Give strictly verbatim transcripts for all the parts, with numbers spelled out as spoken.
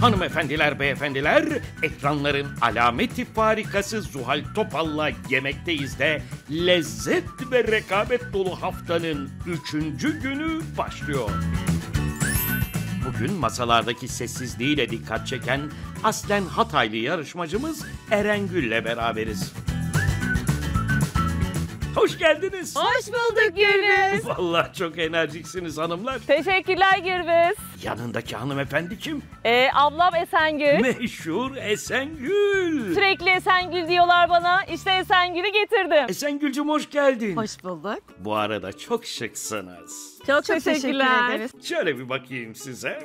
Hanımefendiler, beyefendiler, ekranların alameti farikası Zuhal Topal'la Yemekteyiz de lezzet ve rekabet dolu haftanın üçüncü günü başlıyor. Bugün masalardaki sessizliğiyle dikkat çeken aslen Hataylı yarışmacımız Erengül'le beraberiz. Hoş geldiniz. Hoş bulduk Gürbüz. Vallahi çok enerjiksiniz hanımlar. Teşekkürler Gürbüz. Yanındaki hanımefendi kim? Ee, ablam Esengül. Meşhur Esengül. Sürekli Esengül diyorlar bana. İşte Esengül'ü getirdim. Esengül'cüm hoş geldin. Hoş bulduk. Bu arada çok şıksınız. Çok, Çok teşekkürler. teşekkür ederiz. Şöyle bir bakayım size.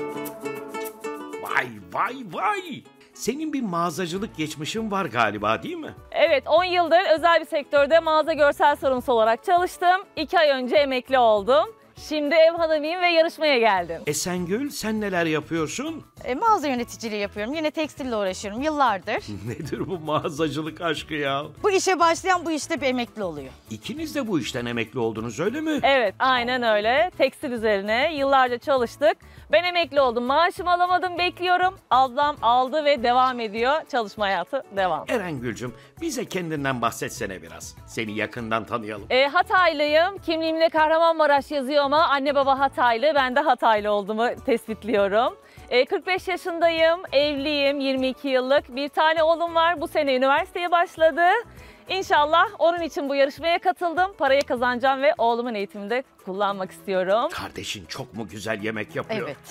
Vay vay vay. Senin bir mağazacılık geçmişin var galiba değil mi? Evet, on yıldır özel bir sektörde mağaza görsel sorumlusu olarak çalıştım. iki ay önce emekli oldum. Şimdi ev hanımıyım ve yarışmaya geldim. Esengül, sen neler yapıyorsun? E, mağaza yöneticiliği yapıyorum. Yine tekstille uğraşıyorum yıllardır. Nedir bu mağazacılık aşkı ya? Bu işe başlayan bu işte bir emekli oluyor. İkiniz de bu işten emekli oldunuz öyle mi? Evet, aynen öyle. Tekstil üzerine yıllarca çalıştık. Ben emekli oldum. Maaşımı alamadım, bekliyorum. Ablam aldı ve devam ediyor. Çalışma hayatı devam. Erengül'cüm, bize kendinden bahsetsene biraz. Seni yakından tanıyalım. E, Hataylıyım. Kimliğimde Kahramanmaraş yazıyor ama anne baba Hataylı. Ben de Hataylı olduğumu tespitliyorum. E, kırk beş yaşındayım, evliyim, yirmi iki yıllık. Bir tane oğlum var. Bu sene üniversiteye başladı. İnşallah onun için bu yarışmaya katıldım. Parayı kazanacağım ve oğlumun eğitiminde kullanmak istiyorum. Kardeşin çok mu güzel yemek yapıyor? Evet.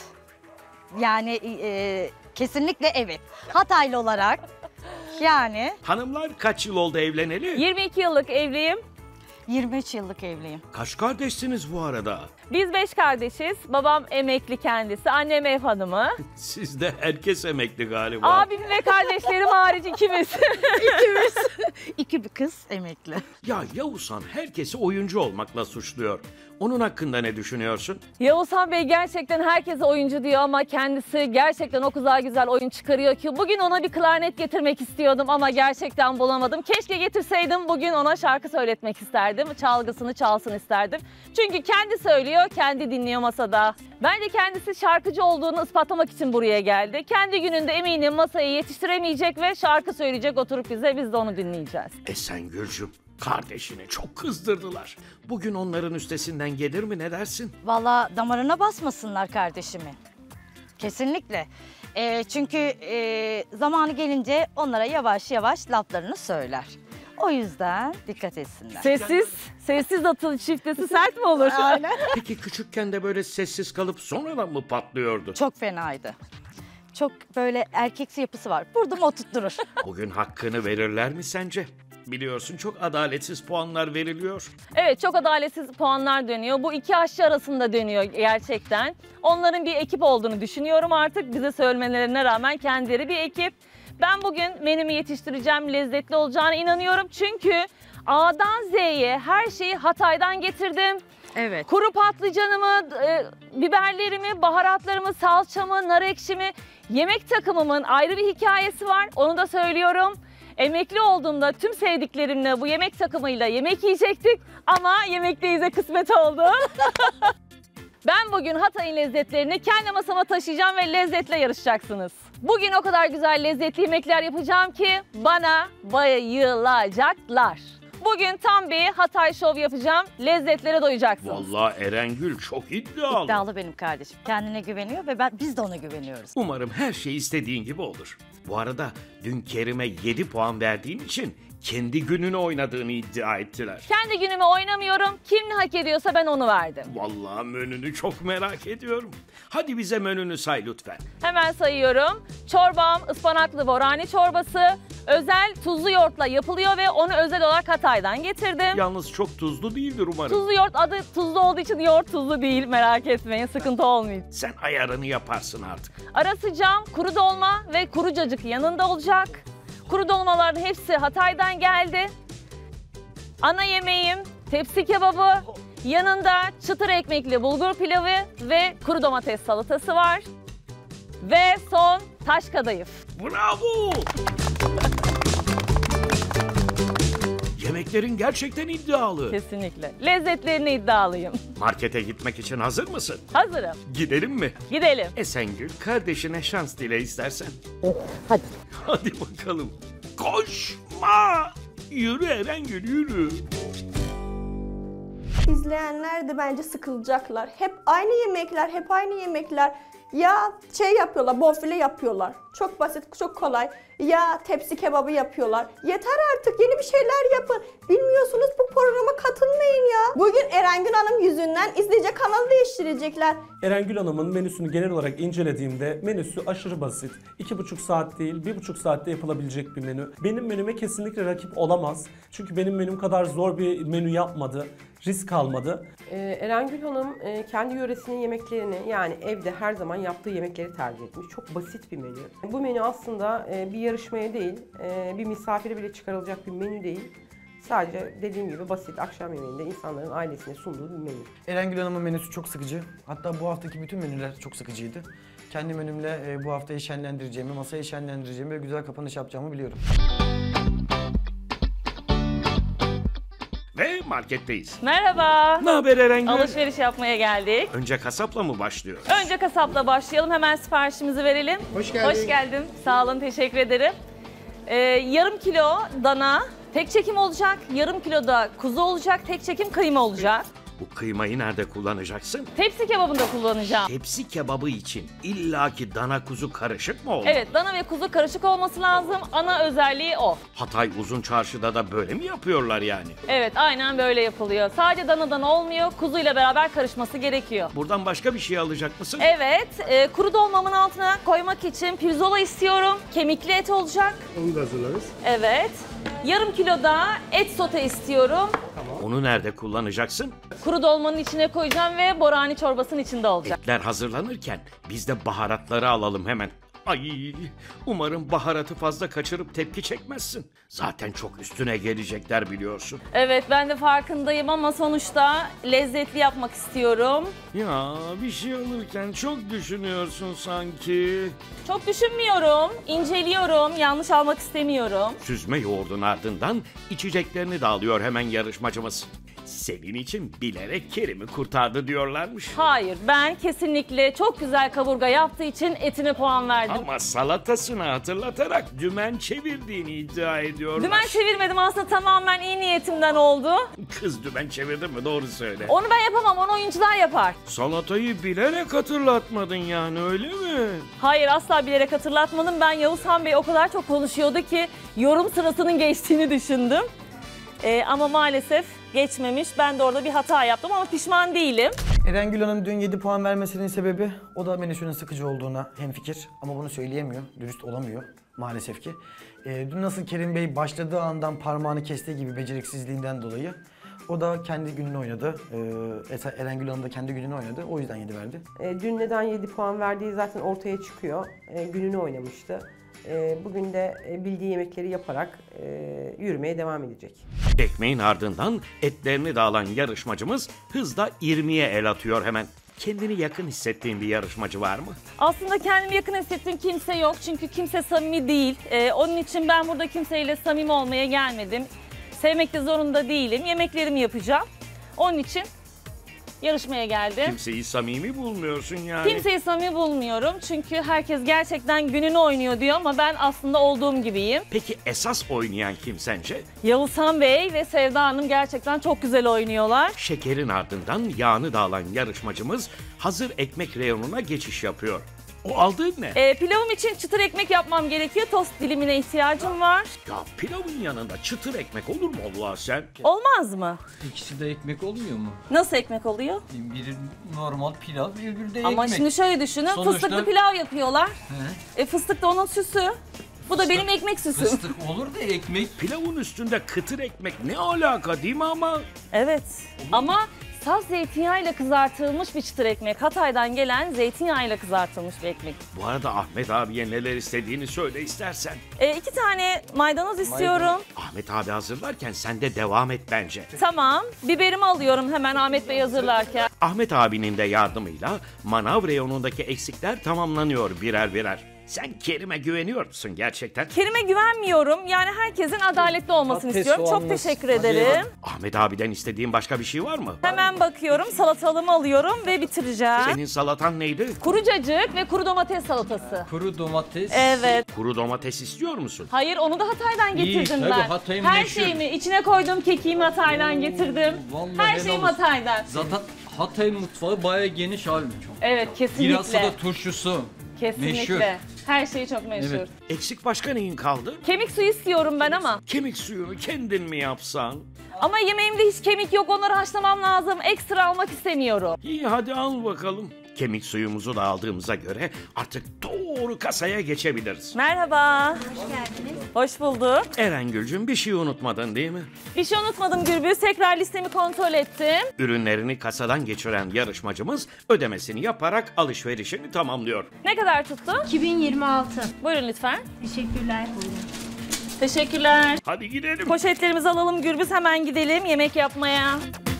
Yani e, kesinlikle evet. Hataylı olarak yani Hanımlar kaç yıl oldu evleneli? yirmi iki yıllık evliyim. yirmi üç yıllık evliyim. Kaç kardeşsiniz bu arada? Biz beş kardeşiz. Babam emekli kendisi, annem ev hanımı. Sizde herkes emekli galiba. Abim ve kardeşlerim hariç ikimiz. İkimiz. İki bir kız emekli. Ya Yavuzhan herkesi oyuncu olmakla suçluyor. Onun hakkında ne düşünüyorsun? Yavuzhan Bey gerçekten herkese oyuncu diyor ama kendisi gerçekten o kadar güzel oyun çıkarıyor ki bugün ona bir klarnet getirmek istiyordum ama gerçekten bulamadım. Keşke getirseydim, bugün ona şarkı söyletmek isterdim. Çalgısını çalsın isterdim. Çünkü kendi söylüyor, kendi dinliyor masada. Bence kendisi şarkıcı olduğunu ispatlamak için buraya geldi. Kendi gününde eminim masayı yetiştiremeyecek ve şarkı söyleyecek oturup bize, biz de onu dinleyeceğiz. Esengül'cüm, kardeşini çok kızdırdılar. Bugün onların üstesinden gelir mi, ne dersin? Vallahi damarına basmasınlar kardeşimi. Kesinlikle. E, çünkü e, zamanı gelince onlara yavaş yavaş laflarını söyler. O yüzden dikkat etsinler. Sessiz, sessiz atın çiftesi sert mi olur? Aynen. Peki küçükken de böyle sessiz kalıp sonradan mı patlıyordu? Çok fenaydı. Çok böyle erkeksi yapısı var. Vurdum oturtturur. Bugün hakkını verirler mi sence? Biliyorsun çok adaletsiz puanlar veriliyor. Evet, çok adaletsiz puanlar dönüyor. Bu iki aşçı arasında dönüyor gerçekten. Onların bir ekip olduğunu düşünüyorum artık. Bize söylemelerine rağmen kendileri bir ekip. Ben bugün menümü yetiştireceğim, lezzetli olacağına inanıyorum. Çünkü A'dan Z'ye her şeyi Hatay'dan getirdim. Evet. Kuru patlıcanımı, e, biberlerimi, baharatlarımı, salçamı, nar ekşimi, yemek takımımın ayrı bir hikayesi var. Onu da söylüyorum. Emekli olduğumda tüm sevdiklerimle bu yemek takımıyla yemek yiyecektik ama Yemekteyiz'e kısmet oldu. Ben bugün Hatay'ın lezzetlerini kendi masama taşıyacağım ve lezzetle yarışacaksınız. Bugün o kadar güzel lezzetli yemekler yapacağım ki bana bayılacaklar. Bugün tam bir Hatay şov yapacağım. Lezzetlere doyacaksınız. Vallahi Erengül çok iddialı. İddialı benim kardeşim. Kendine güveniyor ve ben, biz de ona güveniyoruz. Umarım her şey istediğin gibi olur. Bu arada dün Kerim'e yedi puan verdiğin için kendi gününü oynadığını iddia ettiler. Kendi günümü oynamıyorum. Kim ne hak ediyorsa ben onu verdim. Vallahi menünü çok merak ediyorum. Hadi bize menünü say lütfen. Hemen sayıyorum. Çorbam ıspanaklı borani çorbası. Özel tuzlu yoğurtla yapılıyor ve onu özel olarak Hatay'dan getirdim. Yalnız çok tuzlu değildir umarım. Tuzlu yoğurt, adı tuzlu olduğu için yoğurt tuzlu değil, merak etmeyin, sıkıntı olmayacak. Sen ayarını yaparsın artık. Ara sıcağım, kuru dolma ve kuru cacık yanında olacak. Kuru dolmaların hepsi Hatay'dan geldi. Ana yemeğim tepsi kebabı, yanında çıtır ekmekli bulgur pilavı ve kuru domates salatası var. Ve son taş kadayıf. Bravo! Yemeklerin gerçekten iddialı. Kesinlikle. Lezzetlerine iddialıyım. Markete gitmek için hazır mısın? Hazırım. Gidelim mi? Gidelim. Esengül, kardeşine şans dile istersen. Hadi. Hadi bakalım. Koşma! Yürü Erengül, yürü. İzleyenler de bence sıkılacaklar. Hep aynı yemekler, hep aynı yemekler. Ya şey yapıyorlar, bonfile yapıyorlar. Çok basit, çok kolay. Ya tepsi kebabı yapıyorlar. Yeter artık, yeni bir şeyler yapın. Bilmiyorsunuz, bu programa katılmayın ya. Bugün Erengül Hanım yüzünden izleyici kanalı değiştirecekler. Erengül Hanım'ın menüsünü genel olarak incelediğimde menüsü aşırı basit. iki buçuk saat değil, bir buçuk saatte yapılabilecek bir menü. Benim menüme kesinlikle rakip olamaz. Çünkü benim menüm kadar zor bir menü yapmadı. Risk almadı. Ee, Erengül Hanım e, kendi yöresinin yemeklerini, yani evde her zaman yaptığı yemekleri tercih etmiş. Çok basit bir menü. Bu menü aslında e, bir yarışmaya değil, e, bir misafire bile çıkarılacak bir menü değil. Sadece dediğim gibi basit, akşam yemeğinde insanların ailesine sunduğu bir menü. Erengül Hanım'ın menüsü çok sıkıcı. Hatta bu haftaki bütün menüler çok sıkıcıydı. Kendi menümle e, bu haftayı şenlendireceğimi, masayı şenlendireceğimi ve güzel kapanış yapacağımı biliyorum. Ve marketteyiz. Merhaba. Ne haber Erengül? Alışveriş yapmaya geldik. Önce kasapla mı başlıyor? Önce kasapla başlayalım. Hemen siparişimizi verelim. Hoş geldin. Hoş geldin. Sağ olun, teşekkür ederim. Ee, yarım kilo dana tek çekim olacak. Yarım kilo da kuzu olacak. Tek çekim kıyma olacak. Bu kıymayı nerede kullanacaksın? Tepsi kebabında kullanacağım. Tepsi kebabı için illaki dana kuzu karışık mı oldu? Evet, dana ve kuzu karışık olması lazım. Ana özelliği o. Hatay Uzun Çarşı'da da böyle mi yapıyorlar yani? Evet, aynen böyle yapılıyor. Sadece danadan olmuyor, kuzuyla beraber karışması gerekiyor. Buradan başka bir şey alacak mısın? Evet, e, kuru dolmamın altına koymak için pirzola istiyorum. Kemikli et olacak. Onu da hazırlarız. Evet. Yarım kilo da et sote istiyorum. Onu nerede kullanacaksın? Kuru dolmanın içine koyacağım ve borani çorbasının içinde olacak. Etler hazırlanırken biz de baharatları alalım hemen. Ay, umarım baharatı fazla kaçırıp tepki çekmezsin. Zaten çok üstüne gelecekler biliyorsun. Evet, ben de farkındayım ama sonuçta lezzetli yapmak istiyorum. Ya bir şey alırken çok düşünüyorsun sanki. Çok düşünmüyorum, inceliyorum, yanlış almak istemiyorum. Süzme yoğurdun ardından içeceklerini de alıyor hemen yarışmacımız. Senin için bilerek Kerim'i kurtardı diyorlarmış. Hayır, ben kesinlikle çok güzel kaburga yaptığı için etine puan verdim. Ama salatasını hatırlatarak dümen çevirdiğini iddia ediyorlar. Dümen çevirmedim, aslında tamamen iyi niyetimden oldu. Kız dümen çevirdi mi? Doğru söyle. Onu ben yapamam, onu oyuncular yapar. Salatayı bilerek hatırlatmadın yani, öyle mi? Hayır, asla bilerek hatırlatmadım. Ben Yavuzhan Bey o kadar çok konuşuyordu ki yorum sırasının geçtiğini düşündüm. Ee, ama maalesef geçmemiş. Ben de orada bir hata yaptım ama pişman değilim. Erengül Hanım dün yedi puan vermesinin sebebi o da menüsünün sıkıcı olduğuna hemfikir. Ama bunu söyleyemiyor, dürüst olamıyor maalesef ki. Ee, dün nasıl Kerim Bey başladığı andan parmağını kestiği gibi beceriksizliğinden dolayı o da kendi gününü oynadı. Ee, Erengül Hanım da kendi gününü oynadı. O yüzden yedi verdi. E, dün neden yedi puan verdiği zaten ortaya çıkıyor. E, gününü oynamıştı. E, bugün de e, bildiği yemekleri yaparak e, yürümeye devam edecek. Ekmeğin ardından etlerini de alan yarışmacımız hızla irmiye el atıyor hemen. Kendini yakın hissettiğin bir yarışmacı var mı? Aslında kendimi yakın hissettiğim kimse yok. Çünkü kimse samimi değil. Ee, onun için ben burada kimseyle samimi olmaya gelmedim. Sevmek de zorunda değilim. Yemeklerimi yapacağım. Onun için yarışmaya geldim. Kimseyi samimi bulmuyorsun yani. Kimseyi samimi bulmuyorum. Çünkü herkes gerçekten gününü oynuyor diyor ama ben aslında olduğum gibiyim. Peki esas oynayan kim sence? Yavuzhan Bey ve Sevda Hanım gerçekten çok güzel oynuyorlar. Şekerin ardından yağını da alan yarışmacımız hazır ekmek reyonuna geçiş yapıyor. O aldığın ne? Ee, pilavım için çıtır ekmek yapmam gerekiyor. Tost dilimine ihtiyacım var. Ya pilavın yanında çıtır ekmek olur mu Allah sen? Olmaz mı? İkisi de ekmek olmuyor mu? Nasıl ekmek oluyor? Biri normal pilav, öbürü de Ama ekmek. şimdi şöyle düşünün, Sonuçta- fıstıklı pilav yapıyorlar. He. E fıstık da onun süsü. Bu da benim ekmek süsüm. Fıstık olur da ekmek. Pilavın üstünde kıtır ekmek ne alaka değil mi ama? Evet. Ama saz zeytinyağıyla kızartılmış bir çıtır ekmek. Hatay'dan gelen zeytinyağıyla kızartılmış bir ekmek. Bu arada Ahmet abiye neler istediğini söyle istersen. E, iki tane maydanoz istiyorum. Ahmet abi hazırlarken sen de devam et bence. Tamam. Biberimi alıyorum hemen Ahmet Bey hazırlarken. Ahmet abinin de yardımıyla manav reyonundaki eksikler tamamlanıyor birer birer. Sen Kerim'e güveniyor musun gerçekten? Kerim'e güvenmiyorum. Yani herkesin adaletli olmasını Patates, istiyorum. Çok soğanlı. teşekkür Hadi. ederim. Ahmet abiden istediğin başka bir şey var mı? Hemen bakıyorum. Salatalımı alıyorum ve bitireceğim. Senin salatan neydi? Kuru cacık ve kuru domates salatası. Kuru domates. Evet. Kuru domates istiyor musun? Hayır, onu da Hatay'dan İyi, getirdim tabii, ben. Hatay'ın Her meşhur. şeyimi içine koydum, kekiğimi Hatay'dan getirdim. Vallahi Her helal şeyim olsun. Hatay'dan. Zaten Hatay mutfağı bayağı geniş abi. Evet, kesinlikle. Biraz da turşusu. Kesinlikle. Meşhur. Her şeyi çok meşhur. Evet. Eksik başka neyin kaldı? Kemik suyu istiyorum ben ama. Kemik suyunu kendin mi yapsan? Ama yemeğimde hiç kemik yok, onları haşlamam lazım. Ekstra almak istemiyorum. İyi hadi al bakalım. Kemik suyumuzu da aldığımıza göre artık doğru kasaya geçebiliriz. Merhaba. Hoş geldiniz. Hoş bulduk. Erengül'cüm bir şey unutmadın değil mi? Bir şey unutmadım Gürbüz. Tekrar listemi kontrol ettim. Ürünlerini kasadan geçiren yarışmacımız ödemesini yaparak alışverişini tamamlıyor. Ne kadar tuttu? iki bin yirmi altı. Buyurun lütfen. Teşekkürler. Buyurun. Teşekkürler. Hadi gidelim. Poşetlerimizi alalım Gürbüz. Hemen gidelim yemek yapmaya.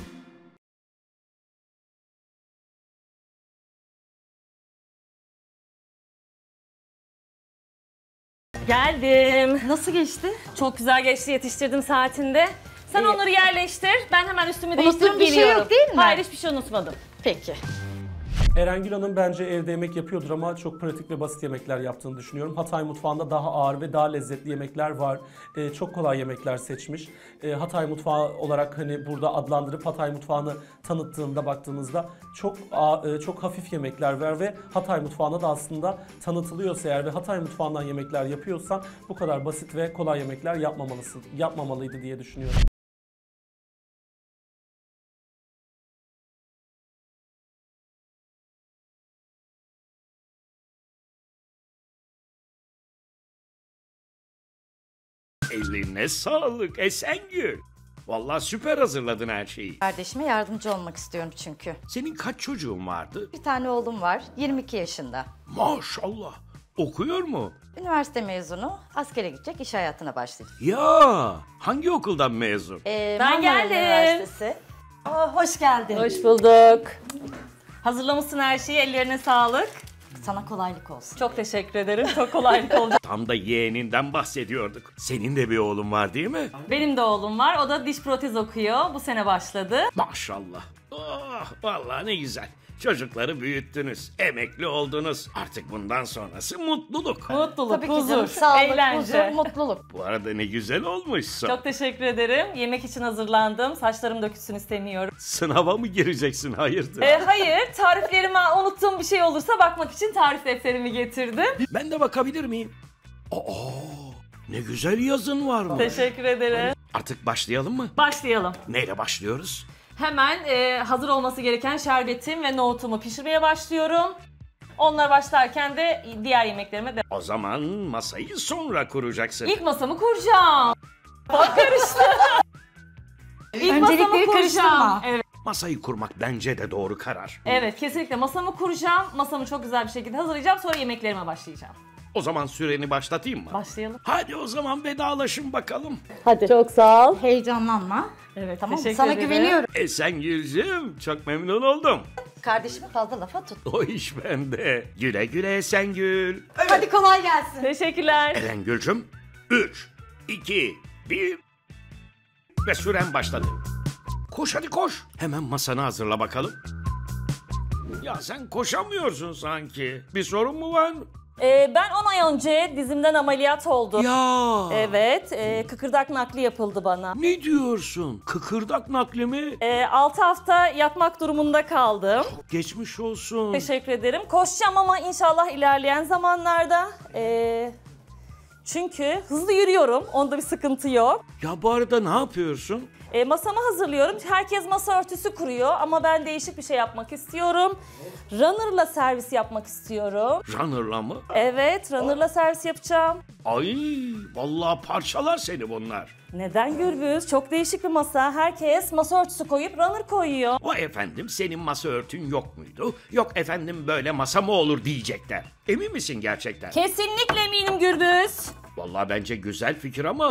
Geldim. Nasıl geçti? Çok güzel geçti, yetiştirdim saatinde. Sen İyi. onları yerleştir. Ben hemen üstümü Unuttuğun değiştirip bir şey geliyorum. yok değil mi? Hayır, hiçbir şey unutmadım. Peki. Erengül Hanım bence evde yemek yapıyordur ama çok pratik ve basit yemekler yaptığını düşünüyorum. Hatay mutfağında daha ağır ve daha lezzetli yemekler var. Ee, çok kolay yemekler seçmiş. Ee, Hatay mutfağı olarak hani burada adlandırıp Hatay mutfağını tanıttığında baktığınızda çok ağ- e, çok hafif yemekler var ve Hatay mutfağına da aslında tanıtılıyorsa eğer ve Hatay mutfağından yemekler yapıyorsan bu kadar basit ve kolay yemekler yapmamalısın, yapmamalıydı diye düşünüyorum. Eline sağlık Esengül. Vallahi süper hazırladın her şeyi. Kardeşime yardımcı olmak istiyorum çünkü. Senin kaç çocuğun vardı? Bir tane oğlum var, yirmi iki yaşında. Maşallah. Okuyor mu? Üniversite mezunu, askere gidecek, iş hayatına başlayacak. Ya hangi okuldan mezun? Ee, Ben Marmara geldim. Üniversitesi. Aa, hoş geldin. Hoş bulduk. Hazırlamışsın her şeyi, ellerine sağlık. Sana kolaylık olsun. Çok teşekkür ederim, çok kolaylık oldu. Tam da yeğeninden bahsediyorduk. Senin de bir oğlun var değil mi? Benim de oğlum var, o da diş protez okuyor. Bu sene başladı. Maşallah. Oh, vallahi ne güzel. Çocukları büyüttünüz, emekli oldunuz. Artık bundan sonrası mutluluk. Mutluluk, Tabii ki huzur, canım, sağlık, eğlence. huzur, mutluluk. Bu arada ne güzel olmuşsun. Çok teşekkür ederim. Yemek için hazırlandım. Saçlarım dökülsün istemiyorum. Sınava mı gireceksin hayırdır? Ee, hayır, tariflerime unuttuğum bir şey olursa bakmak için tarif defterimi getirdim. Ben de bakabilir miyim? Aa, ne güzel yazın var mı? Teşekkür ederim. Artık başlayalım mı? Başlayalım. Neyle başlıyoruz? Hemen e, hazır olması gereken şerbetim ve nohutumu pişirmeye başlıyorum. Onlar başlarken de diğer yemeklerime de... O zaman masayı sonra kuracaksın. İlk masamı kuracağım. Bak karıştı. İlk masamı Öncelikleri kuracağım. karıştırma. Evet. Masayı kurmak bence de doğru karar. Evet, kesinlikle masamı kuracağım. Masamı çok güzel bir şekilde hazırlayacağım. Sonra yemeklerime başlayacağım. O zaman süreni başlatayım mı? Başlayalım. Hadi o zaman vedalaşın bakalım. Hadi. Çok sağ ol. Heyecanlanma. Evet, Tamam mı? teşekkür Sana ederim. güveniyorum. Esengül'cüm çok memnun oldum. Kardeşimi fazla lafa tut. O iş bende. Güle güle Esengül. Hadi kolay gelsin. Teşekkürler. Erengül'cüm üç, iki, bir ve süren başladı. Koş hadi koş. Hemen masanı hazırla bakalım. Ya sen koşamıyorsun sanki. Bir sorun mu var? Ee, ben on ay önce dizimden ameliyat oldum. Ya. Evet, e, kıkırdak nakli yapıldı bana. Ne diyorsun? Kıkırdak nakli mi? E, altı hafta yatmak durumunda kaldım. Geçmiş olsun. Teşekkür ederim. Koşacağım ama inşallah ilerleyen zamanlarda. E, çünkü hızlı yürüyorum, onda bir sıkıntı yok. Ya bu arada ne yapıyorsun? E, masamı hazırlıyorum. Herkes masa örtüsü kuruyor ama ben değişik bir şey yapmak istiyorum. Runner'la servis yapmak istiyorum. Runner'la mı? Evet, runner'la servis yapacağım. Ay vallahi parçalar seni bunlar. Neden Gürbüz? Çok değişik bir masa. Herkes masa örtüsü koyup runner koyuyor. Vay efendim senin masa örtün yok muydu? Yok efendim böyle masa mı olur diyecekler. Emin misin gerçekten? Kesinlikle eminim Gürbüz. Vallahi bence güzel fikir ama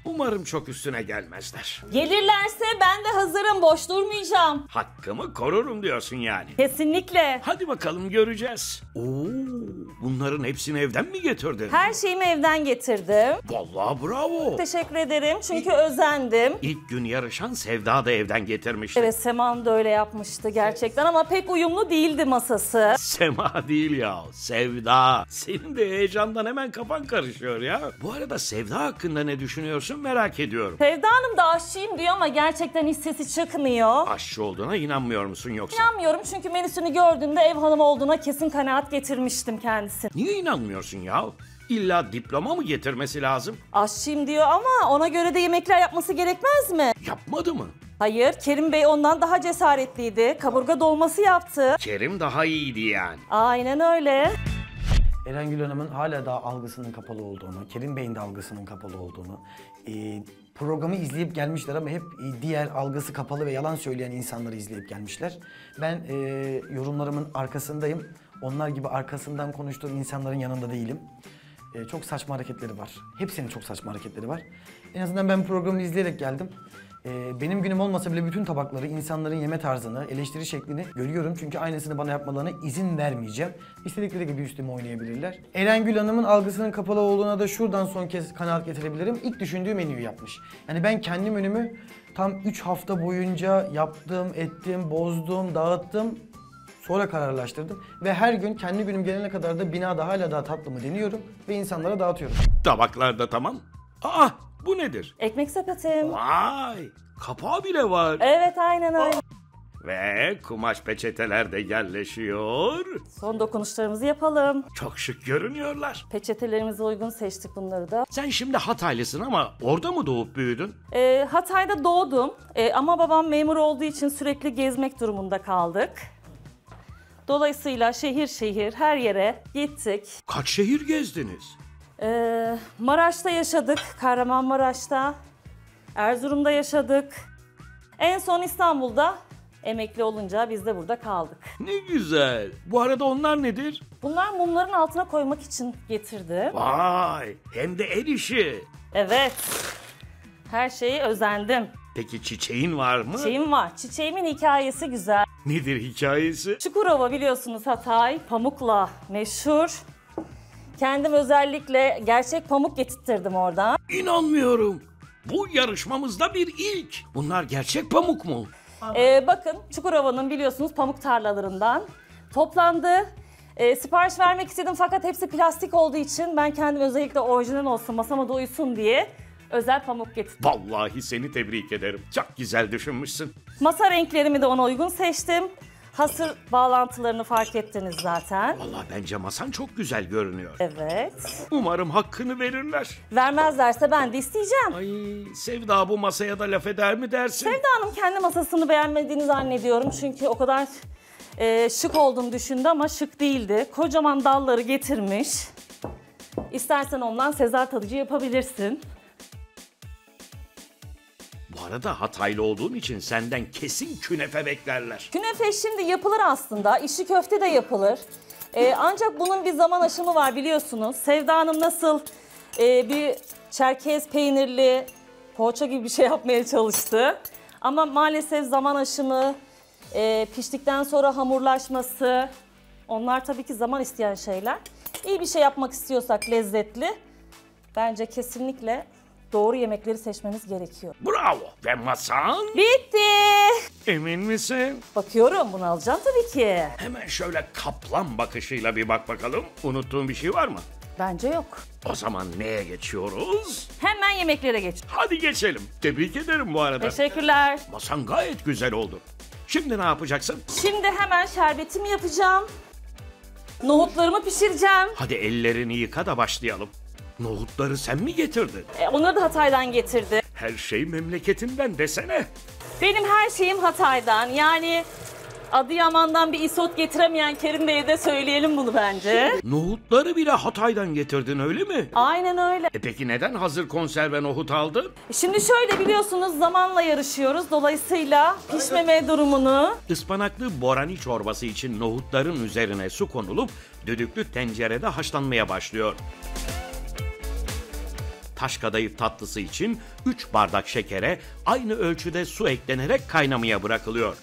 Umarım çok üstüne gelmezler. Gelirlerse ben de hazırım, boş durmayacağım. Hakkımı korurum diyorsun yani. Kesinlikle. Hadi bakalım göreceğiz. Oo, bunların hepsini evden mi getirdin? Her şeyimi evden getirdim. Vallahi bravo. Teşekkür ederim çünkü özendim. İlk gün yarışan Sevda da evden getirmişti. Evet, Seman da öyle yapmıştı gerçekten ama pek uyumlu değildi masası. Sema değil ya, Sevda. Senin de heyecandan hemen kafan karışıyor ya. Bu arada Sevda hakkında ne düşünüyorsun merak ediyorum. Sevda Hanım da aşçıyım diyor ama gerçekten hiç sesi çıkmıyor. Aşçı olduğuna inanmıyor musun yoksa? İnanmıyorum çünkü menüsünü gördüğümde ev hanımı olduğuna kesin kanaat getirmiştim kendisine. Niye inanmıyorsun ya? İlla diploma mı getirmesi lazım? Aşçıyım diyor ama ona göre de yemekler yapması gerekmez mi? Yapmadı mı? Hayır, Kerim Bey ondan daha cesaretliydi. Kaburga dolması yaptı. Kerim daha iyiydi yani. Aynen öyle. Erengül Hanım'ın hala daha algısının kapalı olduğunu, Kerim Bey'in de algısının kapalı olduğunu, e, programı izleyip gelmişler ama hep e, diğer algısı kapalı ve yalan söyleyen insanları izleyip gelmişler. Ben e, yorumlarımın arkasındayım. Onlar gibi arkasından konuştuğum insanların yanında değilim. E, çok saçma hareketleri var. Hepsinin çok saçma hareketleri var. En azından ben programı izleyerek geldim. Ee, benim günüm olmasa bile bütün tabakları, insanların yeme tarzını, eleştiri şeklini görüyorum. Çünkü aynısını bana yapmalarına izin vermeyeceğim. İstedikleri gibi üstüme oynayabilirler. Erengül Hanım'ın algısının kapalı olduğuna da şuradan son kez kanaat getirebilirim. İlk düşündüğü menüyü yapmış. Yani ben kendi menümü tam üç hafta boyunca yaptım, ettim, bozdum, dağıttım. Sonra kararlaştırdım. Ve her gün kendi günüm gelene kadar da binada hala daha tatlımı deniyorum ve insanlara dağıtıyorum. Tabaklar da tamam. Aa, bu nedir? Ekmek sepetim. Vay, kapağı bile var. Evet, aynen öyle. Ve kumaş peçeteler de yerleşiyor. Son dokunuşlarımızı yapalım. Çok şık görünüyorlar. Peçetelerimize uygun seçtik bunları da. Sen şimdi Hataylısın ama orada mı doğup büyüdün? Ee, Hatay'da doğdum Ee, ama babam memur olduğu için sürekli gezmek durumunda kaldık. Dolayısıyla şehir şehir her yere gittik. Kaç şehir gezdiniz? Ee, Maraş'ta yaşadık, Kahramanmaraş'ta, Erzurum'da yaşadık. En son İstanbul'da emekli olunca biz de burada kaldık. Ne güzel. Bu arada onlar nedir? Bunlar mumların altına koymak için getirdim. Vay, hem de el işi. Evet, her şeyi özendim. Peki çiçeğin var mı? Çiçeğim var. Çiçeğimin hikayesi güzel. Nedir hikayesi? Çukurova biliyorsunuz Hatay, pamukla meşhur. Kendim özellikle gerçek pamuk getirttirdim oradan. İnanmıyorum. Bu yarışmamızda bir ilk. Bunlar gerçek pamuk mu? Ee, bakın Çukurova'nın biliyorsunuz pamuk tarlalarından toplandı. Ee, sipariş vermek istedim fakat hepsi plastik olduğu için ben kendim özellikle orijinal olsun, masama da uysun diye özel pamuk getirdim. Vallahi seni tebrik ederim. Çok güzel düşünmüşsün. Masa renklerimi de ona uygun seçtim. Hasır bağlantılarını fark ettiniz zaten. Vallahi bence masan çok güzel görünüyor. Evet. Umarım hakkını verirler. Vermezlerse ben de isteyeceğim. Ay, Sevda bu masaya da laf eder mi dersin? Sevda Hanım kendi masasını beğenmediğini zannediyorum. Çünkü o kadar e, şık olduğunu düşündü ama şık değildi. Kocaman dalları getirmiş. İstersen ondan Sezar tadıcı yapabilirsin. Bu arada Hataylı olduğun için senden kesin künefe beklerler. Künefe şimdi yapılır aslında. İçli köfte de yapılır. E, ancak bunun bir zaman aşımı var biliyorsunuz. Sevda Hanım nasıl e, bir Çerkez peynirli poğaça gibi bir şey yapmaya çalıştı. Ama maalesef zaman aşımı, e, piştikten sonra hamurlaşması, onlar tabii ki zaman isteyen şeyler. İyi bir şey yapmak istiyorsak lezzetli, bence kesinlikle doğru yemekleri seçmemiz gerekiyor. Bravo. Ve masan? Bitti. Emin misin? Bakıyorum, bunu alacağım tabii ki. Hemen şöyle kaplan bakışıyla bir bak bakalım. Unuttuğun bir şey var mı? Bence yok. O zaman neye geçiyoruz? Hemen yemeklere geç. Hadi geçelim. Tebrik ederim bu arada. Teşekkürler. Masan gayet güzel oldu. Şimdi ne yapacaksın? Şimdi hemen şerbetimi yapacağım. Nohutlarımı pişireceğim. Hadi ellerini yıka da başlayalım. Nohutları sen mi getirdin? E, onları da Hatay'dan getirdi. Her şey memleketinden desene. Benim her şeyim Hatay'dan. Yani Adıyaman'dan bir isot getiremeyen Kerim Bey'e de söyleyelim bunu bence. Nohutları bile Hatay'dan getirdin öyle mi? Aynen öyle. E peki neden hazır konserve nohut aldın? Şimdi şöyle biliyorsunuz zamanla yarışıyoruz. Dolayısıyla pişmeme durumunu... Ispanaklı borani çorbası için nohutların üzerine su konulup düdüklü tencerede haşlanmaya başlıyor. Taş kadayıf tatlısı için üç bardak şekere aynı ölçüde su eklenerek kaynamaya bırakılıyor.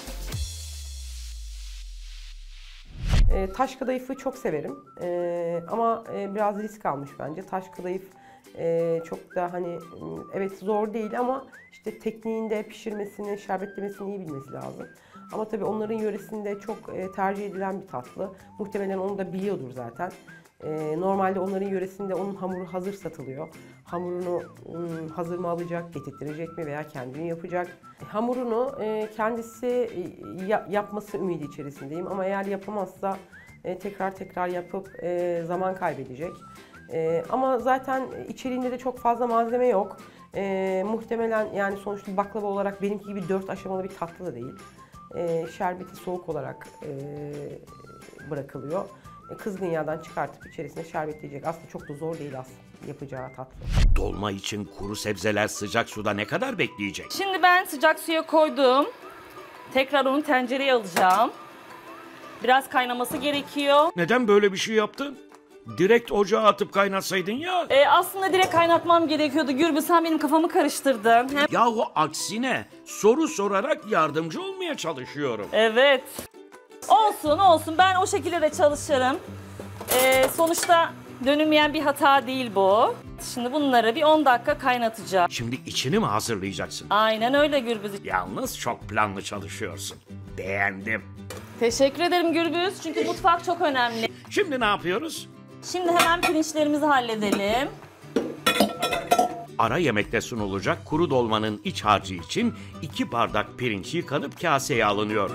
E, taş kadayıfı çok severim E, ama e, biraz risk almış bence. Taş kadayıf e, çok da hani m, evet zor değil ama işte tekniğinde pişirmesini, şerbetlemesini iyi bilmesi lazım. Ama tabii onların yöresinde çok e, tercih edilen bir tatlı. Muhtemelen onu da biliyordur zaten. E, normalde onların yöresinde onun hamuru hazır satılıyor. Hamurunu m, hazır mı alacak, getirtirecek mi veya kendini yapacak. Hamurunu e, kendisi e, ya, yapması ümidi içerisindeyim ama eğer yapamazsa e, tekrar tekrar yapıp e, zaman kaybedecek. E, ama zaten içeriğinde de çok fazla malzeme yok. E, muhtemelen yani sonuçta baklava olarak benimki gibi dört aşamalı bir tatlı da değil. E, şerbeti soğuk olarak e, bırakılıyor. E, kızgın yağdan çıkartıp içerisine şerbetleyecek. Aslında çok da zor değil aslında yapacağı tatlı. Dolma için kuru sebzeler sıcak suda ne kadar bekleyecek? Şimdi ben sıcak suya koydum. Tekrar onu tencereye alacağım. Biraz kaynaması gerekiyor. Neden böyle bir şey yaptın? Direkt ocağa atıp kaynatsaydın ya. Ee, aslında direkt kaynatmam gerekiyordu. Gürbüz, sen benim kafamı karıştırdın. Hem... Yahu aksine soru sorarak yardımcı olmaya çalışıyorum. Evet. Olsun olsun, ben o şekilde de çalışırım. Ee, sonuçta dönülmeyen bir hata değil bu. Şimdi bunları bir on dakika kaynatacağım. Şimdi içini mi hazırlayacaksın? Aynen öyle Gürbüz. Yalnız çok planlı çalışıyorsun. Beğendim. Teşekkür ederim Gürbüz, çünkü mutfak çok önemli. Şimdi ne yapıyoruz? Şimdi hemen pirinçlerimizi halledelim. Ara yemekte sunulacak kuru dolmanın iç harcı için iki bardak pirinç yıkanıp kaseye alınıyor.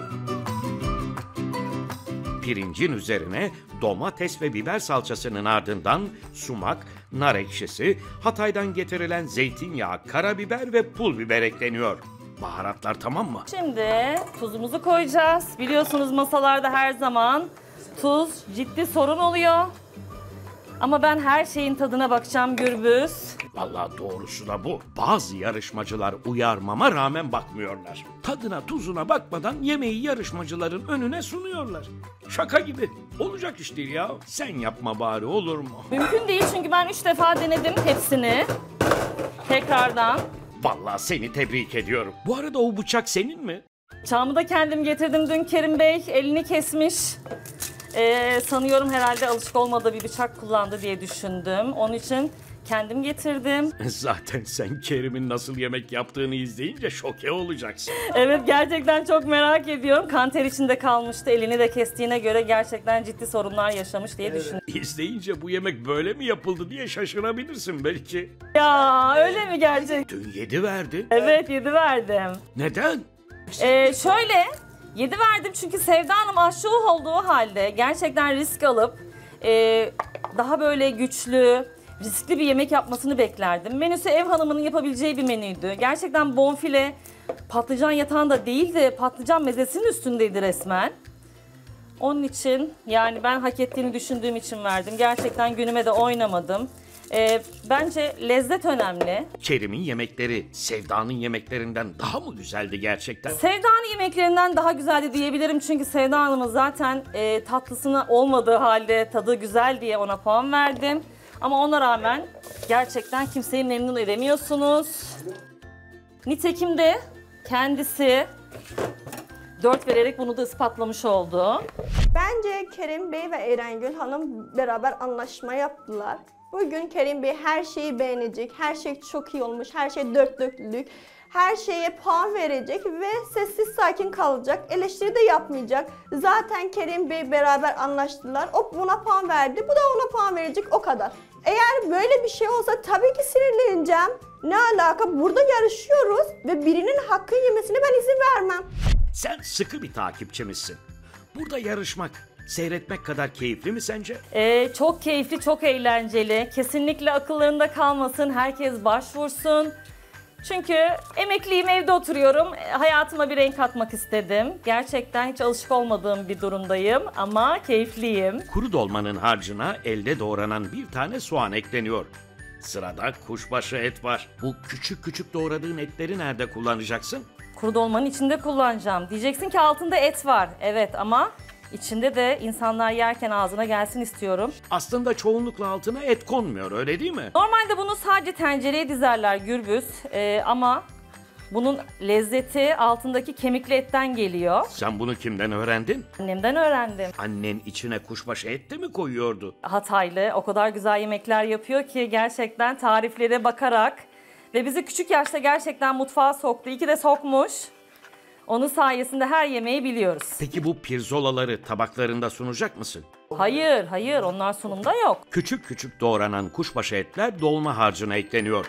Pirincin üzerine domates ve biber salçasının ardından sumak, nar ekşisi, Hatay'dan getirilen zeytinyağı, karabiber ve pul biber ekleniyor. Baharatlar tamam mı? Şimdi tuzumuzu koyacağız. Biliyorsunuz masalarda her zaman tuz ciddi sorun oluyor. Ama ben her şeyin tadına bakacağım Gürbüz. Vallahi doğrusu da bu. Bazı yarışmacılar uyarmama rağmen bakmıyorlar. Tadına tuzuna bakmadan yemeği yarışmacıların önüne sunuyorlar. Şaka gibi. Olacak iş değil ya. Sen yapma bari, olur mu? Mümkün değil çünkü ben üç defa denedim hepsini. Tekrardan. Vallahi seni tebrik ediyorum. Bu arada o bıçak senin mi? Bıçağımı da kendim getirdim. Dün Kerim Bey elini kesmiş. Ee, sanıyorum herhalde alışık olmadığı bir bıçak kullandı diye düşündüm. Onun için kendim getirdim. Zaten sen Kerim'in nasıl yemek yaptığını izleyince şoke olacaksın. Evet, gerçekten çok merak ediyorum. Kan ter içinde kalmıştı. Elini de kestiğine göre gerçekten ciddi sorunlar yaşamış diye düşünüyorum. İzleyince bu yemek böyle mi yapıldı diye şaşırabilirsin belki. Ya öyle mi gerçek? Dün yedi verdi. Evet, yedi verdim. Neden? Ee, şöyle, yedi verdim çünkü Sevda Hanım aşçı olduğu halde gerçekten risk alıp e, daha böyle güçlü, riskli bir yemek yapmasını beklerdim. Menüsü ev hanımının yapabileceği bir menüydü. Gerçekten bonfile patlıcan yatağında değil de patlıcan mezesinin üstündeydi resmen. Onun için yani ben hak ettiğini düşündüğüm için verdim. Gerçekten günüme de oynamadım. Ee, bence lezzet önemli. Kerim'in yemekleri Sevda'nın yemeklerinden daha mı güzeldi gerçekten? Sevda'nın yemeklerinden daha güzeldi diyebilirim. Çünkü Sevda Hanım'ın zaten e, tatlısına olmadığı halde tadı güzel diye ona puan verdim. Ama ona rağmen gerçekten kimseyi memnun edemiyorsunuz. Nitekim de kendisi dört vererek bunu da ispatlamış oldu. Bence Kerim Bey ve Erengül Hanım beraber anlaşma yaptılar. Bugün Kerim Bey her şeyi beğenecek, her şey çok iyi olmuş, her şey dört dörtlük, her şeye puan verecek ve sessiz sakin kalacak, eleştiri de yapmayacak. Zaten Kerim Bey beraber anlaştılar, o buna puan verdi, bu da ona puan verecek, o kadar. Eğer böyle bir şey olsa tabii ki sinirleneceğim. Ne alaka? Burada yarışıyoruz ve birinin hakkını yemesine ben izin vermem. Sen sıkı bir takipçimizsin. Burada yarışmak, seyretmek kadar keyifli mi sence? Ee, çok keyifli, çok eğlenceli. Kesinlikle akıllarında kalmasın, herkes başvursun. Çünkü emekliyim, evde oturuyorum. Hayatıma bir renk katmak istedim. Gerçekten hiç alışık olmadığım bir durumdayım ama keyifliyim. Kuru dolmanın harcına elde doğranan bir tane soğan ekleniyor. Sırada kuşbaşı et var. Bu küçük küçük doğradığın etleri nerede kullanacaksın? Kuru dolmanın içinde kullanacağım. Diyeceksin ki altında et var. Evet ama İçinde de insanlar yerken ağzına gelsin istiyorum. Aslında çoğunlukla altına et konmuyor, öyle değil mi? Normalde bunu sadece tencereye dizerler gürbüz ee, ama bunun lezzeti altındaki kemikli etten geliyor. Sen bunu kimden öğrendin? Annemden öğrendim. Annen içine kuşbaşı et de mi koyuyordu? Hataylı o kadar güzel yemekler yapıyor ki gerçekten tariflere bakarak ve bizi küçük yaşta gerçekten mutfağa soktu. İyi ki de sokmuş. Onun sayesinde her yemeği biliyoruz. Peki bu pirzolaları tabaklarında sunacak mısın? Hayır, hayır onlar sunumda yok. Küçük küçük doğranan kuşbaşı etler dolma harcına ekleniyor.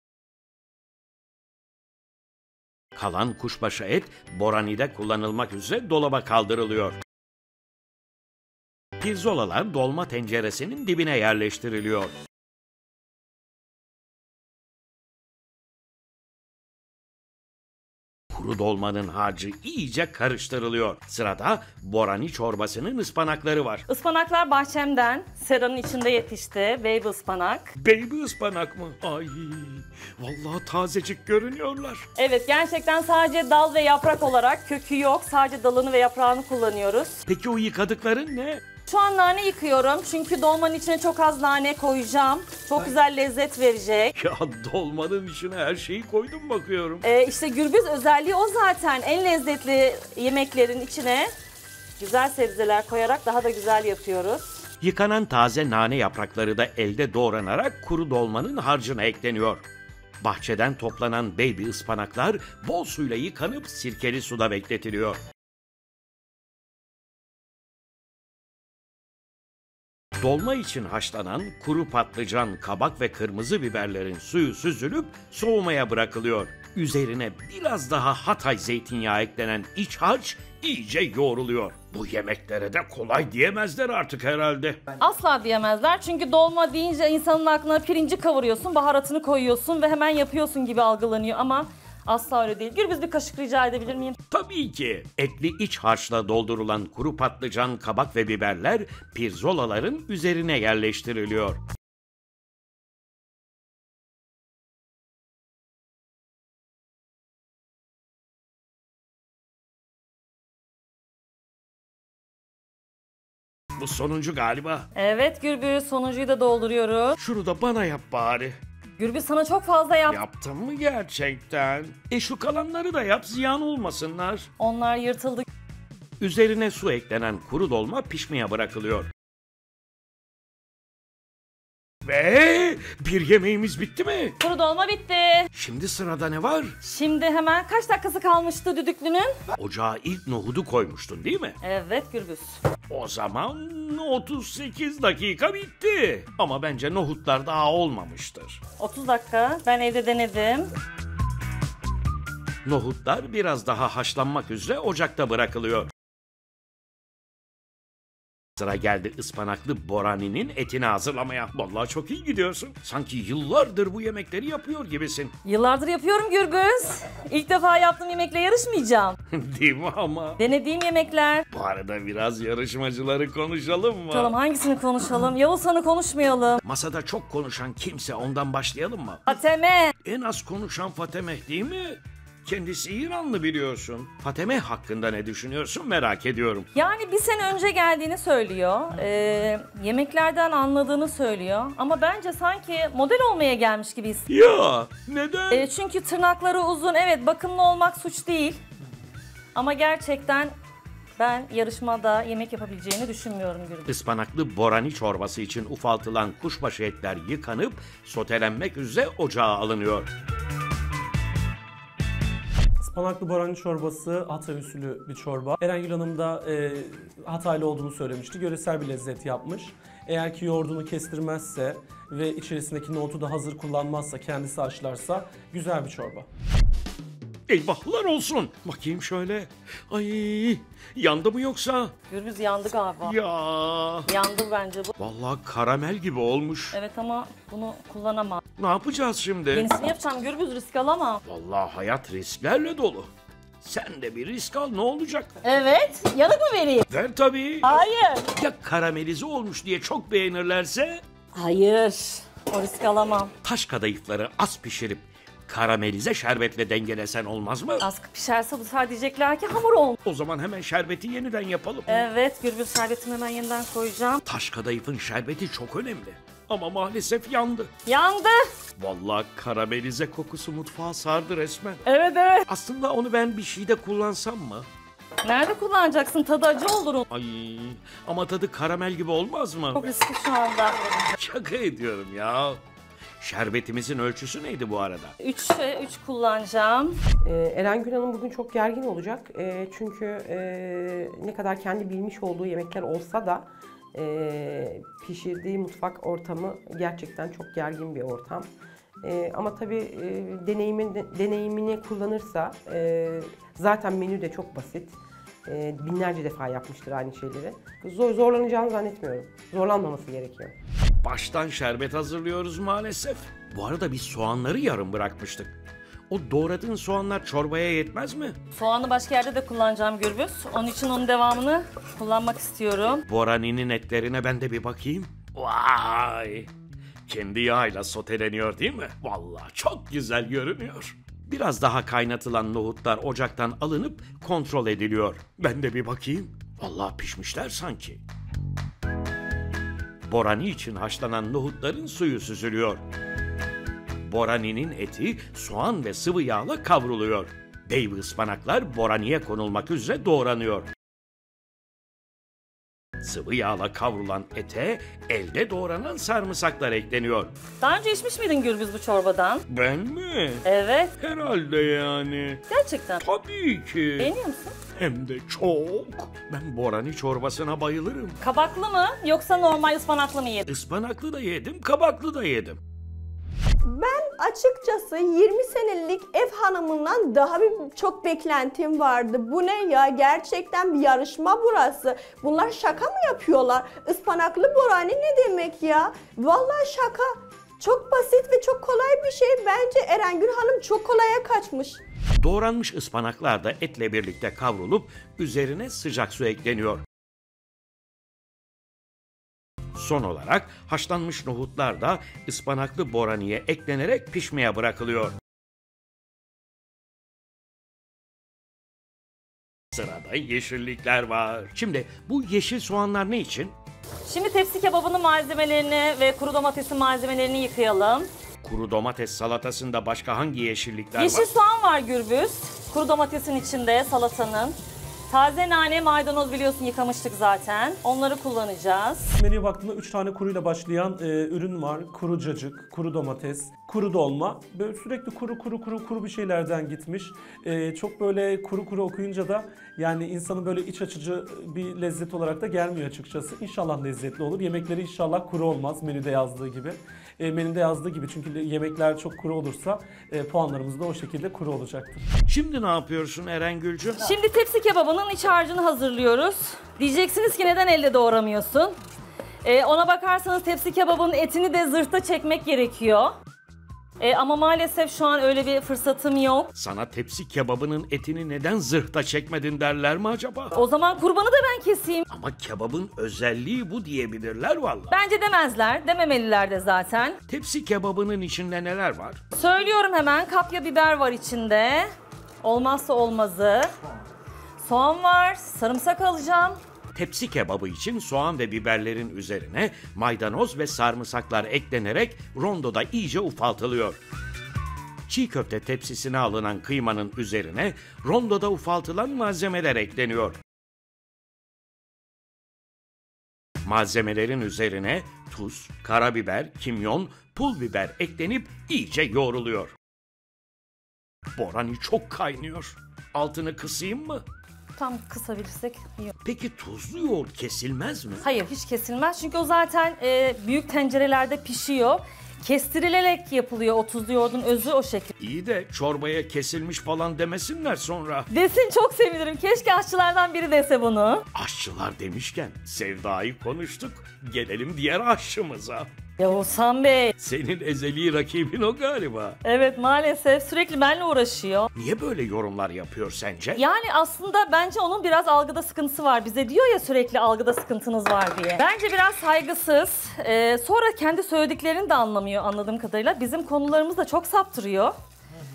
Kalan kuşbaşı et boranide kullanılmak üzere dolaba kaldırılıyor. Pirzolalar dolma tenceresinin dibine yerleştiriliyor. Kuru dolmanın harcı iyice karıştırılıyor. Sırada borani çorbasının ıspanakları var. Ispanaklar bahçemden, seranın içinde yetişti. Baby ıspanak. Baby ıspanak mı? Ay, vallahi tazecik görünüyorlar. Evet, gerçekten sadece dal ve yaprak olarak, kökü yok. Sadece dalını ve yaprağını kullanıyoruz. Peki o yıkadıkların ne? Şu an nane yıkıyorum çünkü dolmanın içine çok az nane koyacağım. Çok güzel lezzet verecek. Ya dolmanın içine her şeyi koydum bakıyorum. Ee, işte gürbüz özelliği o zaten. En lezzetli yemeklerin içine güzel sebzeler koyarak daha da güzel yapıyoruz. Yıkanan taze nane yaprakları da elde doğranarak kuru dolmanın harcına ekleniyor. Bahçeden toplanan baby ıspanaklar bol suyla yıkanıp sirkeli suda bekletiliyor. Dolma için haşlanan kuru patlıcan, kabak ve kırmızı biberlerin suyu süzülüp soğumaya bırakılıyor. Üzerine biraz daha Hatay zeytinyağı eklenen iç harç iyice yoğruluyor. Bu yemeklere de kolay diyemezler artık herhalde. Asla diyemezler çünkü dolma deyince insanın aklına pirinci kavuruyorsun, baharatını koyuyorsun ve hemen yapıyorsun gibi algılanıyor ama asla öyle değil. Gürbüz bir kaşık rica edebilir miyim? Tabii ki. Etli iç harçla doldurulan kuru patlıcan, kabak ve biberler pirzolaların üzerine yerleştiriliyor. Bu sonuncu galiba. Evet Gürbüz, sonuncuyu da dolduruyoruz. Şunu da bana yap bari. Gürbüz sana çok fazla yap. Yaptın mı gerçekten? E şu kalanları da yap, ziyan olmasınlar. Onlar yırtıldı. Üzerine su eklenen kuru dolma pişmeye bırakılıyor. Ve bir yemeğimiz bitti mi? Kuru dolma bitti. Şimdi sırada ne var? Şimdi hemen kaç dakikası kalmıştı düdüklünün? Ocağa ilk nohudu koymuştun değil mi? Evet Gürbüz. O zaman otuz sekiz dakika bitti. Ama bence nohutlar daha olmamıştır. otuz dakika. Ben evde denedim. Nohutlar biraz daha haşlanmak üzere ocakta bırakılıyor. Sıra geldi ıspanaklı boraninin etini hazırlamaya. Vallahi çok iyi gidiyorsun. Sanki yıllardır bu yemekleri yapıyor gibisin. Yıllardır yapıyorum Gürbüz. İlk defa yaptığım yemekle yarışmayacağım. Değil mi ama? Denediğim yemekler. Bu arada biraz yarışmacıları konuşalım mı? Bakalım hangisini konuşalım? Yavuz Han'ı konuşmayalım. Masada çok konuşan kimse, ondan başlayalım mı? Fateme. En az konuşan Fateme değil mi? Kendisi İranlı biliyorsun. Fateme hakkında ne düşünüyorsun merak ediyorum. Yani bir sene önce geldiğini söylüyor. Ee, yemeklerden anladığını söylüyor. Ama bence sanki model olmaya gelmiş gibi hissediyorum. Ya neden? Ee, çünkü tırnakları uzun. Evet, bakımlı olmak suç değil. Ama gerçekten ben yarışmada yemek yapabileceğini düşünmüyorum Gürbüz. Ispanaklı borani çorbası için ufaltılan kuşbaşı etler yıkanıp sotelenmek üzere ocağa alınıyor. Ispanaklı borani çorbası Hatay usulü bir çorba. Erengül Hanım da e, Hataylı olduğunu söylemişti. Yöresel bir lezzet yapmış. Eğer ki yoğurdunu kestirmezse ve içerisindeki nohutu da hazır kullanmazsa, kendisi haşlarsa güzel bir çorba. Eyvahlar olsun. Bakayım şöyle. Ay, yandı mı yoksa? Gürbüz yandı galiba. Ya. Yandı bence bu. Vallahi karamel gibi olmuş. Evet ama bunu kullanamam. Ne yapacağız şimdi? Yenisini yapacağım Gürbüz, risk alamam. Vallahi hayat risklerle dolu. Sen de bir risk al, ne olacak? Evet. Yanık mı vereyim? Ver tabii. Hayır. Ya karamelize olmuş diye çok beğenirlerse? Hayır. O risk alamam. Taş kadayıfları az pişirip karamelize şerbetle dengelesen olmaz mı? Az pişerse bu sefer diyecekler ki hamur olmuş. O zaman hemen şerbeti yeniden yapalım. Evet, gürbüz şerbetimi hemen yeniden koyacağım. Taş kadayıfın şerbeti çok önemli. Ama maalesef yandı. Yandı. Vallahi karamelize kokusu mutfağa sardı resmen. Evet evet. Aslında onu ben bir şeyde kullansam mı? Nerede kullanacaksın? Tadı acı olur o. Ay, ama tadı karamel gibi olmaz mı? Çok riskli şu anda. Şaka ediyorum ya. Şerbetimizin ölçüsü neydi bu arada? Üç, üç kullanacağım. Ee, Erengül Hanım bugün çok gergin olacak. Ee, çünkü e, ne kadar kendi bilmiş olduğu yemekler olsa da e, pişirdiği mutfak ortamı gerçekten çok gergin bir ortam. E, ama tabii e, deneyimin, deneyimini kullanırsa e, zaten menü de çok basit. E, binlerce defa yapmıştır aynı şeyleri. Zor, zorlanacağını zannetmiyorum. Zorlanmaması gerekiyor. Baştan şerbet hazırlıyoruz maalesef. Bu arada biz soğanları yarım bırakmıştık. O doğradığın soğanlar çorbaya yetmez mi? Soğanı başka yerde de kullanacağım gürbüz. Onun için onun devamını kullanmak istiyorum. Borani'nin etlerine ben de bir bakayım. Vay! Kendi yağıyla soteleniyor değil mi? Vallahi çok güzel görünüyor. Biraz daha kaynatılan nohutlar ocaktan alınıp kontrol ediliyor. Ben de bir bakayım. Vallahi pişmişler sanki. Borani için haşlanan nohutların suyu süzülüyor. Borani'nin eti soğan ve sıvı yağla kavruluyor. Dev ıspanaklar boraniye konulmak üzere doğranıyor. Sıvı yağla kavrulan ete elde doğranan sarımsaklar ekleniyor. Daha önce içmiş miydin gürbüz bu çorbadan? Ben mi? Evet. Herhalde yani. Gerçekten. Tabii ki. Beğeniyor musun? Hem de çok. Ben borani çorbasına bayılırım. Kabaklı mı yoksa normal ıspanaklı mı yedin? Ispanaklı da yedim, kabaklı da yedim. Ben açıkçası yirmi senelik ev hanımından daha bir çok beklentim vardı. Bu ne ya? Gerçekten bir yarışma burası. Bunlar şaka mı yapıyorlar? Ispanaklı borani ne demek ya? Vallahi şaka. Çok basit ve çok kolay bir şey. Bence Erengül Hanım çok kolaya kaçmış. Doğranmış ıspanaklar da etle birlikte kavrulup üzerine sıcak su ekleniyor. Son olarak haşlanmış nohutlar da ıspanaklı boraniye eklenerek pişmeye bırakılıyor. Sırada yeşillikler var. Şimdi bu yeşil soğanlar ne için? Şimdi tepsi kebabının malzemelerini ve kuru domatesin malzemelerini yıkayalım. Kuru domates salatasında başka hangi yeşillikler Yeşil var? soğan var gürbüz. Kuru domatesin içinde salatanın. Taze nane, maydanoz biliyorsun yıkamıştık zaten. Onları kullanacağız. Menüye baktığımda üç tane kuruyla başlayan e, ürün var. Kuru cacık, kuru domates, kuru dolma. Böyle sürekli kuru kuru kuru kuru bir şeylerden gitmiş. E, çok böyle kuru kuru okuyunca da yani insanın böyle iç açıcı bir lezzet olarak da gelmiyor açıkçası. İnşallah lezzetli olur. Yemekleri inşallah kuru olmaz menüde yazdığı gibi. E, menüde yazdığı gibi çünkü yemekler çok kuru olursa e, puanlarımız da o şekilde kuru olacaktır. Şimdi ne yapıyorsun Erengül'cüm? Şimdi tepsi kebabının iç harcını hazırlıyoruz. Diyeceksiniz ki neden elle doğramıyorsun? Ee, ona bakarsanız tepsi kebabının etini de zırhta çekmek gerekiyor. Ee, ama maalesef şu an öyle bir fırsatım yok. Sana tepsi kebabının etini neden zırhta çekmedin derler mi acaba? O zaman kurbanı da ben keseyim. Ama kebabın özelliği bu diyebilirler vallahi. Bence demezler, dememeliler de zaten. Tepsi kebabının içinde neler var? Söylüyorum hemen, kapya biber var içinde. Olmazsa olmazı. Soğan var, sarımsak alacağım. Tepsi kebabı için soğan ve biberlerin üzerine maydanoz ve sarımsaklar eklenerek rondoda iyice ufaltılıyor. Çiğ köfte tepsisine alınan kıymanın üzerine rondoda ufaltılan malzemeler ekleniyor. Malzemelerin üzerine tuz, karabiber, kimyon, pul biber eklenip iyice yoğruluyor. Borani çok kaynıyor. Altını kısayım mı? Tam kısabilirsek iyi. Peki tuzlu yoğurt kesilmez mi? Hayır, hiç kesilmez çünkü o zaten e, büyük tencerelerde pişiyor. Kestirilerek yapılıyor, o tuzlu yoğurdun özü o şekilde. İyi de çorbaya kesilmiş falan demesinler sonra. Desin, çok sevinirim. Keşke aşçılardan biri dese bunu. Aşçılar demişken Sevda'yı konuştuk. Gelelim diğer aşçımıza. Ya Oğuzhan Bey. Senin ezeli rakibin o galiba. Evet, maalesef sürekli benimle uğraşıyor. Niye böyle yorumlar yapıyor sence? Yani aslında bence onun biraz algıda sıkıntısı var. Bize diyor ya sürekli algıda sıkıntınız var diye. Bence biraz saygısız. Ee, sonra kendi söylediklerini de anlamıyor anladığım kadarıyla. Bizim konularımızı da çok saptırıyor.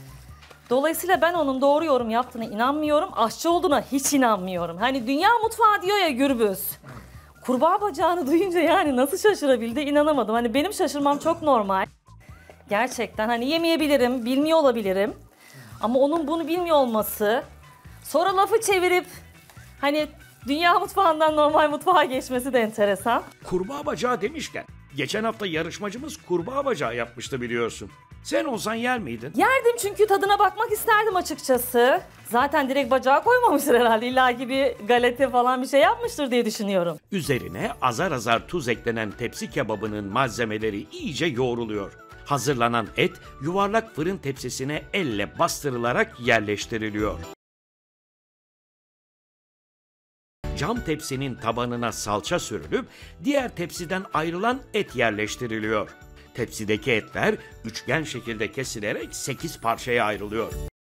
Dolayısıyla ben onun doğru yorum yaptığına inanmıyorum. Aşçı olduğuna hiç inanmıyorum. Hani dünya mutfağı diyor ya Gürbüz. Kurbağa bacağını duyunca yani nasıl şaşırabildi inanamadım. Hani benim şaşırmam çok normal. Gerçekten hani yemeyebilirim, bilmiyor olabilirim. Ama onun bunu bilmiyor olması, sonra lafı çevirip hani dünya mutfağından normal mutfağa geçmesi de enteresan. Kurbağa bacağı demişken, geçen hafta yarışmacımız kurbağa bacağı yapmıştı biliyorsun. Sen olsan yer miydin? Yerdim çünkü tadına bakmak isterdim açıkçası. Zaten direkt bacağı koymamıştır herhalde. İlla ki bir galeta falan bir şey yapmıştır diye düşünüyorum. Üzerine azar azar tuz eklenen tepsi kebabının malzemeleri iyice yoğruluyor. Hazırlanan et yuvarlak fırın tepsisine elle bastırılarak yerleştiriliyor. Cam tepsinin tabanına salça sürülüp diğer tepsiden ayrılan et yerleştiriliyor. Tepsideki etler üçgen şekilde kesilerek sekiz parçaya ayrılıyor.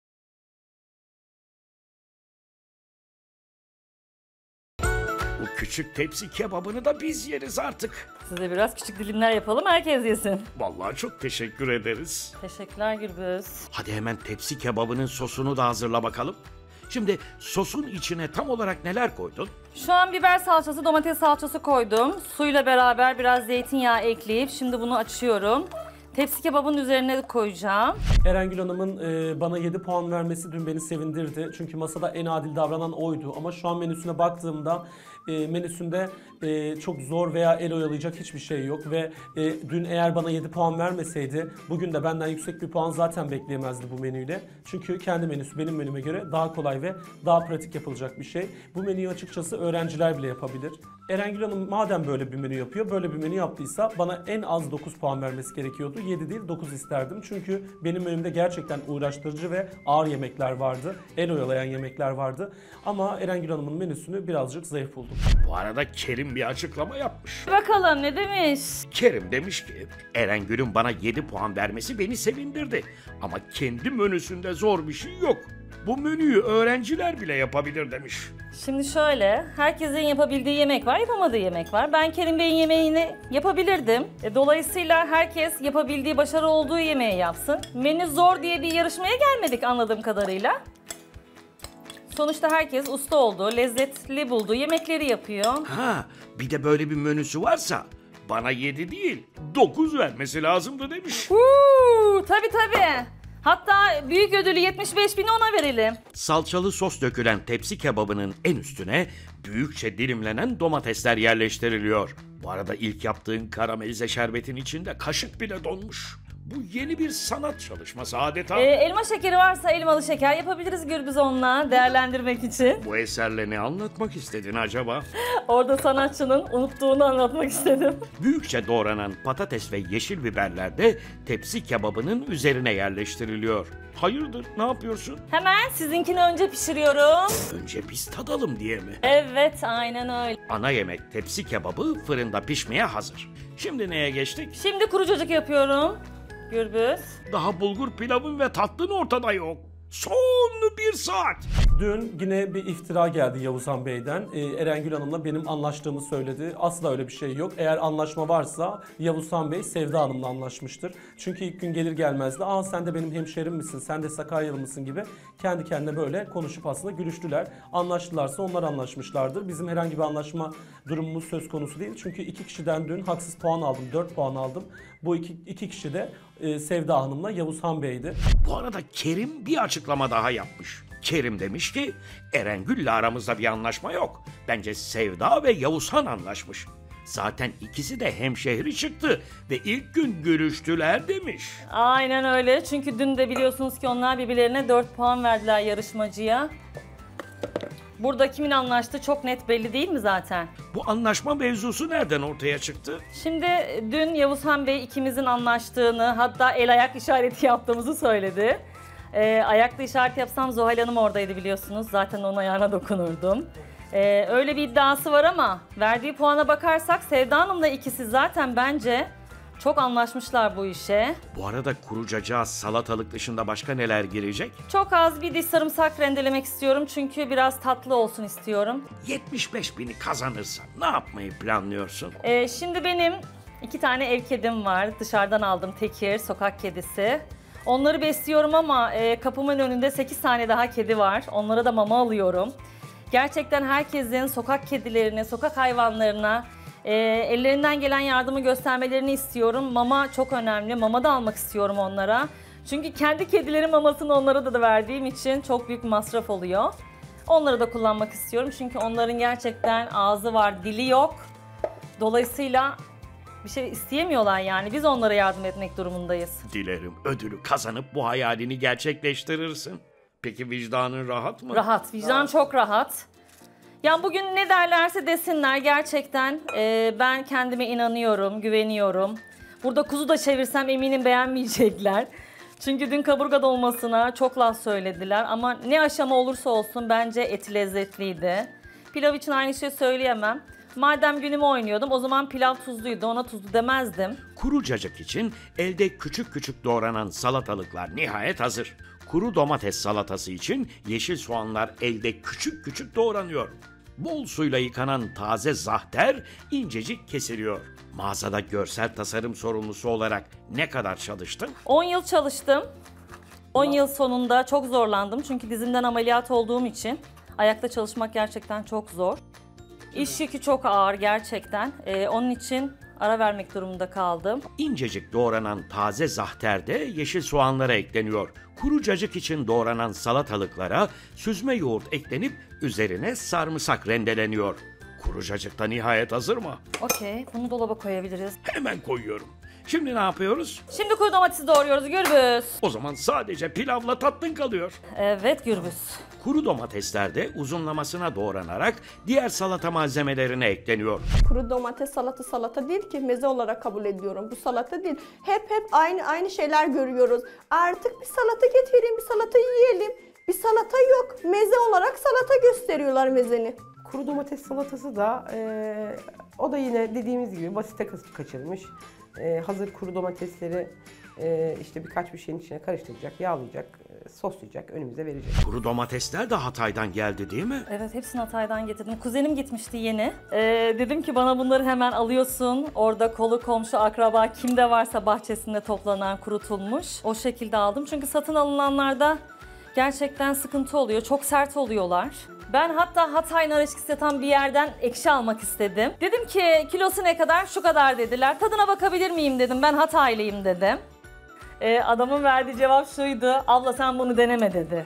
Bu küçük tepsi kebabını da biz yeriz artık. Size biraz küçük dilimler yapalım, herkes yesin. Vallahi çok teşekkür ederiz. Teşekkürler Gürbüz. Hadi hemen tepsi kebabının sosunu da hazırla bakalım. Şimdi sosun içine tam olarak neler koydun? Şu an biber salçası, domates salçası koydum. Suyla beraber biraz zeytinyağı ekleyip şimdi bunu açıyorum. Tepsi kebabın üzerine koyacağım. Erengül Hanım'ın e, bana yedi puan vermesi dün beni sevindirdi. Çünkü masada en adil davranan oydu. Ama şu an menüsüne baktığımda e, menüsünde e, çok zor veya el oyalayacak hiçbir şey yok. Ve e, dün eğer bana yedi puan vermeseydi bugün de benden yüksek bir puan zaten bekleyemezdi bu menüyle. Çünkü kendi menüsü benim menüme göre daha kolay ve daha pratik yapılacak bir şey. Bu menüyü açıkçası öğrenciler bile yapabilir. Erengül Hanım madem böyle bir menü yapıyor, böyle bir menü yaptıysa bana en az dokuz puan vermesi gerekiyordu. yedi değil dokuz isterdim. Çünkü benim önümde gerçekten uğraştırıcı ve ağır yemekler vardı. El oyalayan yemekler vardı. Ama Erengül Hanım'ın menüsünü birazcık zayıf buldum. Bu arada Kerim bir açıklama yapmış. Bakalım ne demiş? Kerim demiş ki, Erengül'ün bana yedi puan vermesi beni sevindirdi. Ama kendi menüsünde zor bir şey yok. Bu menüyü öğrenciler bile yapabilir demiş. Şimdi şöyle, herkesin yapabildiği yemek var, yapamadığı yemek var. Ben Kerim Bey'in yemeğini yapabilirdim. E, dolayısıyla herkes yapabildiği, başarılı olduğu yemeği yapsın. Menü zor diye bir yarışmaya gelmedik anladığım kadarıyla. Sonuçta herkes usta olduğu, lezzetli bulduğu yemekleri yapıyor. Ha, bir de böyle bir menüsü varsa bana yedi değil dokuz vermesi lazımdı demiş. Uuu, tabii tabii. Hatta büyük ödülü yetmiş beş bini ona verelim. Salçalı sos dökülen tepsi kebabının en üstüne büyükçe dilimlenen domatesler yerleştiriliyor. Bu arada ilk yaptığın karamelize şerbetin içinde kaşık bile donmuş. Bu yeni bir sanat çalışması adeta. Ee, elma şekeri varsa elmalı şeker yapabiliriz Gürbüz onunla değerlendirmek için. Bu eserle ne anlatmak istedin acaba? Orada sanatçının unuttuğunu anlatmak istedim. Büyükçe doğranan patates ve yeşil biberler de tepsi kebabının üzerine yerleştiriliyor. Hayırdır, ne yapıyorsun? Hemen sizinkini önce pişiriyorum. Önce biz tadalım diye mi? Evet, aynen öyle. Ana yemek tepsi kebabı fırında pişmeye hazır. Şimdi neye geçtik? Şimdi kuru cacık yapıyorum. Gürbüz. Daha bulgur pilavın ve tatlın ortada yok. Son bir saat. Dün yine bir iftira geldi Yavuzhan Bey'den. Ee, Erengül Hanım'la benim anlaştığımı söyledi. Asla öyle bir şey yok. Eğer anlaşma varsa Yavuzhan Bey Sevda Hanım'la anlaşmıştır. Çünkü ilk gün gelir gelmez de "Aa sen de benim hemşerim misin, sen de Sakaryalı mısın?" gibi kendi kendine böyle konuşup aslında gülüştüler. Anlaştılarsa onlar anlaşmışlardır. Bizim herhangi bir anlaşma durumumuz söz konusu değil. Çünkü iki kişiden dün haksız puan aldım, dört puan aldım. Bu iki, iki kişi de e, Sevda Hanım'la Yavuzhan Bey'di. Bu arada Kerim bir açıklama daha yapmış. Kerim demiş ki Erengül'le aramızda bir anlaşma yok. Bence Sevda ve Yavuzhan anlaşmış. Zaten ikisi de hemşehri çıktı ve ilk gün görüştüler demiş. Aynen öyle. Çünkü dün de biliyorsunuz ki onlar birbirlerine dört puan verdiler yarışmacıya. Burada kimin anlaştığı çok net belli değil mi zaten? Bu anlaşma mevzusu nereden ortaya çıktı? Şimdi dün Yavuzhan Bey ikimizin anlaştığını, hatta el ayak işareti yaptığımızı söyledi. Ee, ayakta işaret yapsam Zuhal Hanım oradaydı biliyorsunuz. Zaten onun ayağına dokunurdum. Ee, öyle bir iddiası var ama verdiği puana bakarsak Sevda Hanım'la ikisi zaten bence çok anlaşmışlar bu işe. Bu arada kuru cacığa salatalık dışında başka neler girecek? Çok az bir diş sarımsak rendelemek istiyorum çünkü biraz tatlı olsun istiyorum. yetmiş beş bini kazanırsan ne yapmayı planlıyorsun? Ee, şimdi benim iki tane ev kedim var. Dışarıdan aldım, tekir, sokak kedisi. Onları besliyorum ama e, kapımın önünde sekiz tane daha kedi var. Onlara da mama alıyorum. Gerçekten herkesin sokak kedilerine, sokak hayvanlarına e, ellerinden gelen yardımı göstermelerini istiyorum. Mama çok önemli. Mama da almak istiyorum onlara. Çünkü kendi kedilerin mamasını onlara da, da verdiğim için çok büyük masraf oluyor. Onları da kullanmak istiyorum. Çünkü onların gerçekten ağzı var, dili yok. Dolayısıyla bir şey isteyemiyorlar yani. Biz onlara yardım etmek durumundayız. Dilerim ödülü kazanıp bu hayalini gerçekleştirirsin. Peki vicdanın rahat mı? Rahat, vicdan çok rahat. Yani bugün ne derlerse desinler gerçekten e, ben kendime inanıyorum, güveniyorum. Burada kuzu da çevirsem eminim beğenmeyecekler. Çünkü dün kaburga dolmasına çok laf söylediler ama ne aşama olursa olsun bence eti lezzetliydi. Pilav için aynı şeyi söyleyemem. Madem günümü oynuyordum o zaman pilav tuzluydu, ona tuzlu demezdim. Kuru cacık için elde küçük küçük doğranan salatalıklar nihayet hazır. Kuru domates salatası için yeşil soğanlar elde küçük küçük doğranıyor. Bol suyla yıkanan taze zahter incecik kesiliyor. Mağazada görsel tasarım sorumlusu olarak ne kadar çalıştın? on yıl çalıştım. on yıl sonunda çok zorlandım çünkü dizimden ameliyat olduğum için ayakta çalışmak gerçekten çok zor. İş yükü çok ağır gerçekten. Ee, onun için ara vermek durumunda kaldım. İncecik doğranan taze zahterde yeşil soğanlara ekleniyor. Kuru cacık için doğranan salatalıklara süzme yoğurt eklenip üzerine sarımsak rendeleniyor. Kuru cacık da nihayet hazır mı? Okey, bunu dolaba koyabiliriz. Hemen koyuyorum. Şimdi ne yapıyoruz? Şimdi kuru domatesi doğruyoruz Gürbüz. O zaman sadece pilavla tatlın kalıyor. Evet Gürbüz. Kuru domatesler de uzunlamasına doğranarak diğer salata malzemelerine ekleniyor. Kuru domates salata salata değil ki, meze olarak kabul ediyorum. Bu salata değil. Hep hep aynı aynı şeyler görüyoruz. Artık bir salata getirin, bir salata yiyelim. Bir salata yok. Meze olarak salata gösteriyorlar mezeni. Kuru domates salatası da e, o da yine dediğimiz gibi basite kaçırılmış. E, hazır kuru domatesleri e, işte birkaç bir şeyin içine karıştıracak, yağlayacak, e, soslayacak, önümüze verecek. Kuru domatesler de Hatay'dan geldi değil mi? Evet, hepsini Hatay'dan getirdim. Kuzenim gitmişti yeni. Ee, dedim ki bana bunları hemen alıyorsun. Orada kolu komşu akraba kimde varsa bahçesinde toplanan kurutulmuş. O şekilde aldım. Çünkü satın alınanlarda gerçekten sıkıntı oluyor. Çok sert oluyorlar. Ben hatta Hatay nar ekşisi satan bir yerden ekşi almak istedim. Dedim ki kilosu ne kadar? Şu kadar dediler. Tadına bakabilir miyim dedim. Ben Hataylıyım dedim. Ee, adamın verdiği cevap şuydu. Abla sen bunu deneme dedi.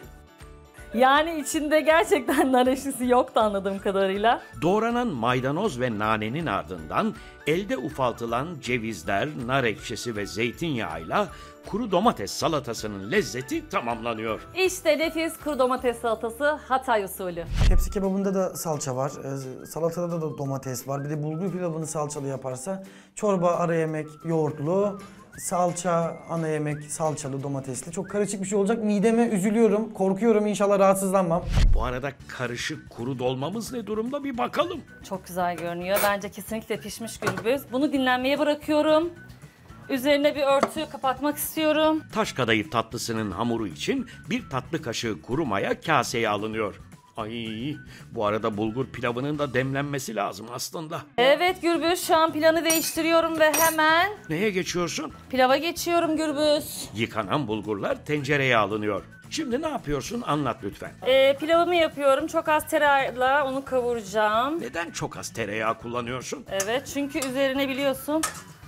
Yani içinde gerçekten nar ekşisi yoktu anladığım kadarıyla. Doğranan maydanoz ve nanenin ardından elde ufaltılan cevizler, nar ekşisi ve zeytinyağıyla kuru domates salatasının lezzeti tamamlanıyor. İşte nefis kuru domates salatası Hatay usulü. Tepsi kebabında da salça var, e, salatada da domates var. Bir de bulgur pilavını salçalı yaparsa çorba, ara yemek, yoğurtlu, salça, ana yemek, salçalı, domatesli. Çok karışık bir şey olacak. Mideme üzülüyorum, korkuyorum, inşallah rahatsızlanmam. Bu arada karışık kuru dolmamız ne durumda bir bakalım. Çok güzel görünüyor. Bence kesinlikle pişmiş Gürbüz. Bunu dinlenmeye bırakıyorum. Üzerine bir örtü kapatmak istiyorum. Taş kadayıf tatlısının hamuru için bir tatlı kaşığı kuru maya kaseye alınıyor. Ay, bu arada bulgur pilavının da demlenmesi lazım aslında. Evet Gürbüz, şu an planı değiştiriyorum ve hemen Neye geçiyorsun? pilava geçiyorum Gürbüz. Yıkanan bulgurlar tencereye alınıyor. Şimdi ne yapıyorsun anlat lütfen. Ee, pilavımı yapıyorum. Çok az tereyağıyla onu kavuracağım. Neden çok az tereyağı kullanıyorsun? Evet, çünkü üzerine biliyorsun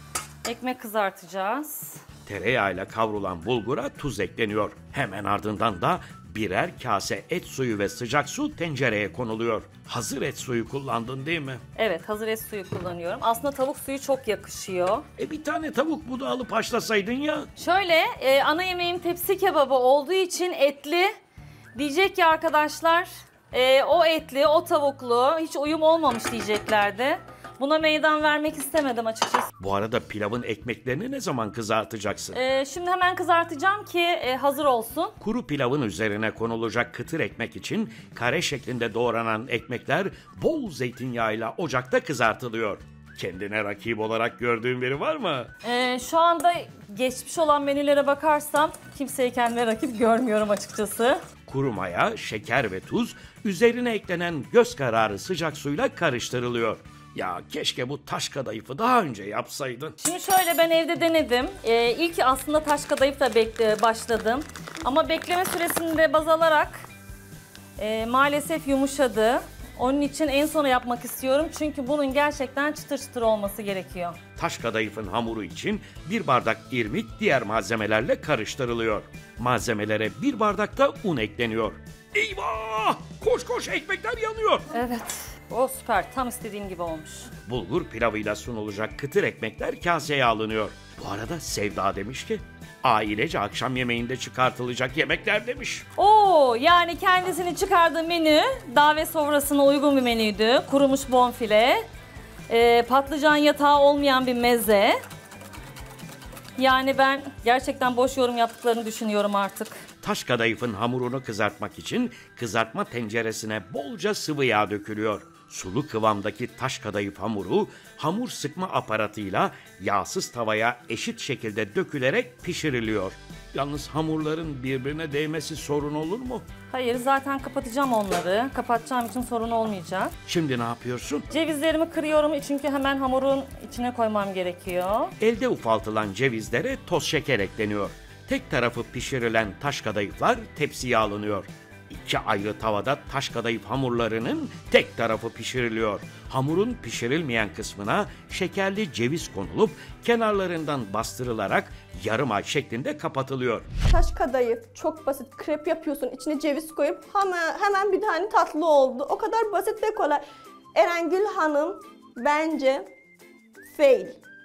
ekmek kızartacağız. Tereyağıyla kavrulan bulgura tuz ekleniyor. Hemen ardından da birer kase et suyu ve sıcak su tencereye konuluyor. Hazır et suyu kullandın değil mi? Evet, hazır et suyu kullanıyorum. Aslında tavuk suyu çok yakışıyor. E bir tane tavuk budu alıp haşlasaydın ya. Şöyle, e, ana yemeğim tepsi kebabı olduğu için etli. Diyecek ki arkadaşlar, e, o etli, o tavuklu hiç uyum olmamış diyeceklerdi. Buna meydan vermek istemedim açıkçası. Bu arada pilavın ekmeklerini ne zaman kızartacaksın? E, şimdi hemen kızartacağım ki e, hazır olsun. Kuru pilavın üzerine konulacak kıtır ekmek için kare şeklinde doğranan ekmekler bol zeytinyağıyla ocakta kızartılıyor. Kendine rakip olarak gördüğün biri var mı? E, şu anda geçmiş olan menülere bakarsam kimseyi kendime rakip görmüyorum açıkçası. Kuru maya, şeker ve tuz üzerine eklenen göz kararı sıcak suyla karıştırılıyor. Ya keşke bu taş kadayıfı daha önce yapsaydın. Şimdi şöyle ben evde denedim. Ee, ilk aslında taş kadayıfla bekle, başladım. Ama bekleme süresinde baz alarak e, maalesef yumuşadı. Onun için en sona yapmak istiyorum. Çünkü bunun gerçekten çıtır çıtır olması gerekiyor. Taş kadayıfın hamuru için bir bardak irmik diğer malzemelerle karıştırılıyor. Malzemelere bir bardak da un ekleniyor. Eyvah! Koş koş ekmekler yanıyor. Evet. O süper. Tam istediğim gibi olmuş. Bulgur pilavıyla sunulacak kıtır ekmekler kaseye alınıyor. Bu arada Sevda demiş ki ailece akşam yemeğinde çıkartılacak yemekler demiş. Oo, yani kendisini çıkardığı menü davet sofrasına uygun bir menüydü. Kurumuş bonfile, e, patlıcan yatağı olmayan bir meze. Yani ben gerçekten boş yorum yaptıklarını düşünüyorum artık. Taş kadayıfın hamurunu kızartmak için kızartma tenceresine bolca sıvı yağ dökülüyor. Sulu kıvamdaki taş kadayıf hamuru hamur sıkma aparatıyla yağsız tavaya eşit şekilde dökülerek pişiriliyor. Yalnız hamurların birbirine değmesi sorun olur mu? Hayır, zaten kapatacağım onları. Kapatacağım için sorun olmayacak. Şimdi ne yapıyorsun? Cevizlerimi kırıyorum çünkü hemen hamurun içine koymam gerekiyor. Elde ufaltılan cevizlere toz şeker ekleniyor. Tek tarafı pişirilen taş kadayıflar tepsiye alınıyor. İki ayrı tavada taş kadayıf hamurlarının tek tarafı pişiriliyor. Hamurun pişirilmeyen kısmına şekerli ceviz konulup kenarlarından bastırılarak yarım ay şeklinde kapatılıyor. Taş kadayıf çok basit. Krep yapıyorsun, içine ceviz koyup hemen, hemen bir tane tatlı oldu. O kadar basit ve kolay. Erengül Hanım bence fail.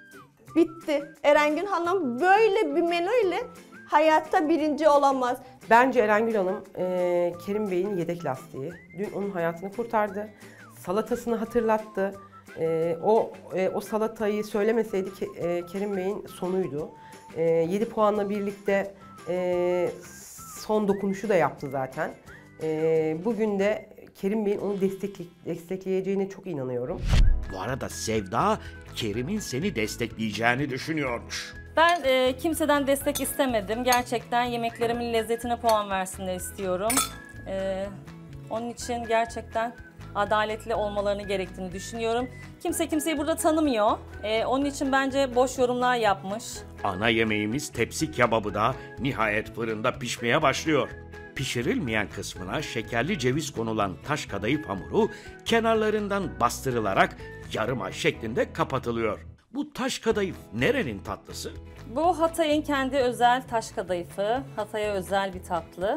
Bitti. Erengül Hanım böyle bir menüyle hayatta birinci olamaz. Bence Erengül Hanım e, Kerim Bey'in yedek lastiği. Dün onun hayatını kurtardı. Salatasını hatırlattı. E, o e, o salatayı söylemeseydi ki, e, Kerim Bey'in sonuydu. E, yedi puanla birlikte e, son dokunuşu da yaptı zaten. E, bugün de Kerim Bey'in onu destekle, destekleyeceğine çok inanıyorum. Bu arada Sevda, Kerim'in seni destekleyeceğini düşünüyormuş. Ben e, kimseden destek istemedim. Gerçekten yemeklerimin lezzetine puan versinler istiyorum. E, onun için gerçekten adaletli olmalarını gerektiğini düşünüyorum. Kimse kimseyi burada tanımıyor. E, onun için bence boş yorumlar yapmış. Ana yemeğimiz tepsi kebabı da nihayet fırında pişmeye başlıyor. Pişirilmeyen kısmına şekerli ceviz konulan taş kadayıf hamuru kenarlarından bastırılarak yarım ay şeklinde kapatılıyor. Bu taş kadayıf nerenin tatlısı? Bu Hatay'ın kendi özel taş kadayıfı. Hatay'a özel bir tatlı.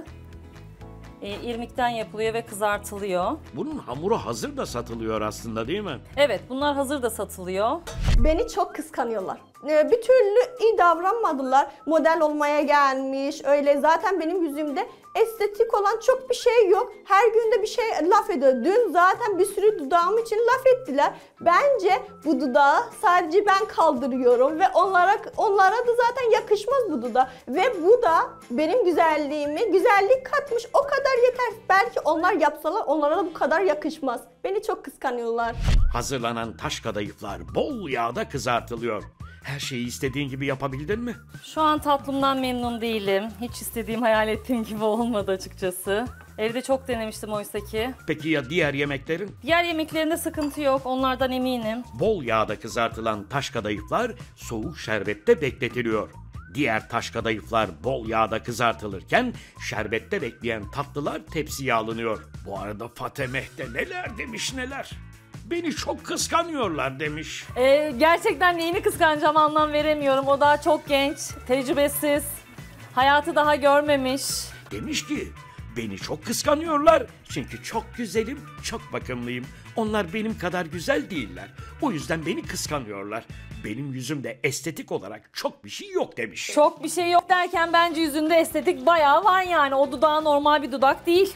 E, irmikten yapılıyor ve kızartılıyor. Bunun hamuru hazır da satılıyor aslında değil mi? Evet, bunlar hazır da satılıyor. Beni çok kıskanıyorlar. Ee, Bir türlü iyi davranmadılar. Model olmaya gelmiş. Öyle zaten benim yüzümde estetik olan çok bir şey yok. Her gün de bir şey laf ediyor. Dün zaten bir sürü dudağım için laf ettiler. Bence bu dudağı sadece ben kaldırıyorum ve onlara onlara da zaten yakışmaz bu dudağı. Ve bu da benim güzelliğimi, güzellik katmış. O kadar yeter. Belki onlar yapsalar onlara da bu kadar yakışmaz. Beni çok kıskanıyorlar. Hazırlanan taş kadayıflar bol yağda kızartılıyor. Her şeyi istediğin gibi yapabildin mi? Şu an tatlımdan memnun değilim. Hiç istediğim, hayal ettiğim gibi olmadı açıkçası. Evde çok denemiştim oysa ki. Peki ya diğer yemeklerin? Diğer yemeklerinde sıkıntı yok, onlardan eminim. Bol yağda kızartılan taş kadayıflar soğuk şerbette bekletiliyor. Diğer taş kadayıflar bol yağda kızartılırken şerbette bekleyen tatlılar tepsiye alınıyor. Bu arada Fateme de neler demiş neler. Beni çok kıskanıyorlar demiş. Ee, gerçekten neyini kıskanacağım anlam veremiyorum. O daha çok genç, tecrübesiz, hayatı daha görmemiş. Demiş ki beni çok kıskanıyorlar çünkü çok güzelim, çok bakımlıyım. Onlar benim kadar güzel değiller. O yüzden beni kıskanıyorlar. Benim yüzümde estetik olarak çok bir şey yok demiş. Çok bir şey yok derken bence yüzünde estetik bayağı var yani. O dudağı normal bir dudak değil.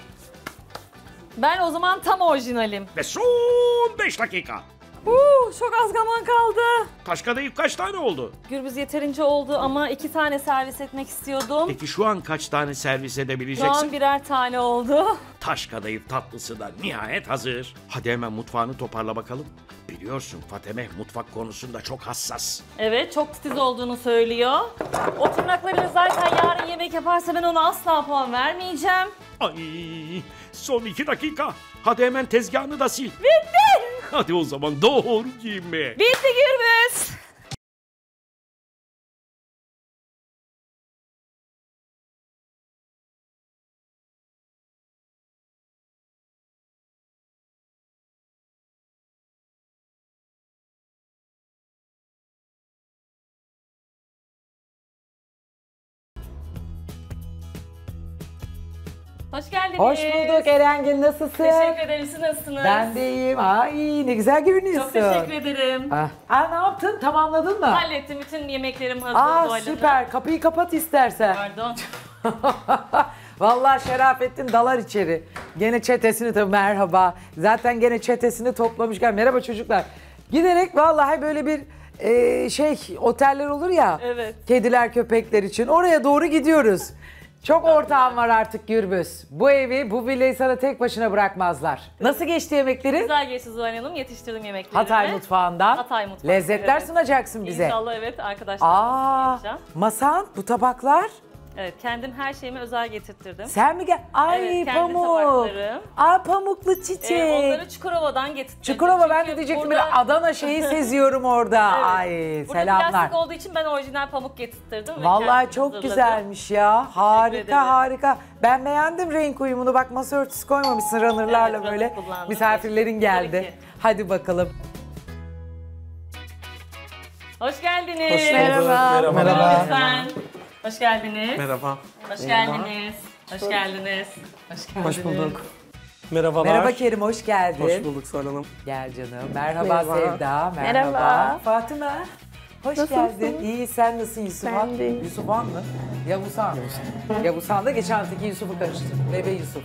Ben o zaman tam orijinalim. Ve son beş dakika. Uuu çok az zaman kaldı. Taş kadayıf kaç tane oldu? Gürbüz yeterince oldu ama iki tane servis etmek istiyordum. Peki şu an kaç tane servis Şu edebileceksin? an birer tane oldu. Taş kadayıf tatlısı da nihayet hazır. Hadi hemen mutfağını toparla bakalım. Biliyorsun Fateme mutfak konusunda çok hassas. Evet, çok titiz olduğunu söylüyor. O tırnaklarıyla zaten yarın yemek yaparsa ben ona asla puan vermeyeceğim. Ay, son iki dakika. Hadi hemen tezgahını da sil. Bitti. Hadi o zaman doğru giyinmeye. Bitti Gürbüz. Hoş geldiniz. Hoş bulduk Erengin, nasılsın? Teşekkür ederim. Siz nasılsınız? Ben de iyiyim. Ay ne güzel görünüyorsun. Çok teşekkür ederim. Ah. Aa, ne yaptın? Tamamladın mı? Hallettim. Bütün yemeklerim hazır. Aa bu arada. süper. Kapıyı kapat istersen. Pardon. Vallahi Şerafettin dalar içeri. Gene çetesini tabii merhaba. Zaten gene çetesini toplamışken merhaba çocuklar. Giderek vallahi böyle bir e, şey oteller olur ya. Evet. Kediler köpekler için oraya doğru gidiyoruz. Çok ortağım var artık Gürbüz. Bu evi, bu villayı sana tek başına bırakmazlar. Nasıl geçti yemeklerin? Güzel geçti Zuhal Hanım. Yetiştirdim yemeklerimi. Hatay mutfağından. Hatay mutfağı. Lezzetler evet. sunacaksın bize. İnşallah evet arkadaşlar. Aa, masan, bu tabaklar. Evet, kendim her şeyimi özel getirttirdim. Sen mi gel? Ay Evet, kendi pamuk. tabaklarım. Ay pamuklu çiçek. Ee, onları Çukurova'dan getirttirdim. Çukurova ben de Çünkü diyecektim burada- bir Adana şeyi seziyorum orada. Evet. Ay Burada selamlar. plastik olduğu için ben orijinal pamuk getirttirdim. ve Vallahi kendim çok hazırladım. güzelmiş ya. Harika ederim. harika. Ben beğendim renk uyumunu. Bak masa örtüsü koymamışsın runner'larla Evet, runner böyle. kullandım. Misafirlerin geldi. Tabii ki. Hadi bakalım. Hoş geldiniz. Hoş bulduk. Merhaba. Merhaba. Lütfen. Hoş geldiniz. Merhaba. Hoş geldiniz. Hoş geldiniz. Hoş geldiniz. Hoş bulduk. Merhabalar. Merhaba Kerim, hoş geldin. Hoş bulduk Zuhal Hanım. Gel canım. Merhaba, Merhaba. Sevda. Merhaba. Merhaba. Fatıma. Hoş Nasılsın? geldin. İyi, sen nasılsın Yusuf Han? Ben de iyiyim. Yusuf Han mı? Yavuz Han. Yavuz Han da geçen haftaki Yusuf'u karıştırdım. Bebe Yusuf.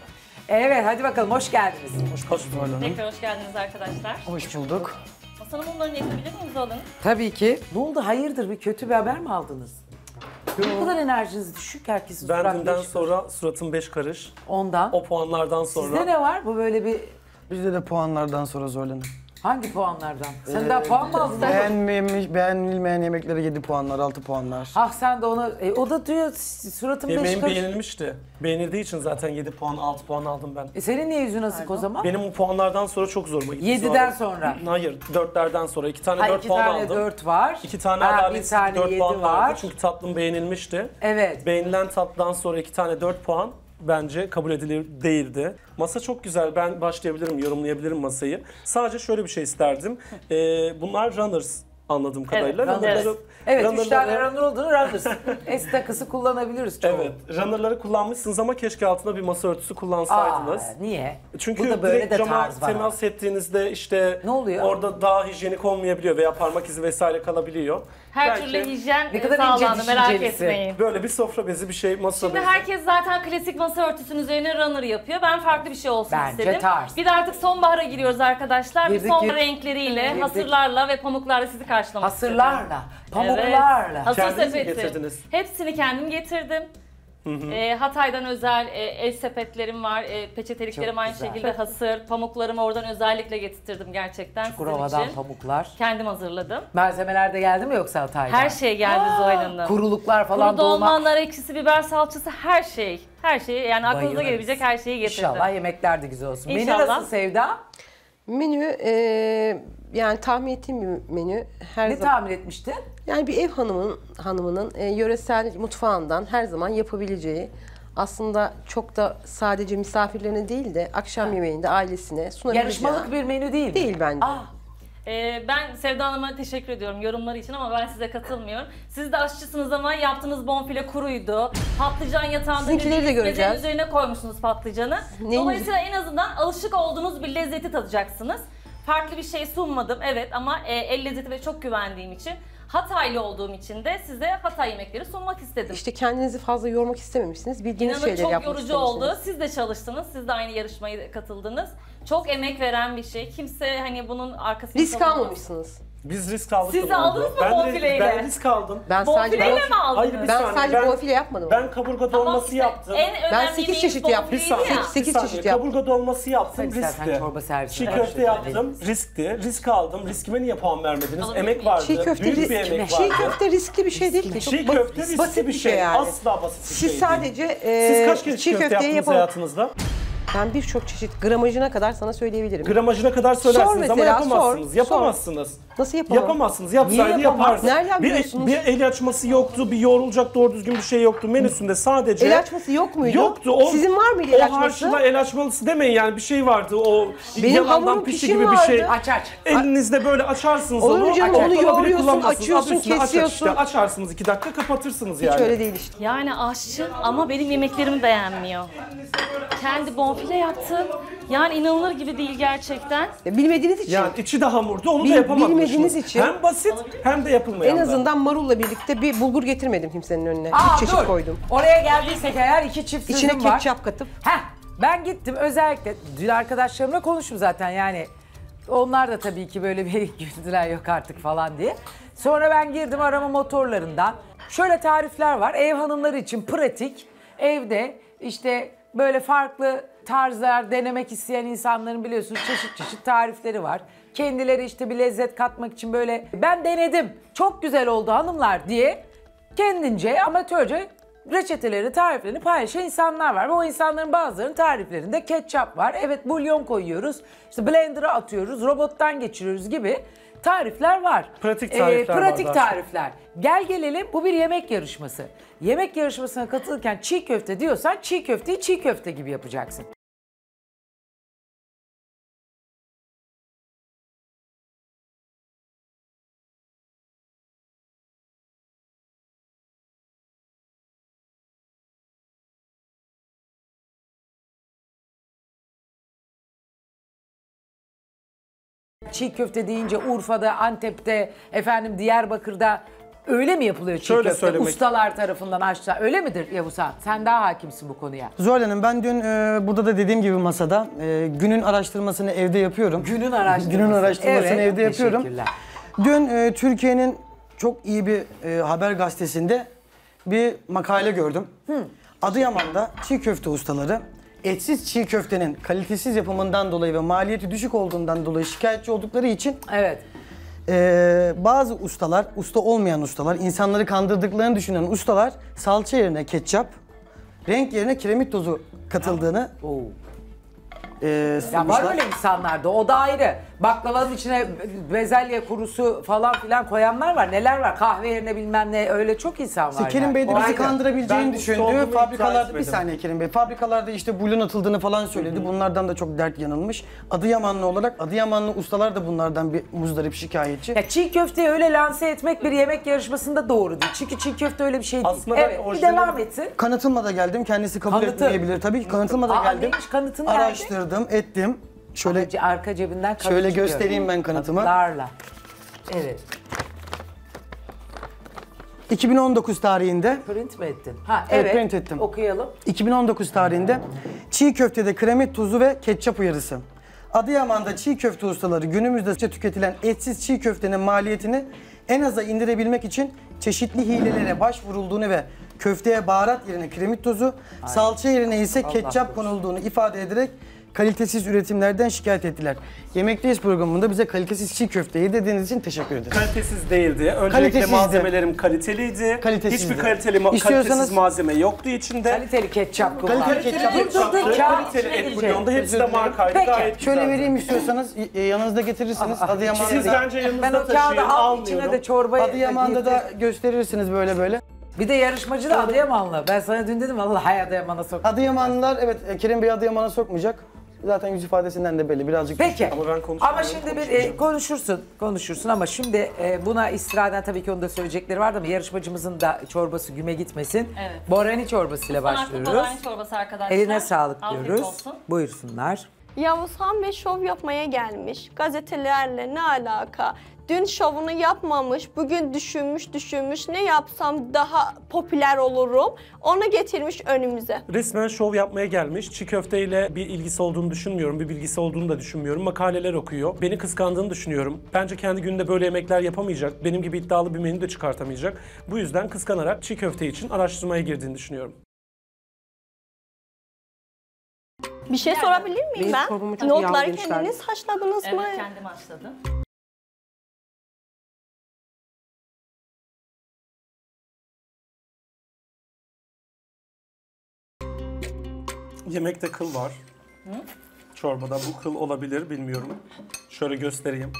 Evet, hadi bakalım. Hoş geldiniz. Hoş bulduk Zuhal Hanım. Tekrar hoş geldiniz arkadaşlar. Hoş bulduk. Masanın mumlarını yakabilir miyiz oğlum? Tabii ki. Ne oldu? Hayırdır? Bir kötü bir haber mi aldınız? Ne kadar enerjiniz düşük, herkesin Ben suratı dünden beş- sonra suratım beş karış. Ondan. O puanlardan sonra. Sizde ne var? Bu böyle bir... Bizde de puanlardan sonra zorlanın. Hangi puanlardan? Sen daha puan mı aldın? Beğenmemiş, beğenilmeyen yemeklere yedi puanlar, altı puanlar. Ah sen de ona... E, o da diyor suratım beş Yemeğim karış. beğenilmişti. Beğenildiği için zaten yedi puan, altı puan aldım ben. E, senin niye yüzün asık o zaman? Benim o puanlardan sonra çok zoruma gitti. Yediden Zuhal Hanım. sonra. Hayır, dörtlerden sonra. iki tane Ha, dört iki puan tane aldım. dört var. İki tane Ha, bir adaletsiz tane dört yedi puan var. vardı. Çünkü tatlım beğenilmişti. Evet. Beğenilen tatlıdan sonra iki tane dört puan bence kabul edilir değildi. Masa çok güzel. Ben başlayabilirim, yorumlayabilirim masayı. Sadece şöyle bir şey isterdim. Ee, bunlar runners anladığım kadarıyla. runners. Runner'ları- Evet, üç runner'ları- tane runner olduğunu runners. S takısı kullanabiliriz çoğu. Evet, runner'ları kullanmışsınız ama keşke altına bir masa örtüsü kullansaydınız. Aa, niye? Çünkü Bu da böyle direkt de cama tarz var. temas ettiğinizde işte Ne oluyor? orada daha hijyenik olmayabiliyor veya parmak izi vesaire kalabiliyor. Her Belki türlü hijyen Ne e, kadar ince sağlandı merak düşüncelisin. etmeyin. böyle bir sofra bezi bir şey masa Şimdi bezi. herkes zaten klasik masa örtüsünün üzerine runner yapıyor. Ben farklı bir şey olsun Bence istedim. tarz. Bir de artık sonbahara giriyoruz arkadaşlar. Girdik, Bir sonbahar girdik. renkleriyle, Girdik. hasırlarla ve pamuklarla sizi karşılamak istedim. Hasırlarla, pamuklarla. Evet. Hasır Kendiniz mi sepeti. getirdiniz? Hepsini kendim getirdim. E, Hatay'dan özel e, el sepetlerim var, e, peçeteliklerim Çok aynı güzel. şekilde hasır. Pamuklarımı oradan özellikle getirttirdim gerçekten sizin Çukurova'dan için. pamuklar. Kendim hazırladım. Malzemeler de geldi mi yoksa Hatay'dan? Her şey geldi Zuhal Hanım. Kuruluklar falan Kuru dolma, dolma. nar ekşisi, biber salçası, her şey. Her şeyi yani aklınıza Bayılırız. gelebilecek her şeyi getirdim. İnşallah yemekler de güzel olsun. Menü İnşallah. nasıl Sevda? Menü e, yani tahmin ettiğim bir menü. Her Ne zaman tahmin etmiştin? yani bir ev hanımının hanımının e, yöresel mutfağından her zaman yapabileceği, aslında çok da sadece misafirlerine değil de akşam yemeğinde ailesine sunabileceği. Yarışmalık bir menü değil mi? Değil bence. Ah, Ee, ben Sevda Hanım'a teşekkür ediyorum yorumları için ama ben size katılmıyorum. Siz de aşçısınız ama yaptığınız bonfile kuruydu. Patlıcan yatağında Sizinkileri de dediğiniz göreceğiz. mezenin üzerine koymuşsunuz patlıcanı. Neyiniz- Dolayısıyla en azından alışık olduğunuz bir lezzeti tadacaksınız. Farklı bir şey sunmadım evet ama e, el lezzeti ve çok güvendiğim için Hataylı olduğum için de size Hatay yemekleri sunmak istedim. İşte kendinizi fazla yormak istememişsiniz. Bildiğiniz İnanın şeyleri çok yapmak yorucu istemişsiniz. oldu. Siz de çalıştınız. Siz de aynı yarışmaya katıldınız. Çok emek veren bir şey. Kimse hani bunun arkasında Risk almamışsınız. Biz risk aldık. Siz de ama aldınız oldu. mı ben, de- bonfileyle? ben risk aldım. Ben sadece Bonfileyle bonf- mi aldınız? Hayır, bir ben saniye, sadece ben- bonfile yapmadım. Ben kaburga Tamam dolması işte, yaptım. En Ben önemli sekiz yemeğiniz çeşit yaptım. Bir bonfileydi saniye, ya. Sekiz- sekiz bir saniye. çeşit yaptım. Kaburga dolması yaptım, Hadi istersen riskti. çorba servisi Çiğ ver. köfte yaptım, riskti. Risk aldım. Riskime niye puan vermediniz? Alın Emek bakayım. vardı. Çiğ köfte, Büyük bir risk, emek çiğ vardı. köfte riskli bir şey değil ki. Çok Çiğ bas- köfte riskli basit bir şey. yani. Asla basit bir Siz şey değil. sadece e, Siz kaç kere çiğ çiğ köfte köfteyi yaptınız yapın. hayatınızda? Ben birçok çeşit gramajına kadar sana söyleyebilirim. Gramajına kadar söylersiniz Sor ama mesela, yapamazsınız. sor, yapamazsınız. sor. Nasıl yapamam? Yapamazsınız. Yapsaydı Niye yapamam? yapardı. Nereden bir, biliyorsunuz? bir el açması yoktu, bir yoğrulacak doğru düzgün bir şey yoktu. Menüsünde sadece... El açması yok muydu? Yoktu. O, Sizin var mıydı el o açması? harçla el açmalısı demeyin yani bir şey vardı. O Benim yalandan hamurum pişi pişim gibi bir şey. vardı. Aç aç. Elinizde böyle açarsınız Olur onu. mu canım? Açar. Onu Dolabı yoğuruyorsun, kullanmazsınız. açıyorsun, Adı üstüne açar kesiyorsun. işte. Açarsınız iki dakika kapatırsınız yani. Hiç öyle değil işte. Yani aşçı ama benim yemeklerimi beğenmiyor. Kendi bonfile yaptı. Yani inanılır gibi değil gerçekten. Ya bilmediğiniz için. Yani içi de hamurdu onu Bil- da yapamadınız. bilmediğiniz için. Hem basit hem de yapılmayan En da. azından marulla birlikte bir bulgur getirmedim kimsenin önüne. Aa, Üç çeşit dur. koydum. Oraya geldiysek eğer iki çift İçine sözüm var. ketçap katıp. Heh, ben gittim özellikle dün arkadaşlarımla konuştum zaten yani. Onlar da tabii ki böyle bir güldüler yok artık falan diye. Sonra ben girdim arama motorlarından. Şöyle tarifler var ev hanımları için pratik. Evde işte böyle farklı tarzlar denemek isteyen insanların biliyorsunuz çeşit çeşit tarifleri var. Kendileri işte bir lezzet katmak için böyle ben denedim çok güzel oldu hanımlar diye kendince amatörce reçeteleri, tariflerini paylaşan insanlar var. Ve o insanların bazılarının tariflerinde ketçap var. Evet bulyon koyuyoruz, işte blender'a atıyoruz, robottan geçiriyoruz gibi tarifler var. Pratik tarifler var Pratik daha çok. tarifler. Gel gelelim bu bir yemek yarışması. Yemek yarışmasına katılırken çiğ köfte diyorsan çiğ köfteyi çiğ köfte gibi yapacaksın. Çiğ köfte deyince Urfa'da, Antep'te, efendim Diyarbakır'da öyle mi yapılıyor çiğ Şöyle köfte? söylemek- Ustalar tarafından aşağı. Öyle midir Yavuzhan? Sen daha hakimsin bu konuya. Zuhal Hanım ben dün e, burada da dediğim gibi masada e, günün araştırmasını evde yapıyorum. Günün araştırması. Günün araştırmasını Evet, evde yapıyorum. teşekkürler. Dün e, Türkiye'nin çok iyi bir e, haber gazetesinde bir makale gördüm. Adıyaman'da çiğ köfte ustaları etsiz çiğ köftenin kalitesiz yapımından dolayı ve maliyeti düşük olduğundan dolayı şikayetçi oldukları için Evet. e, bazı ustalar, usta olmayan ustalar, insanları kandırdıklarını düşünen ustalar salça yerine ketçap, renk yerine kiremit tozu katıldığını Oo. e, Ya var sunmuşlar. öyle insanlar da o da ayrı. Baklavanın içine bezelye kurusu falan filan koyanlar var. Neler var? Kahve yerine bilmem ne öyle çok insan var. İşte Kerim yani. Bey de O bizi ayrı. kandırabileceğini Ben usta olduğumu düşündü. iddia Fabrikalarda bir etmedim. saniye Kerim Bey. Fabrikalarda işte bulyon atıldığını falan söyledi. Bunlardan da çok dert yanılmış. Adıyamanlı olarak Adıyamanlı ustalar da bunlardan bir muzdarip şikayetçi. Ya çiğ köfteyi öyle lanse etmek bir yemek yarışmasında doğru değil. Çünkü çiğ köfte öyle bir şey değil. Aslında ben Evet, bir orijinali- devam etsin. Kanıtımla da geldim. Kendisi kabul Kanıtı. etmeyebilir tabii ki. Kanıtımla da Aa, geldim. neymiş kanıtın nerede? Araştırdım, ettim. Şöyle Arka- Arka cebinden kanıt şöyle çıkıyor. göstereyim ben kanıtımı. Kanıtlarla. Evet. iki bin on dokuz tarihinde Print mi ettin? Ha Evet, evet. print ettim. Okuyalım. iki bin on dokuz tarihinde çiğ köftede kremit tuzu ve ketçap uyarısı. Adıyaman'da çiğ köfte ustaları günümüzde tüketilen etsiz çiğ köftenin maliyetini en aza indirebilmek için çeşitli hilelere başvurulduğunu ve köfteye baharat yerine kremit tozu, salça yerine ise ketçap konulduğunu ifade ederek kalitesiz üretimlerden şikayet ettiler. Yemekteyiz programında bize kalitesiz çiğ köfte yedirdiğiniz için teşekkür ederim. Kalitesiz değildi. Öncelikle Kalitesizdi. malzemelerim kaliteliydi. Kalitesizdi. Hiçbir kaliteli ma- İstiyorsanız- kalitesiz malzeme yoktu içinde. Kaliteli ketçap kullan. Kaliteli ketçap. Dur dur dur. Kaliteli Kağıt kaliteli içine et girecek. bulyonda hepsi de markaydı. Peki. Gayet Şöyle güzeldi. vereyim istiyorsanız y- yanınızda getirirsiniz. Ah, ah, Adıyaman'da Siz da, bence Ben yanınızda o kağıdı taşıyın. al içine Almıyorum. de çorbayı... Adıyaman'da da gösterirsiniz böyle böyle. Bir de yarışmacı da Adıyamanlı. Ben sana dün dedim vallahi Adıyaman'a sok. Adıyamanlılar evet e, Kerim Bey Adıyaman'a sokmayacak. Zaten yüz ifadesinden de belli birazcık. Peki. Ama ben konuşmuyorum, Ama şimdi bir e, konuşmayacağım. konuşursun, konuşursun ama şimdi e, buna istinaden tabii ki onun da söyleyecekleri vardı ama yarışmacımızın da çorbası güme gitmesin. Evet. Borani çorbasıyla Ispanaklı başlıyoruz. Borani çorbası arkadaşlar. Eline sağlık Afiyet diyoruz. olsun. Buyursunlar. Yavuzhan Bey şov yapmaya gelmiş. Gazetelerle ne alaka? Dün şovunu yapmamış, bugün düşünmüş düşünmüş ne yapsam daha popüler olurum. Onu getirmiş önümüze. Resmen şov yapmaya gelmiş. Çiğ köfteyle bir ilgisi olduğunu düşünmüyorum. Bir bilgisi olduğunu da düşünmüyorum. Makaleler okuyor. Beni kıskandığını düşünüyorum. Bence kendi gününde böyle yemekler yapamayacak. Benim gibi iddialı bir menü de çıkartamayacak. Bu yüzden kıskanarak çiğ köfte için araştırmaya girdiğini düşünüyorum. Bir şey sorabilir miyim Benim ben? çorbamı çok Notları yağlı demişler. kendiniz haşladınız mı? Evet kendim haşladım. Yemekte kıl var. Çorbada bu kıl olabilir bilmiyorum. Şöyle göstereyim.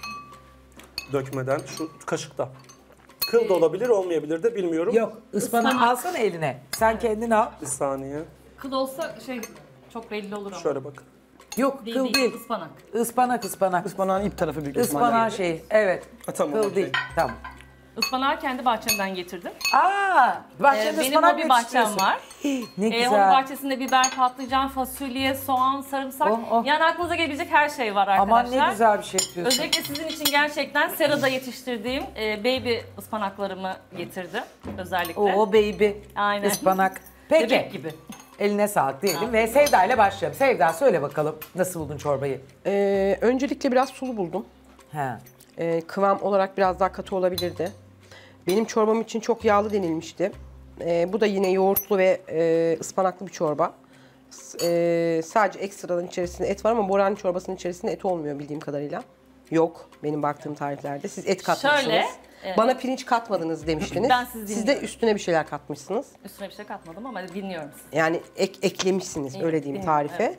Dökmeden şu kaşıkta. Kıl da olabilir olmayabilir de bilmiyorum. Yok ıspanağı alsana eline. Sen kendin al. Bir saniye. Kıl olsa şey çok belli olur ama. Şöyle bak. Yok Değil, kıl değil, değil. ıspanak. Ispanak ıspanak. Ispanağın ip tarafı büyük ihtimalle. Ispanak şey evet. Ha, tamam, Kıl okey. değil. Tamam. Ispanağı kendi bahçemden getirdim. Aa, bahçede Ee, benim ıspanak hobi bahçem yetiştiriyorsun. var. Ne Ee, hobi güzel. bahçesinde biber, patlıcan, fasulye, soğan, sarımsak. Oh, oh. Yani aklınıza gelebilecek her şey var arkadaşlar. Aman ne güzel bir şey yapıyorsun. Özellikle sizin için gerçekten serada yetiştirdiğim e, baby ıspanaklarımı getirdim özellikle. Oo baby. Aynen. Ispanak. Peki. Bebek gibi. Eline sağlık diyelim ve Sevda ile başlayalım. Sevda söyle bakalım nasıl buldun çorbayı? Ee, öncelikle biraz sulu buldum. He. Ee, kıvam olarak biraz daha katı olabilirdi. Benim çorbam için çok yağlı denilmişti. Ee, bu da yine yoğurtlu ve e, ıspanaklı bir çorba. S- e, sadece ekstradan içerisinde et var ama Boran çorbasının içerisinde et olmuyor bildiğim kadarıyla. Yok benim baktığım tariflerde. Siz et katmışsınız. Şöyle, evet. Bana pirinç katmadınız demiştiniz. Ben sizi Siz de dinliyorum. üstüne bir şeyler katmışsınız. Üstüne bir şey katmadım ama dinliyorum sizi. Yani ek, eklemişsiniz Evet, öyle diyeyim bilmiyorum, tarife.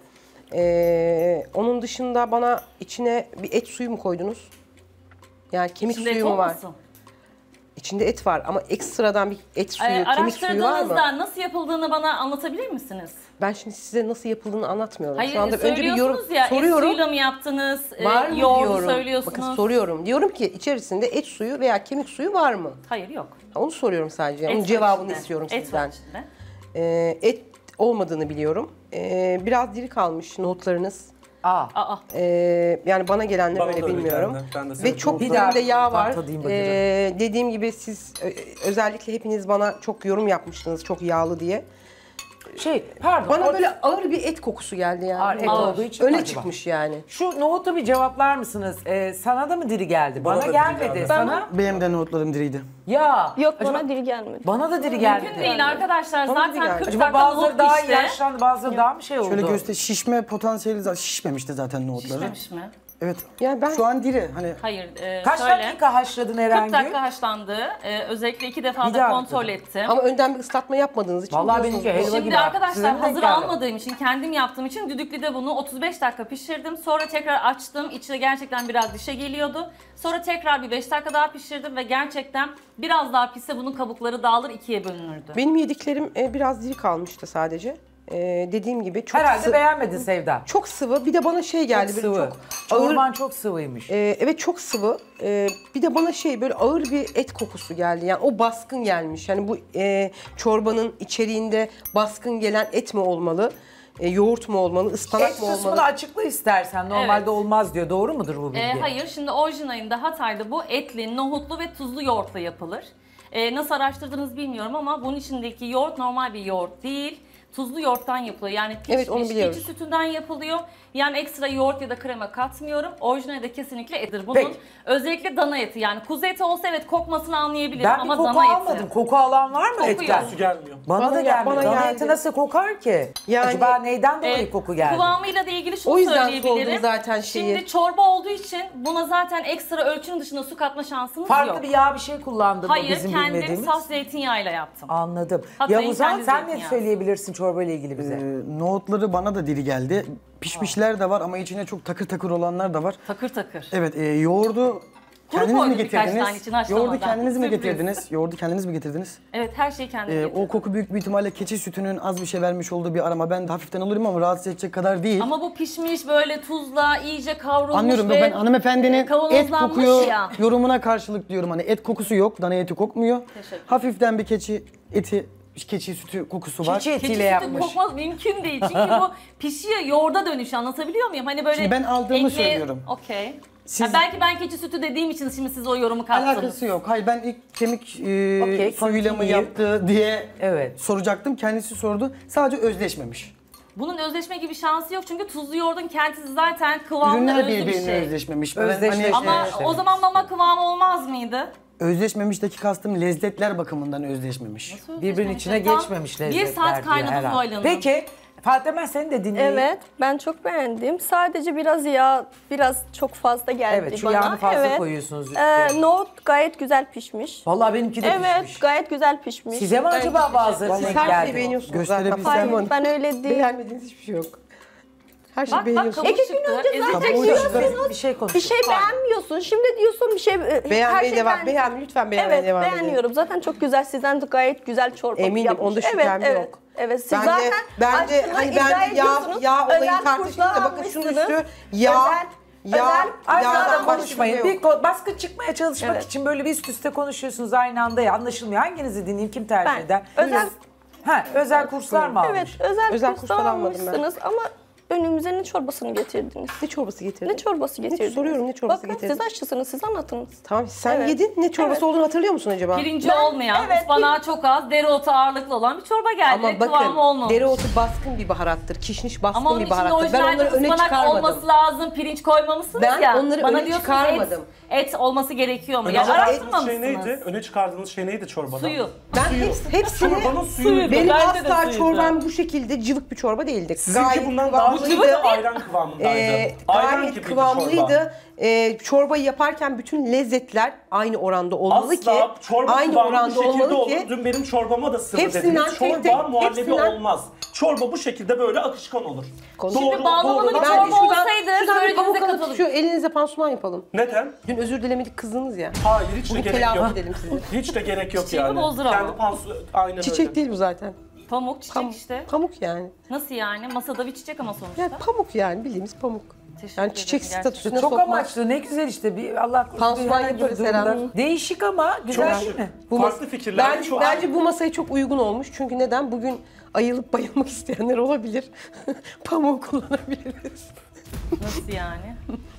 Ee, onun dışında bana içine bir et suyu mu koydunuz? Yani kemik İçinde et suyu mu var? olmasın? İçinde et var ama ekstradan bir et suyu, Ee, kemik suyu var mı? araştırdığınızda nasıl yapıldığını bana anlatabilir misiniz? Ben şimdi size nasıl yapıldığını anlatmıyorum. Hayır, Şu anda önce bir yorum söylüyorsunuz ya, soruyorum. et suyuyla mı yaptınız? Var e, mı yoğurdu diyorum. söylüyorsunuz. Bakın soruyorum. Diyorum ki içerisinde et suyu veya kemik suyu var mı? Hayır yok. Ha, onu soruyorum sadece. Et Onun var cevabını içinde. istiyorum Et sizden. var içinde. Ee, et olmadığını biliyorum. Ee, biraz diri kalmış nohutlarınız. Aa. Aa, Ee, yani bana gelenler Bana öyle da öyle bilmiyorum. geldi. Ben de Ve sevdim. çok Bir üzerinde daha yağ ben var. tadayım bakacağım. Ee, dediğim gibi siz ö- özellikle hepiniz bana çok yorum yapmıştınız çok yağlı diye. Şey pardon. Bana o- böyle ağır bir et kokusu geldi yani. Ağır et Ağır. olduğu için mi Öne acaba? çıkmış yani. Şu nohutu bir cevaplar mısınız? Ee, sana da mı diri geldi? Bana Bana, da diri gelmedi. geldi. Sana? Benim de nohutlarım diriydi. Ya. Yok acaba- bana dil gelmedi. Bana da diri gelmedi. mümkün değil arkadaşlar. Bana da Zaten geldi. kırk Acaba dakika bazıları nohut daha pişti. yaşlandı, bazıları daha mı şey oldu? Şöyle göster şişme potansiyeli zaten şişmemişti zaten nohutları. Pişmemiş mi? Evet. Yani ben Şu an diri. Hani Hayır. E, Kaç şöyle, dakika haşladın kırk Erengül? dakika haşlandı. E, özellikle iki defa Bir da daha kontrol dedim. ettim. ama önden bir ıslatma yapmadığınız için Vallahi biliyorsunuz benimki bunu. helva Şimdi gibi. Size arkadaşlar mi denk hazır geldi? almadığım için, kendim yaptığım için düdüklüde bunu otuz beş dakika pişirdim. Sonra tekrar açtım. İçi de gerçekten biraz dişe geliyordu. Sonra tekrar bir beş dakika daha pişirdim ve gerçekten biraz daha pişse bunun kabukları dağılır, ikiye bölünürdü. Benim yediklerim e, biraz diri kalmıştı sadece. E, dediğim gibi çok Herhalde sı- beğenmedin Sevda. çok sıvı. Bir de bana şey geldi Çok böyle sıvı. çok ağır. Çorban çok sıvıymış. Ee, evet çok sıvı. Ee, bir de bana şey böyle ağır bir et kokusu geldi. Yani o baskın gelmiş. Yani bu e, çorbanın içeriğinde baskın gelen et mi olmalı? E, yoğurt mu olmalı? Ispanak Et mı kısmını olmalı? açıkla istersen. Normalde Evet. olmaz diyor. Doğru mudur bu bilgi? Ee, hayır, şimdi orijinalinde Hatay'da bu etli, nohutlu ve tuzlu yoğurtla yapılır. Ee, nasıl araştırdınız bilmiyorum ama bunun içindeki yoğurt normal bir yoğurt değil. Tuzlu yoğurttan yapılıyor. Yani pişmiş Evet, onu biliyoruz. keçi sütünden yapılıyor. Yani ekstra yoğurt ya da krema katmıyorum. Orijinalde kesinlikle ettir. Bunun Peki. özellikle dana eti. Yani kuzu eti olsa evet kokmasını anlayabilirim Ben bir ama koku dana almadım. eti. Koku alan var mı Koku etten? yok. Su gelmiyor. Bana, Bana da gel- gelmedi. bana Dana geldi. eti nasıl kokar ki? Yani- Acaba neyden dolayı Ee, koku geldi? Kıvamıyla da ilgili şunu O yüzden söyleyebilirim. sordum zaten şeyi. Şimdi çorba olduğu için buna zaten ekstra ölçünün dışında su katma şansınız Farklı yok. bir yağ bir şey kullandın mı Hayır, bizim kendim bilmediğimiz? saf zeytinyağıyla yaptım. Anladım. Hatay'ın Yavuzhan kendi sen ne zeytinyağı. söyleyebilirsin çorba ile ilgili bize? e, nohutları bana da diri geldi. Pişmişler de var ama içine çok takır takır olanlar da var. Takır takır. Evet, e, yoğurdu kendiniz mi koydum birkaç getirdiniz? tane içine haşlamadan. Yoğurdu kendiniz mi Sürpriz. getirdiniz? Yoğurdu kendiniz mi getirdiniz? Evet, her şeyi kendim E, getirdim. o koku büyük bir ihtimalle keçi sütünün az bir şey vermiş olduğu bir arama. Ben de hafiften alırım ama rahatsız edecek kadar değil. Ama bu pişmiş böyle tuzla iyice kavrulmuş Anlıyorum ve ben hanımefendinin e, et kavanozlanmış kokuyor ya. yorumuna karşılık diyorum. Hani et kokusu yok, dana eti kokmuyor. Teşekkür. Hafiften bir keçi eti, keçi sütü kokusu var. Keçi Keçi etiyle sütü yapmış. kokmaz mümkün değil. Çünkü bu pişiyor, yoğurda dönüşüyor. Anlatabiliyor muyum? Hani böyle Şimdi ben aldığımı söylüyorum. Okey. Siz- Ha, belki ben keçi sütü dediğim için şimdi siz o yorumu kattınız. Alakası yok. Hayır ben ilk kemik e, Okey, suyuyla mı continue. yaptı diye Evet. soracaktım. Kendisi sordu. Sadece özleşmemiş. Bunun özleşme gibi şansı yok çünkü tuzlu yoğurdun kendisi zaten kıvamlı Ürünler özlü bir birbirine şey. özleşmemiş. Ben Özleşmemiş. hani, Ama Evet. o zaman mama kıvamı olmaz mıydı? özleşmemişteki kastım lezzetler bakımından özleşmemiş. Birbirinin içine Tam geçmemiş bir lezzetler saat diyor kaynadı herhalde. Zuhal Hanım. Peki Fatema seni de dinleyin. Evet, ben çok beğendim. Sadece biraz yağ, biraz çok fazla geldi Evet, şu bana. yağını fazla evet. koyuyorsunuz üstüne. Ee, nohut gayet güzel pişmiş. Vallahi benimki de Evet, pişmiş. gayet güzel pişmiş. Size mi acaba bazı Siz denk her şeyi geldi? beğeniyorsunuz zaten. Gösterebilsem- Fatma Hayır, Hanım. ben öyle değil. Beğenmediğiniz hiçbir şey yok. Her şeyi Bak bak beğeniyorsun. kabuk İki gün çıktı. önce Ezildi. zaten Kabuğu diyorsunuz, çıktı. Bir şey bir konuşalım. şey beğenmiyorsun. Şimdi diyorsun bir şey her Beğenmeye şey devam. ben- Beğen, lütfen beğenmeye Evet devam edin. beğeniyorum. Zaten çok güzel. Sizden de gayet güzel çorba Eminim, yapmış. onda şüphem evet, yok. Evet, evet. Siz Bence, zaten bence aslında hani iddia bence yağ, ediyorsunuz. yağ olayı Özel tartışılır da kurslar bakın şunun almışsınız. üstü yağ, Özel- yağ, özel- Aynı yağdan anda başka konuşmayın. bir şey Bir yok. ko- baskı çıkmaya çalışmak Evet. için böyle bir üst üste konuşuyorsunuz aynı anda ya anlaşılmıyor. Hanginizi dinleyeyim, kim tercih Ben. eder? Özel- Ha, özel kurslar mı almış? Evet, özel, Özel kurslar kurslar almadım ben. almışsınız ama önümüze ne çorbasını getirdiniz? Ne çorbası getirdin? Ne çorbası getirdiniz? soruyorum, ne çorbası Bakın, getirdin? siz aşçısınız, siz anlatınız. Tamam sen Evet. yedin. Ne çorbası Evet. olduğunu hatırlıyor musun acaba? Pirinci Ben- olmayan, evet, ıspanağı çok az, dereotu ağırlıklı olan bir çorba geldi. Ama Kıvamı bakın olmamış. dereotu baskın bir baharattır. Kişniş baskın Ama onun bir içinde baharattır. Ben orijinalde onları öne ıspanak çıkarmadım. olması lazım, pirinç koymamışsınız Ben ya. onları Bana öne diyorsunuz çıkarmadım. Et, et olması gerekiyor mu? Öne Ya çıkardığınız şey araştırmamışsınız. neydi? Öne çıkardığınız şey neydi çorbadan? Suyu. Ben hepsi, hepsini... Çorbanın suyu. Suyuydu. Benim Bence de asla suydu. çorbam bu şekilde cıvık bir çorba değildi. Sizinki bundan daha kıvamlıydı. cıvık ayran kıvamındaydı. Ee, ayran gayet gibiydi kıvamlıydı. çorba. Ee, çorbayı yaparken bütün lezzetler aynı oranda olmalı Asla ki çorba aynı kıvamı bu oranda şekilde olmalı olur. ki Dün benim çorbama da sıvı Hepsinden dediniz. tek Çorba tek, muhallebi hepsinden- olmaz. Çorba bu şekilde böyle akışkan olur. Şimdi bağlamalı bir Ben çorba şuradan- olsaydı şuradan bir söylediğinize pamuk alıp katılırım. şu elinize pansuman yapalım. Neden? Dün özür dilemedik kızdınız ya. Hayır hiç de Bunu gerek telafi yok. edelim size. Hiç de gerek yok Çiçeğimi yani. bozdur ama. Kendi pansu aynen Çiçek öyle. değil bu zaten. Pamuk, çiçek Pamuk, işte. pamuk yani. Nasıl yani? Masada bir çiçek ama sonuçta. Yani pamuk yani bildiğimiz pamuk. Teşekkür Yani ederim çiçek gerçekten. statüsüne Çok sokma. amaçlı, ne güzel işte. Bir Allah korusun. Pansuman bir herhangi yaparız bir durumda. herhalde. Değişik ama güzel Çok değil mi? Bu farklı mas- fikirler. Bence, çok... bence bu masaya çok uygun olmuş. Çünkü neden? Bugün ayılıp bayılmak isteyenler olabilir. Pamuğu kullanabiliriz. Nasıl yani?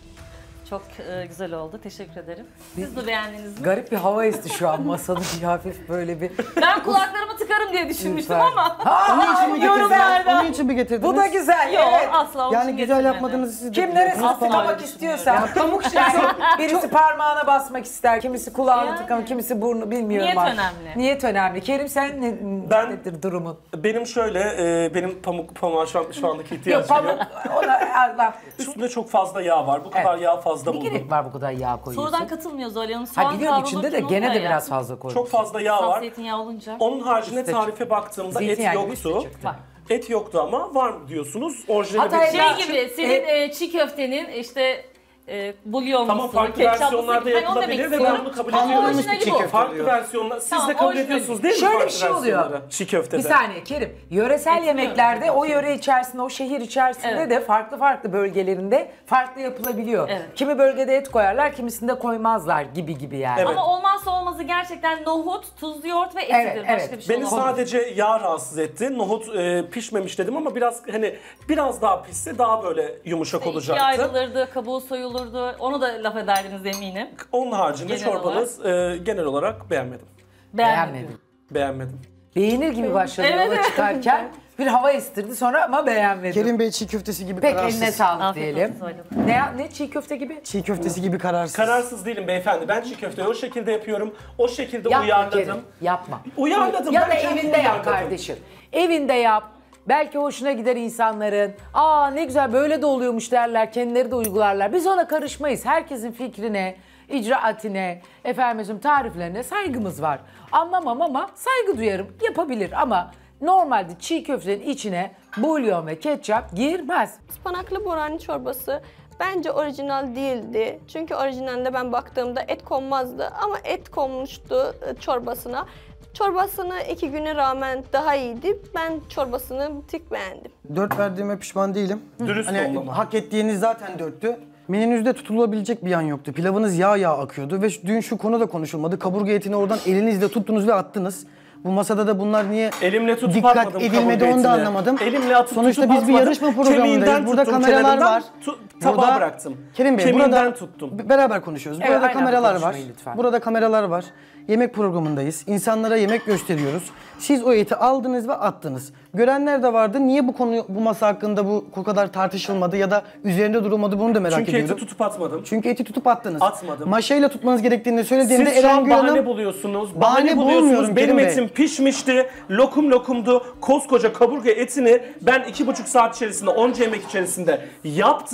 Çok e, güzel oldu. Teşekkür ederim. Siz de beğendiniz mi? Garip bir hava esti şu an masada bir hafif böyle bir. Ben kulaklarımı tıkarım diye düşünmüştüm Lütfen. ama. Onun için mi getirdiniz? Yorumlarda. Onun için mi getirdiniz? Bu da güzel. Yok Evet. asla onun Yani için güzel getirmedim. yapmadığınızı siz de Kim biliyorsunuz. neresi Asla tıkamak öyle istiyorsa. Pamuk şey Birisi parmağına basmak ister, kimisi kulağını Yani. tıkamak, kimisi burnu bilmiyorum. Niyet artık. önemli. Niyet önemli. Kerim sen ne, Ben- nedir durumun? Benim şöyle, e, benim pamuk pamuğa şu, an, şu andaki Yok ihtiyacım yok. pamuk, ona Allah. Üstünde çok fazla yağ var. Bu kadar yağ fazla Ne buldum. gerek var bu kadar yağ koyuyorsun? Sonradan katılmıyor Zoyla Hanım. Soğan Ha biliyorum içinde de kavrulurken gene de oluyor ya. biraz fazla koymuş. Çok fazla yağ Saf var. zeytinyağı olunca. Onun haricinde Üste tarife baktığımda et Zeytinyağı gibi yoktu. üste çıktı. Var. Et yoktu ama var diyorsunuz. Orijinali Hatay- bir- Ya- Şey gibi senin E- e, çiğ köftenin işte e, bulyonlusu, Tamam farklı ketçaplısı versiyonlarda gibi. Hayır, onu yapılabilir demek ve ben istiyorum. bunu kabul Ama ediyorum. orijinali bir çiğ bu. köfte. Farklı versiyonlar. Siz Tamam, de kabul orijinali. ediyorsunuz değil mi? Şöyle bir farklı şey oluyor. versiyonları? Çiğ köftede. Bir saniye Kerim. Yöresel Etmiyorum yemeklerde tabii o ki. yöre içerisinde, o şehir içerisinde Evet. de farklı farklı bölgelerinde farklı yapılabiliyor. Evet. Kimi bölgede et koyarlar, kimisinde koymazlar gibi gibi yani. Evet. Ama olmazsa olmazı gerçekten nohut, tuzlu yoğurt ve etidir. Evet, Başka evet. bir şey Beni olamaz. sadece yağ rahatsız etti. Nohut e, pişmemiş dedim ama biraz hani biraz daha pişse daha böyle yumuşak İkiye olacaktı. ayrılırdı, kabuğu soyulurdu. Onu da laf ederdiniz eminim. Onun haricinde Genel çorbanız e, genel olarak beğenmedim. Beğenmedim. Beğenmedim. Beğenmedim. Beğenir gibi başladı Evet, yola evet. çıkarken bir hava estirdi sonra ama beğenmedim. Kerim Bey çiğ köftesi gibi Pek kararsız. eline sağlık Afiyet diyelim. olsun Zoyla Hanım. Ne, ne çiğ köfte gibi? Çiğ köftesi gibi kararsız. Kararsız değilim beyefendi. Ben çiğ köfteyi o şekilde yapıyorum. O şekilde Yapma uyarladım. Kerim, yapma. Uyarladım. Ya ben da kendim evinde yap uyarladım. kardeşim. Evinde yap. Belki hoşuna gider insanların. Aa ne güzel böyle de oluyormuş derler. Kendileri de uygularlar. Biz ona karışmayız. Herkesin fikrine, icraatine, efendim tariflerine saygımız var. Anlamam ama saygı duyarım. Yapabilir ama normalde çiğ köftenin içine bulyon ve ketçap girmez. Ispanaklı borani çorbası bence orijinal değildi. Çünkü orijinalde ben baktığımda et konmazdı ama et konmuştu e, çorbasına. Çorbasını iki güne rağmen daha iyiydi. Ben çorbasını bir tık beğendim. Dört verdiğime pişman değilim. Dürüst Hani olun ama. hak ettiğiniz zaten dörttü. Menünüzde tutulabilecek bir yan yoktu. Pilavınız yağ yağ akıyordu ve şu- dün şu konu da konuşulmadı. Kaburga etini oradan elinizle tuttunuz ve attınız. Bu masada da bunlar niye Elimle tutup dikkat atmadım edilmedi kaburga onu da etini. anlamadım. Elimle atıp Sonuçta tutup biz bir atmadım. yarışma programındayız. Kemiğinden Burada tuttum, kameralar kenarından var. tu- tabağa bıraktım. Kerim Bey Kemiğinden burada tuttum. b- beraber konuşuyoruz. Evet, Burada aynen, kameralar var. konuşmayın lütfen. Burada kameralar var. Yemek programındayız. İnsanlara yemek gösteriyoruz. Siz o eti aldınız ve attınız. Görenler de vardı. Niye bu konu bu masa hakkında bu o kadar tartışılmadı ya da üzerinde durulmadı bunu da merak Çünkü ediyorum. eti tutup atmadım. Çünkü eti tutup attınız. Atmadım. Maşayla tutmanız gerektiğini söylediğinde Siz şu Eren an Gül bahane Hanım buluyorsunuz. Bahane Bahane, bulmuyorum buluyorsunuz. Benim Kerim Bey. etim pişmişti. Lokum lokumdu. Koskoca kaburga etini ben iki buçuk saat içerisinde, onca yemek içerisinde yaptım.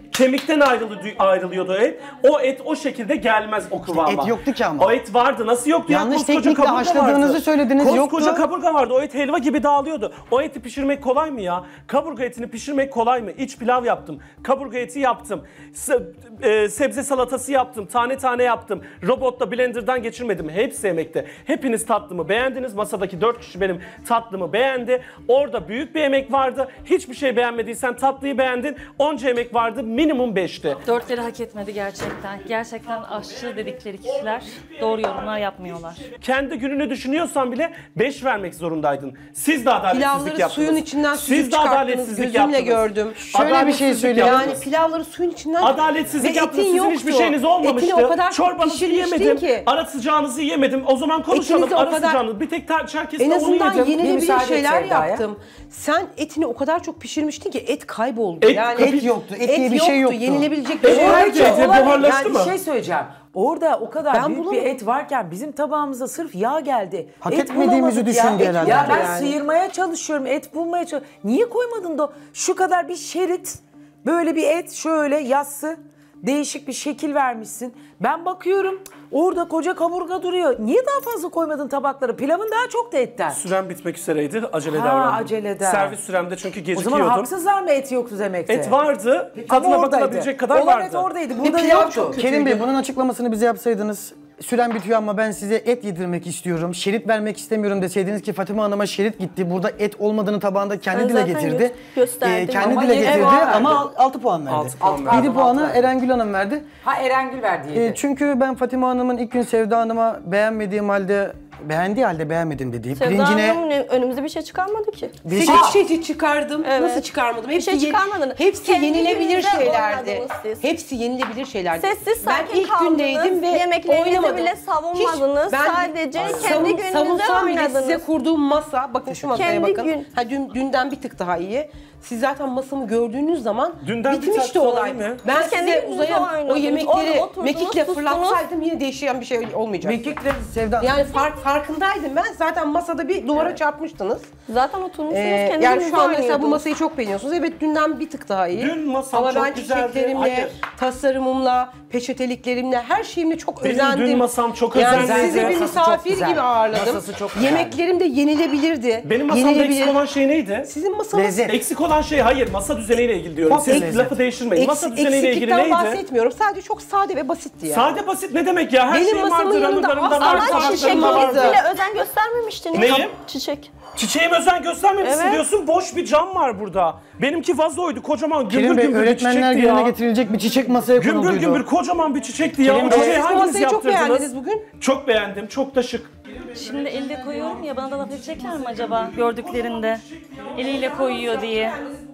Kemikten ayrılı, ayrılıyordu et. O et o şekilde gelmez o kıvama. et yoktu ki ama. O et vardı. Nasıl yoktu ya? Yanlış Koskoca teknikle kaburga haşladığınızı vardı. söylediniz, Koskoca yoktu. kaburga vardı. O et helva gibi dağılıyordu. O eti pişirmek kolay mı ya? Kaburga etini pişirmek kolay mı? İç pilav yaptım. Kaburga eti yaptım. Se e, sebze salatası yaptım. Tane tane yaptım. Robotla blenderdan geçirmedim. Hepsi yemekte. Hepiniz tatlımı beğendiniz. Masadaki dört kişi benim tatlımı beğendi. Orada büyük bir emek vardı. Hiçbir şey beğenmediysen tatlıyı beğendin. Onca emek vardı. Minimum beşti. Dörtleri hak etmedi gerçekten. Gerçekten aşçı dedikleri kişiler doğru yorumlar yapmıyorlar. Kendi gününü düşünüyorsan bile beş vermek zorundaydın. Siz de adaletsizlik Pilavları yaptınız. suyun içinden Siz süzüp de çıkarttınız. adaletsizlik Gözümle yaptınız. gördüm. Şöyle bir şey söyleyeyim. Yani pilavları suyun içinden... Adaletsizlik Ve yaptınız. etin Sizin yoktu. hiçbir şeyiniz olmamıştı. Etini o kadar çok Çorbanızı pişirmiştin yemedim. ki. Ara sıcağınızı yemedim. O zaman konuşalım. Etinizi o Ara kadar- sıcağınızı. Bir tek ter- Çerkez'de En onu azından yedim. Bir yenilebilir müsaade et şeyler Sevda'ya. yaptım. Sen etini o kadar çok pişirmiştin ki et kayboldu. Et- yani et yoktu, et diye bir şey yoktu. Yenilebilecek bir Et şey var yoktu. ki, et buharlaştı yani mı? bir şey söyleyeceğim. Orada o kadar Ben büyük bulamadım. bir et varken bizim tabağımıza sırf yağ geldi. Hak Et etmediğimizi bulamadık düşündü ya. herhalde. Ya ben Yani. sıyırmaya çalışıyorum, et bulmaya çalışıyorum. Niye koymadın da şu kadar bir şerit, böyle bir et şöyle yassı, değişik bir şekil vermişsin. Ben bakıyorum orada koca kaburga duruyor. Niye daha fazla koymadın tabakları? Pilavın daha çok da etten. Sürem bitmek üzereydi. Acele Ha, davrandım. aceleden. Servis süremde çünkü O gecikiyordum. zaman haksızlar mı et yoktu demekte? Et vardı. Ama Tadına oradaydı. bakılabilecek kadar Olan vardı. et oradaydı. Ve Burada pilav yoktu. çok kötü. Kerim Bey bunun açıklamasını bize yapsaydınız. Süren bitiyor ama ben size et yedirmek istiyorum. Şerit vermek istemiyorum deseydiniz ki Fatime Hanım'a şerit gitti. Burada et olmadığını tabağında kendi Ben dile zaten getirdi. gö- gösterdim. kendi Ama dile yedi getirdi puan verdi. ama altı puan verdi. Altı puan verdi. yedi Altı puanı verdi. Erengül Hanım verdi. Ha Erengül verdi yedi. E, çünkü ben Fatime Hanım'ın ilk gün Sevda Hanım'a beğenmediğim halde, beğendiği halde beğenmedim dediği. Sevda Pirincine Hanım ne- önümüze bir şey çıkarmadı ki. bir Sekiz çeşit çıkardım. Evet. Nasıl çıkarmadım? Hepsi, şey ye- çıkarmadınız. hepsi Kendi yenilebilir gününüzde şeylerdi. oynadınız siz. Hepsi yenilebilir şeylerdi. Sessiz sakin ben ilk kaldınız, gündeydim ve yemeklerinizi oynamadım. bile savunmadınız. Hiç- ben Sadece kendi savun- gününüzde savunsam bile oynadınız. size kurduğum masa, bakın şu masaya Kendi bakın. gün- Ha, dün, dünden bir tık daha iyi. Siz zaten masamı gördüğünüz zaman Dünden bir bitmişti tat olay. sorayım mı? Ben Siz kendi size gününüzde uzayan o oynadınız. yemekleri Orada oturdunuz, mekikle sustunuz. fırlatsaydım yine değişen bir şey olmayacaktı. Mekikle Sevda Yani fark, farkındaydım ben. Zaten masada bir duvara çarpmıştınız. Zaten oturmuşsunuz Ee, kendi yani gününüzde şu an mesela bu oynuyordunuz. masayı çok beğeniyorsunuz. Evet dünden bir tık daha iyi. Dün masam Ama çok ben güzeldi. çiçeklerimle, Hayır. tasarımımla, peçeteliklerimle, her şeyimle çok Benim özendim. dün masam çok yani özenliydi. sizi bir Masası çok misafir güzel. gibi ağırladım. Masası çok güzel. Yemeklerim de yenilebilirdi. Benim masamda Yenilebilir. eksik olan şey neydi? Sizin masanız... Lezzet. Eksik olan şey hayır. Masa düzeniyle ilgili diyorum. Çok Siz lezzet. lafı değiştirmeyin. Masa Eks- düzeniyle ilgili eksiklikten neydi? bahsetmiyorum. Sadece çok sade ve basitti yani. Sade basit ne demek ya? Her Benim şey masamın vardı. yanında Ranılarında asla var. Ama tabaklarım Tabaklarında vardı. çiçeğiniz vardı. bile özen göstermemiştiniz. Neyim? Çiçek. Çiçeğime özen göstermemişsin Evet. diyorsun. Boş bir cam var burada. Benimki vazoydu. Kocaman gümbür Kerim Bey gümbür bir öğretmenler çiçekti gününe ya. getirilecek bir çiçek masaya Gümbür konulduydu. gümbür kocaman bir çiçekti ya. Kerim O Bey- çiçeği Siz bu hanginiz masayı çok yaptırdınız? beğendiniz bugün. Çok beğendim. Çok da şık. Şimdi elde koyuyorum ya, bana da laf edecekler mi acaba gördüklerinde? Eliyle koyuyor diye.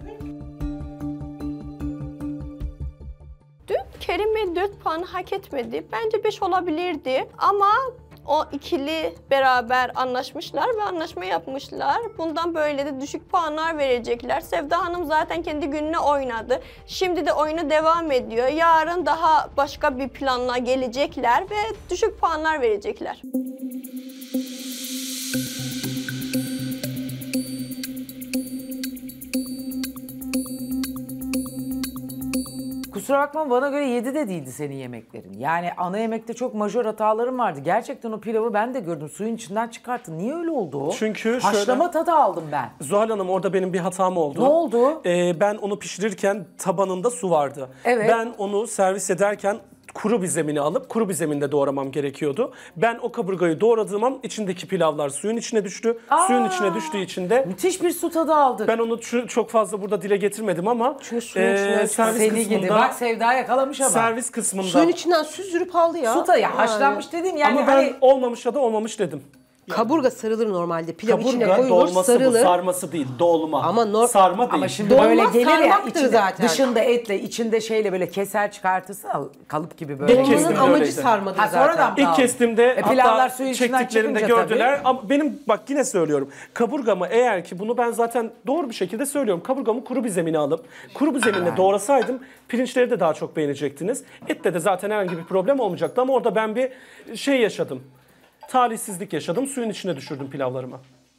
Dün Kerim Bey dört puanı hak etmedi. Bence beş olabilirdi ama o ikili beraber anlaşmışlar ve anlaşma yapmışlar. Bundan böyle de düşük puanlar verecekler. Sevda Hanım zaten kendi gününe oynadı. Şimdi de oyunu devam ediyor. Yarın daha başka bir planla gelecekler ve düşük puanlar verecekler. Kusura bakma, bana göre yedi de değildi senin yemeklerin. Yani ana yemekte çok majör hataların vardı. Gerçekten o pilavı ben de gördüm. Suyun içinden çıkarttın. Niye öyle oldu o? Çünkü şöyle- Haşlama tadı aldım ben. Zuhal Hanım orada benim bir hatam oldu. Ne oldu? Ee, ben onu pişirirken tabanında su vardı. Evet. Ben onu servis ederken kuru bir zemini alıp kuru bir zeminde doğramam gerekiyordu. Ben o kaburgayı doğradığım an içindeki pilavlar suyun içine düştü. Aa! Suyun içine düştüğü için de Müthiş bir su tadı aldık. ben onu şu- çok fazla burada dile getirmedim ama Çünkü suyun içinden ee, servis Seni kısmında gidi. Bak Sevda yakalamış ama. servis kısmında Suyun içinden süzülüp aldı ya. Su tadı ya, haşlanmış dediğim yani ama ben hani olmamışa da olmamış dedim. Kaburga sarılır normalde. Pilav içine Kaburga koyulur, dolması sarılır. bu, sarması değil, dolma. Ama nor- sarma değil. ama şimdi Dolma böyle gelir ya sarmaktır içinde, zaten. dışında etle içinde şeyle böyle keser çıkartırsın al, kalıp gibi böyle. İlk Dolmanın kestimde amacı öyleydi. sarmadır Ha, zaten. sonradan İlk Bravo. kestimde E, pilavlar hatta suyun içinden çektiklerinde çıkınca gördüler. tabii. Ama benim bak yine söylüyorum. Kaburgamı eğer ki bunu ben zaten doğru bir şekilde söylüyorum. Kaburgamı kuru bir zemine alıp kuru bir zeminle doğrasaydım pirinçleri de daha çok beğenecektiniz. Ette de zaten herhangi bir problem olmayacaktı ama orada ben bir şey yaşadım. Talihsizlik yaşadım. Suyun içine düşürdüm pilavlarımı.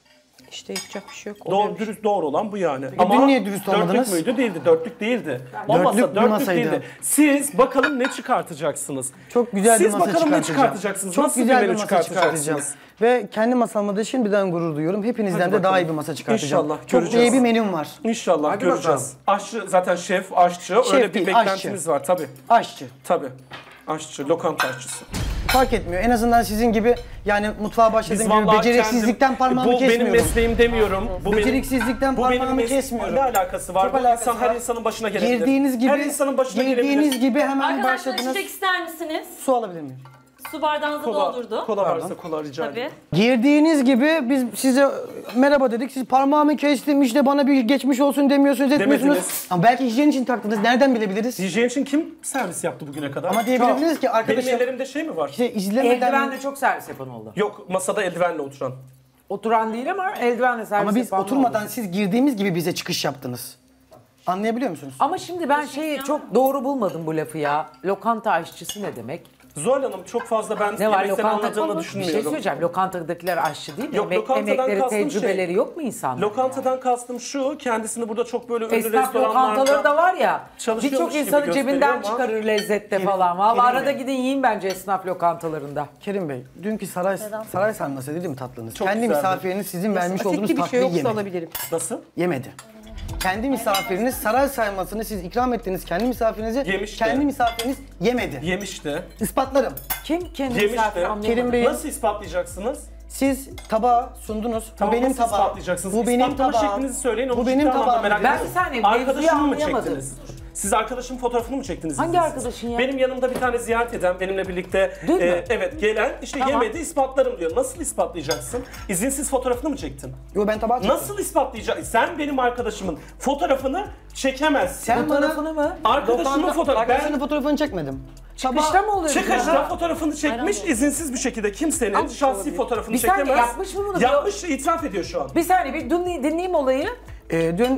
İşte yapacak bir şey yok. Doğru, oluyormuş. dürüst doğru olan bu yani. dün niye dürüst olmadınız? Dörtlük müydü? Değildi. Dörtlük değildi. O Dörtlük masa bir dörtlük masaydı. değildi. Siz bakalım ne çıkartacaksınız? Çok güzel Siz bir masa bakalım ne çıkartacağım. çıkartacaksınız? Çok Nasıl güzel bir bir menü masa çıkartacağım. çıkartacaksınız? Ve kendi masamda da şimdiden gurur duyuyorum. Hepinizden Hadi de daha bakalım. iyi bir masa çıkartacağım. İnşallah, Çok göreceğiz. iyi bir menüm var. İnşallah Hadi göreceğiz. Aşçı zaten şef, aşçı. Şef Öyle bir değil, beklentimiz aşçı. var tabii. Aşçı. Tabii. Aşçı, lokanta aşçısı. Fark etmiyor. En azından sizin gibi yani mutfağa başladığım gibi vallahi beceriksizlikten kendim- parmağımı bu kesmiyorum. benim mesleğim demiyorum. Bu benim- Beceriksizlikten bu benim parmağımı mes- kesmiyorum. Ne alakası var? Çok Bu alakası insan her var. insanın başına gelebilir. Girdiğiniz gibi, her insanın başına girdiğiniz gelebilir. gibi hemen Arkadaşlar başladınız. içecek ister misiniz? Su alabilir miyim? Su bardağınızı doldurdu. Kola varsa kola rica Tabii. ederim. Girdiğiniz gibi biz size merhaba dedik. Siz parmağımı kestim işte bana bir geçmiş olsun demiyorsunuz etmiyorsunuz. Demediniz. Ama belki hijyen için taktınız. Nereden bilebiliriz? Hijyen için kim servis yaptı bugüne kadar? Ama diyebilirdiniz ki arkadaşım- Benim ellerimde şey mi var? İşte izlemeden... Eldivenle çok servis yapan oldu. Yok, masada eldivenle oturan. Oturan değil ama eldivenle servis Ama biz yapan oturmadan oldu. siz girdiğimiz gibi bize çıkış yaptınız. Anlayabiliyor musunuz? Ama şimdi ben şeyi çok doğru bulmadım bu lafı ya. Lokanta aşçısı ne demek? Zuhal Hanım çok fazla ben Ne var yemekten lokanta? anladığını Bir düşünmüyorum. şey söyleyeceğim. Lokantadakiler aşçı değil mi? Yok, Emek- lokantadan emekleri, kastım tecrübeleri şey, yok mu insanlar? Lokantadan kastım şu, kendisini burada çok böyle ünlü Esnaf restoranlarda... lokantaları da var ya. çalışıyormuş Birçok gibi insanı gösteriyor cebinden ama- çıkarır lezzette Kerim- falan. Vallahi Kerim arada Bey. gidin yiyin bence esnaf lokantalarında. Kerim Bey, dünkü saray saray sarması değil mi tatlınız? Çok Kendi güzeldi. misafiriniz sizin vermiş olduğunuz Asitli bir şey tatlıyı yoksa yemedi. alabilirim. Nasıl? Yemedi. Kendi misafiriniz saray sarmasını siz ikram ettiğiniz kendi misafirinizi Yemişti. kendi misafiriniz yemedi. Yemişti. Ispatlarım. Kim kendi Yemişti. misafir anlayamadım. Kerim Bey, Nasıl ispatlayacaksınız? siz tabağı sundunuz. Tamam, bu benim nasıl tabağım. ispatlayacaksınız? Bu benim İspatlama tabağım. şeklinizi söyleyin. Onu Bu benim ciddi anlamda tabağım. merak Ben ediyorum. bir saniye, mevzuyu Arkadaşımı mı anlayamadım. çektiniz? Siz arkadaşın fotoğrafını mı çektiniz? Hangi izinsiz? arkadaşın ya? Benim yanımda bir tane ziyaret eden, benimle birlikte Dün mü? e, evet gelen işte Tamam. yemedi ispatlarım diyor. Nasıl ispatlayacaksın? İzinsiz fotoğrafını mı çektin? Yo ben tabağı çektim. Nasıl ispatlayacaksın? Sen benim arkadaşımın fotoğrafını çekemezsin. Sen Fotoğrafını mı? Arkadaşımın Lokanta- fotoğrafı. Arkadaşının Ben fotoğrafını çekmedim. Çıkışta mı oluyor? çıkışta fotoğrafını çekmiş izinsiz bir şekilde kimsenin şahsi fotoğrafını Bir saniye, çekemez. yapmış mı bunu? Yapmış, itiraf ediyor şu an. Bir saniye bir dinleyeyim, dinleyeyim olayı. Ee, dün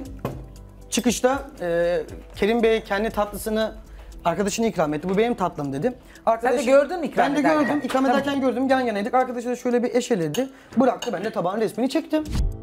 çıkışta e, Kerim Bey kendi tatlısını arkadaşına ikram etti. Bu benim tatlım dedi. Arkadaşım, gördün mü ikram Ben de ederken? gördüm. İkram Tamam. ederken gördüm. Yan yanaydık. Arkadaşı da şöyle bir eşeledi. Bıraktı. Ben de tabağın resmini çektim.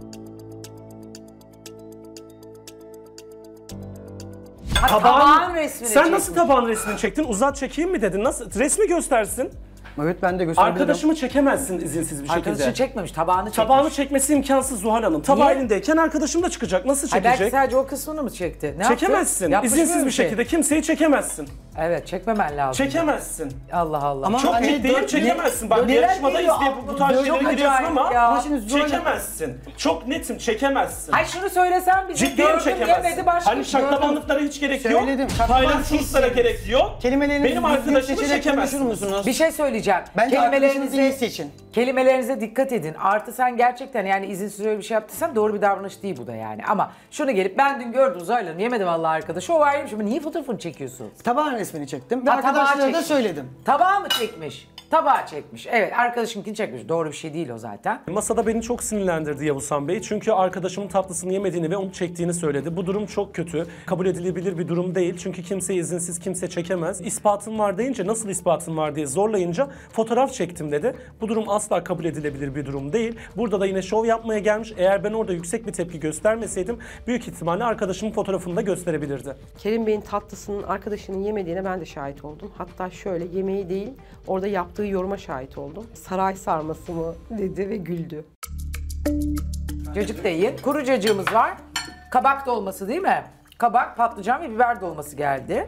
Ha, Tabağın- tabağın resmini Sen çekmiş. nasıl tabağın resmini çektin? Uzat çekeyim mi dedin? Nasıl? Resmi göstersin. Evet ben de gösterebilirim. Arkadaşımı çekemezsin izinsiz bir Arkadaşı şekilde. çekmemiş, tabağını çekmiş. Tabağını çekmesi imkansız Zuhal Hanım. Tabağı Niye? elindeyken arkadaşım da çıkacak. Nasıl Ay belki çekecek? sadece o kısmını mı çekti? Ne yaptı? Çekemezsin. Yapmış mı İzinsiz öyle bir şey? şekilde kimseyi çekemezsin. Evet, çekmemen lazım. Çekemezsin. Allah Allah. Ama Çok hani ciddiyim, dört- çekemezsin. Bak neler yarışmadayız geliyor diye bu, bu tarz aklımıza? şeylere Çok giriyorsun acayip ama ya. Ama şimdi Zuhal- çekemezsin. Çok netim, çekemezsin. Ay şunu söylesen bize Ciddiyim, gördüm çekemezsin. yemedi başka Hani bir şey. şaklabanlıklara hiç gerek Söyledim, yok. şaklaban Paylaşımlara sizsiniz. gerek yok. Kelimelerinizi Benim düzgün arkadaşımı seçerek konuşur çekemezsin. musunuz? Bir şey söyleyeceğim. Bence arkadaşınızı iyi Kelimelerinize, seçin. kelimelerinize dikkat edin. Artı sen gerçekten yani izinsiz öyle bir şey yaptıysan doğru bir davranış değil bu da yani. Ama şunu gelip ben dün gördüm Zuhal Hanım yemedi vallahi arkadaşı. O ayrıymış ama niye fotoğrafını çekiyorsun? Tabağın resmini çektim. Ve Ha, tabağı arkadaşlara da çekmiş. söyledim. Tabağı mı çekmiş? Tabağı çekmiş. Evet arkadaşınkini çekmiş. Doğru bir şey değil o zaten. Masada beni çok sinirlendirdi Yavuzhan Bey. Çünkü arkadaşımın tatlısını yemediğini ve onu çektiğini söyledi. Bu durum çok kötü. Kabul edilebilir bir durum değil. Çünkü kimse izinsiz kimse çekemez. İspatım var deyince nasıl ispatım var diye zorlayınca fotoğraf çektim dedi. Bu durum asla kabul edilebilir bir durum değil. Burada da yine şov yapmaya gelmiş. Eğer ben orada yüksek bir tepki göstermeseydim büyük ihtimalle arkadaşımın fotoğrafını da gösterebilirdi. Kerim Bey'in tatlısının arkadaşının yemediğine ben de şahit oldum. Hatta şöyle yemeği değil, orada yaptığı yoruma şahit oldum. Saray sarması mı dedi ve güldü. Cacık da yiyin. Kuru cacığımız var. Kabak dolması değil mi? Kabak, patlıcan ve biber dolması geldi.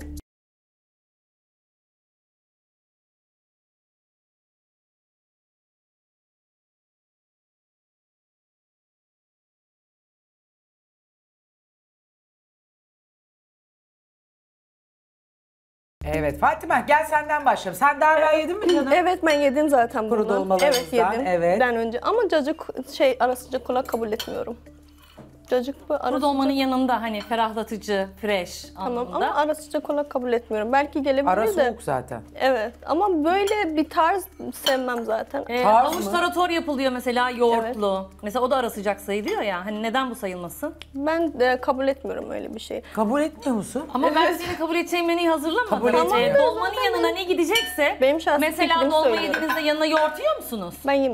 Evet Fatime gel senden başlayalım. Sen daha evvel yedin mi canım? Evet ben yedim zaten Kuru bunu. dolmalarımızdan, Evet yedim. evet. Den önce ama cacık şey ara sıcak kola kabul etmiyorum. Cacık bu ara Kuru dolmanın yanında hani ferahlatıcı, fresh Tamam anlamında. ama ara sıcak kola kabul etmiyorum. Belki gelebilir Ara de. soğuk zaten. Evet ama böyle bir tarz sevmem zaten. Ee, Tarz havuç mı? tarator yapılıyor mesela yoğurtlu. Mesela o da ara sıcak sayılıyor ya. Hani neden bu sayılmasın? Ben de kabul etmiyorum öyle bir şey. Kabul etmiyor musun? Ama ben senin kabul edeceğin menüyü hazırlamadım. Kabul Ee, etmiyorum. dolmanın yanına ne gidecekse Benim şahsi mesela fikrimi dolma söylüyorum. yediğinizde yanına yoğurt yiyor musunuz? Ben yemiyorum.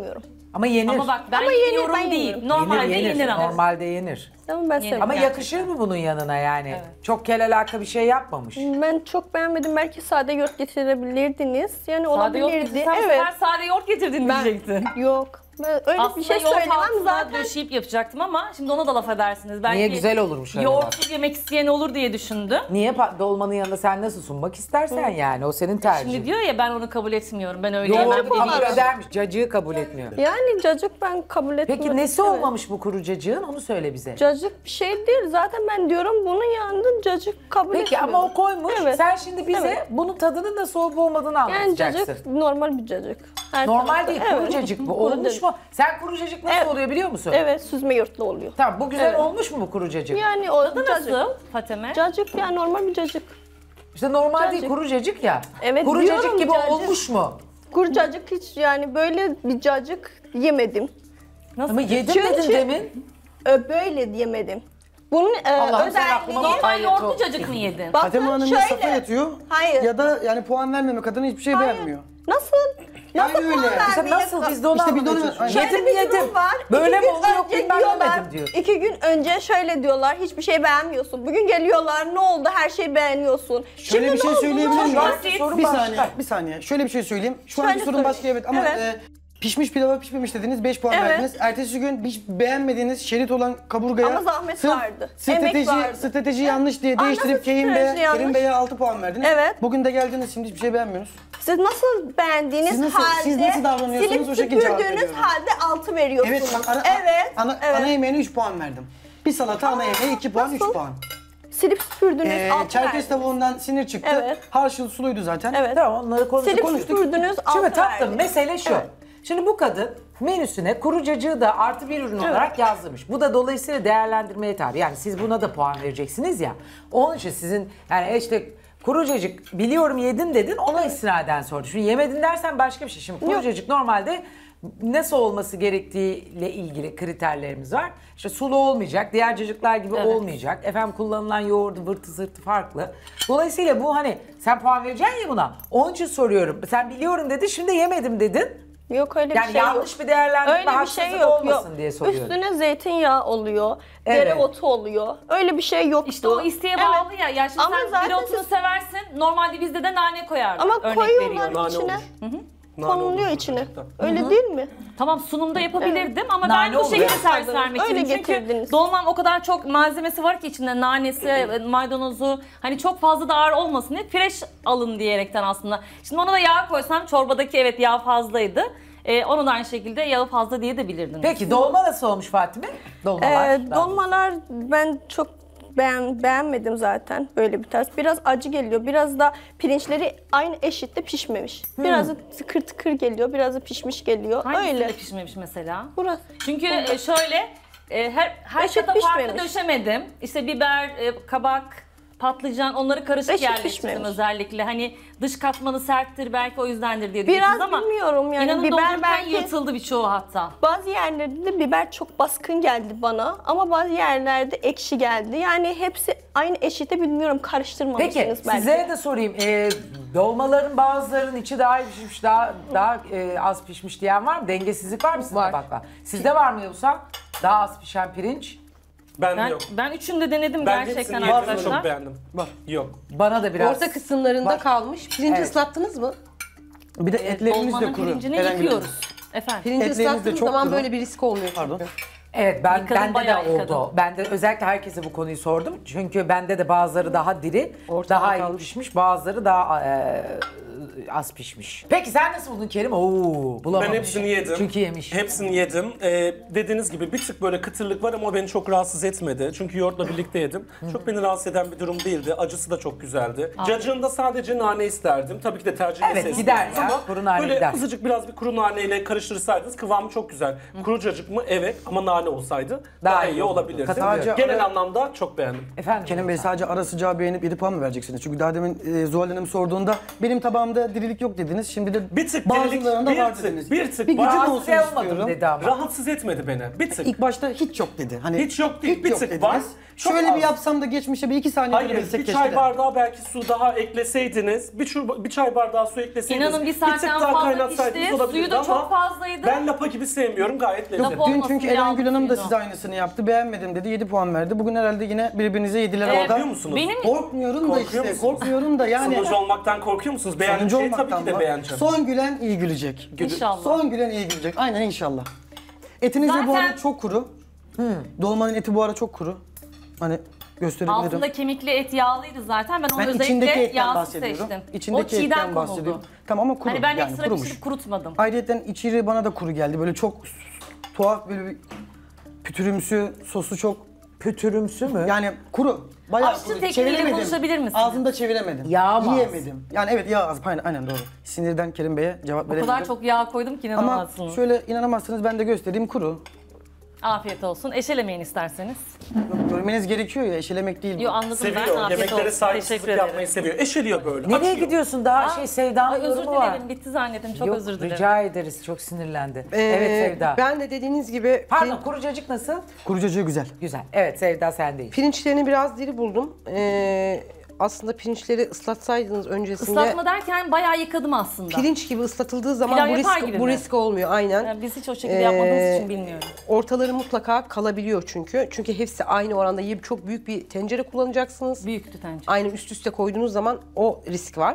Ama yenir. Ama bak ben Ama yenir, yeniyorum ben değil. yenirim. Normalde yenir, yenir, yenir. ama. Normalde yenir. Ama ben sevdim. Ama yakışır mı bunun yanına yani? Çok kel alaka bir şey yapmamış. Ben çok beğenmedim. Belki sade yoğurt getirebilirdiniz. Yani Sade yoğurt olabilirdi. getirdin. Sen Evet. evet. sade yoğurt getirdin Ben- diyecektin. Yok. Ben öyle Aslında bir şey yoğurt söylemem altına zaten. döşeyip yapacaktım ama şimdi ona da laf edersiniz. Belki Niye güzel olurmuş öyle yoğurtsuz yemek isteyen olur diye düşündüm. Niye pa- dolmanın yanında sen nasıl sunmak istersen yani o senin tercihin. Şimdi diyor ya ben onu kabul etmiyorum. Ben öyle yemem Yoğurdu kabul demiyorum. edermiş, cacığı kabul etmiyor. Yani cacık ben kabul etmiyorum. Peki nesi Evet. olmamış bu kuru cacığın onu söyle bize. Cacık bir şey değil. Zaten ben diyorum bunun yanında cacık kabul Peki etmiyorum. ama o koymuş. Evet. Sen şimdi bize Evet. bunun tadının nasıl olup olmadığını Yani anlatacaksın. cacık normal bir cacık. Her Normal tarafta- değil, Evet. kuru cacık bu. Kuru Olmuş cacık. mu? Sen kuru cacık nasıl Evet. oluyor biliyor musun? Evet, süzme yoğurtlu oluyor. Tamam, bu güzel Evet. olmuş mu bu kuru cacık? Yani o cacık. Nasıl Fateme? Cacık yani normal bir cacık. İşte normal değil, Cacık. kuru cacık ya. Evet, Kuru diyorum cacık gibi cacık. olmuş mu? Kuru cacık hiç yani böyle bir cacık yemedim. Nasıl? Ama yedim Çünkü- dedin demin. Ö, Böyle yemedim. Bunun e, Allah'ım sen aklıma özelliği... bak. Normal Ayet yoğurtlu olsun. cacık mı yedin? Bakın Fatema Hanım ya şöyle. safa yatıyor Hayır. ya da yani puan vermemek adına hiçbir şey beğenmiyor. Nasıl? Nasıl Yani öyle. puan İşte vermeye- nasıl biz de onu İşte biz de onu- anlatıyoruz. Şöyle Yedim bir durum yedim. var. Böyle İki mi gün olur yok önce bilmem diyorlar, yemedim diyor. İki gün önce şöyle diyorlar, hiçbir şey beğenmiyorsun. Bugün geliyorlar, ne oldu, her şeyi beğeniyorsun. Şöyle Şimdi bir şey ne oldu? söyleyebilir Ne miyim? oldu? Basit. Sorun Bir başka. saniye, bir saniye. Şöyle bir şey söyleyeyim. Şu Şöyle anki sorun söyle. başka evet ama Evet. e, pişmiş pilava pişmemiş dediniz beş puan Evet. verdiniz. Ertesi gün hiç beğenmediğiniz şerit olan kaburgaya Ama zahmet sırf vardı, emek Strateji, vardı. strateji yanlış diye Aa, değiştirip nasıl Kerim strateji Bey'e yanlış? Kerim Bey'e altı puan verdiniz. Evet. Bugün de geldiniz şimdi hiçbir şey beğenmiyorsunuz. Siz nasıl beğendiğiniz Siz nasıl- halde, siz nasıl davranıyorsunuz, silip o şekilde cevap süpürdüğünüz veriyorum. halde altı veriyorsunuz. Evet, bak ana, evet, ana, evet. ana yemeğine üç puan verdim. Bir salata ana yemeğe iki puan, üç nasıl? puan. Silip süpürdünüz, Ee, altı çerkez verdiniz. tavuğundan sinir çıktı. Evet. Harşıl suluydu zaten. Evet. Tamam onları konuştuk. Silip konuştuk. süpürdünüz, altı Şimdi tatlım verdiniz. mesele şu. Evet. Şimdi bu kadın menüsüne kuru cacığı da artı bir ürün olarak yazdırmış. Bu da dolayısıyla değerlendirmeye tabi. Yani siz buna da puan vereceksiniz ya. Onun için sizin yani işte kuru cacık biliyorum yedin dedin ona istinaden sordu. Şimdi yemedin dersen başka bir şey. Şimdi kuru Yok. cacık normalde nasıl olması gerektiğiyle ilgili kriterlerimiz var. İşte sulu olmayacak, diğer cacıklar gibi Evet. olmayacak. Efendim kullanılan yoğurdu, vırtı zırtı farklı. Dolayısıyla bu hani sen puan vereceksin ya buna. Onun için soruyorum. Sen biliyorum dedi, şimdi yemedim dedin. Yok öyle Yani bir şey yanlış yok. bir değerlendirme, Öyle bir haksızlık şey yok. olmasın yok. diye soruyorum. Üstüne zeytinyağı oluyor, Evet. dereotu oluyor. Öyle bir şey yoktu. İşte o isteğe Evet. bağlı ya. Ya şimdi Ama sen zaten dereotunu siz- seversin. Normalde bizde de nane koyarlar. Ama Örnek koyuyorlar veriyorum. Nane içine. olur. Konuluyor içine. Öyle değil mi? Tamam sunumda yapabilirdim ama Nane ben bu olur. şekilde Evet. servis vermek Öyle istedim. Çünkü getirdiniz. dolmanın o kadar çok malzemesi var ki içinde nanesi, maydanozu hani çok fazla da ağır olmasın diye fresh alın diyerekten aslında. Şimdi ona da yağ koysam çorbadaki evet yağ fazlaydı. Ee, onu da aynı şekilde yağı fazla diye de bilirdiniz. Peki dolma nasıl olmuş Fatime? Dolmalar. Ee, dolmalar ben çok beğen, beğenmedim zaten böyle bir tarz. Biraz acı geliyor. Biraz da pirinçleri aynı eşitte pişmemiş. Biraz da tıkır tıkır geliyor. Biraz da pişmiş geliyor. Hangisinde Öyle. pişmemiş mesela? Burası. Çünkü e, şöyle e, her her Eşit kata farklı pişmemiş. döşemedim. İşte biber, e, kabak, patlıcan onları karışık Eşit yerleştirdim pişmemiş. özellikle. Hani dış katmanı serttir belki o yüzdendir diye Biraz düşündünüz ama bilmiyorum yani. inanın Biber doldururken belki- yırtıldı birçoğu hatta. Bazı yerlerde biber çok baskın geldi bana ama bazı yerlerde ekşi geldi. Yani hepsi aynı eşitte bilmiyorum karıştırmamışsınız Peki belki. size de sorayım. Ee, dolmaların bazılarının içi daha iyi pişmiş, daha daha e, az pişmiş diyen var mı? Dengesizlik var mı sizde Var. bakla? Sizde var mı yoksa daha az pişen pirinç? Ben, Ben, yok. ben üçünü de denedim Ben gerçekten hepsini yedim, arkadaşlar. çok beğendim. Var. Yok. Bana da biraz. Orta kısımlarında Var. kalmış. Pirinci Evet. ıslattınız mı? Bir de Evet, etlerimiz de dolmanın kuru. pirincini Herhangi bir- yıkıyoruz. Efendim. Pirinci Etleriniz de ıslattığınız çok zaman kuru. böyle bir risk olmuyor. Pardon. Evet ben Yıkadım, bende de bayağı oldu. yıkadım. Ben de özellikle herkese bu konuyu sordum. Çünkü bende de bazıları daha diri, Ortada daha iyi kalmış. pişmiş, bazıları daha e, az pişmiş. Peki sen nasıl buldun Kerim? Oo, bulamamış. Ben hepsini yedim. Çünkü yemiş. Hepsini yedim. Ee, dediğiniz gibi bir tık böyle kıtırlık var ama o beni çok rahatsız etmedi. Çünkü yoğurtla birlikte yedim. Çok beni rahatsız eden bir durum değildi. Acısı da çok güzeldi. Cacığında sadece nane isterdim. Tabii ki de tercih Evet, meselesi gider değil ya. ama Kuru nane böyle gider. azıcık biraz bir kuru naneyle karıştırsaydınız kıvamı çok güzel. Kuru cacık mı? Evet ama nane olsaydı daha, Daha iyi iyi olurdu. olabilirdi. Katılıyorum. Genel anlamda çok beğendim. Efendim? Kenan Bey sadece ara sıcağı beğenip yedi puan mı vereceksiniz? Çünkü daha demin e, Zuhal Hanım sorduğunda benim tabağımda bazılarında dirilik yok dediniz. Şimdi de Bir tık dirilik, bazılarında bir var tık, dediniz. bir tık bir var. gıcık Rahatsız olsun olmadım istiyorum. dedi ama. Rahatsız etmedi beni. Bir tık. İlk başta hiç yok dedi. Hani Hiç yok değil, hiç bir yok tık dediniz. var. Çok Şöyle az. bir yapsam da geçmişe bir iki saniye Hayır, görebilsek bir keşke çay de. bardağı belki su daha ekleseydiniz, bir, çur, bir çay bardağı su ekleseydiniz, İnanın bir tık saatten daha fazla kaynatsaydınız pişti. olabilirdi Suyu da ama çok fazlaydı. Ben lapa gibi sevmiyorum, gayet lezzetli. Lapa Dün olmasın çünkü diye Eren aldım Gül Hanım da suyunu. size aynısını yaptı. Beğenmedim dedi. yedi puan verdi. Bugün herhalde yine birbirinize yediler Ee, orada. Korkuyor musunuz? Benim Korkmuyorum da Korkuyor işte. musunuz? Korkmuyorum da yani. Sonucu olmaktan korkuyor musunuz? Beğendiğim Sonucu şeyi tabii olmaktan ki de mı? beğeneceğim. Son gülen iyi gülecek. İnşallah. Son gülen iyi gülecek. Aynen inşallah. Etiniz de bu Zaten- arada çok kuru. Dolmanın eti bu ara çok kuru. Hani gösterebilirim. altında kemikli et yağlıydı zaten. Ben onu Ben içindeki özellikle etten yağsız bahsediyorum. seçtim. İçindeki o çiğden etten bahsediyorum. konuldu. Tamam ama kuru. Hani ben yani ekstra kurumuş. pişirip kurutmadım. Ayrıyeten içeri bana da kuru geldi. Böyle çok tuhaf böyle bir pütürümsü, sosu çok Pütürümsü mü? yani kuru. Bayağı Aşçı kuru. tekniğiyle Çeviremedim. konuşabilir misiniz? Ağzımda çeviremedim. Yağ mı az? Yiyemedim. Yani evet yağ az. Aynen, aynen doğru. Sinirden Kerim Bey'e cevap O veremedim. kadar çok yağ koydum ki Ama inanamazsınız. şöyle inanamazsınız ben de göstereyim kuru. Afiyet olsun. Eşelemeyin isterseniz. Yok, görmeniz gerekiyor ya eşelemek değil bu. Yo anladım ben. Seviyor, Afiyet yemeklere olsun. saygısızlık Teşekkür yapmayı ederim. seviyor. Eşeliyor böyle, Nereye açıyor. gidiyorsun? Daha şey Sevda'nın Ay, özür yorumu var. dilerim. Bitti zannettim. Çok Yok, özür dilerim. rica ederiz. Çok sinirlendi. Ee, evet Sevda. Ben de dediğiniz gibi Pardon kurucacık nasıl? Kurucacığı güzel. Güzel. Evet Sevda sendeyiz. pirinçlerini biraz diri buldum. Ee, aslında pirinçleri ıslatsaydınız öncesinde Islatma derken bayağı yıkadım aslında. pirinç gibi ıslatıldığı zaman Pilav bu yapar risk gibi bu mi? risk olmuyor aynen. Yani biz hiç o şekilde yapmadığımız Ee, için bilmiyorum. Ortaları mutlaka kalabiliyor çünkü. Çünkü hepsi aynı oranda yiyip çok büyük bir tencere kullanacaksınız. Büyüktü tencere. Aynı üst üste koyduğunuz zaman o risk var.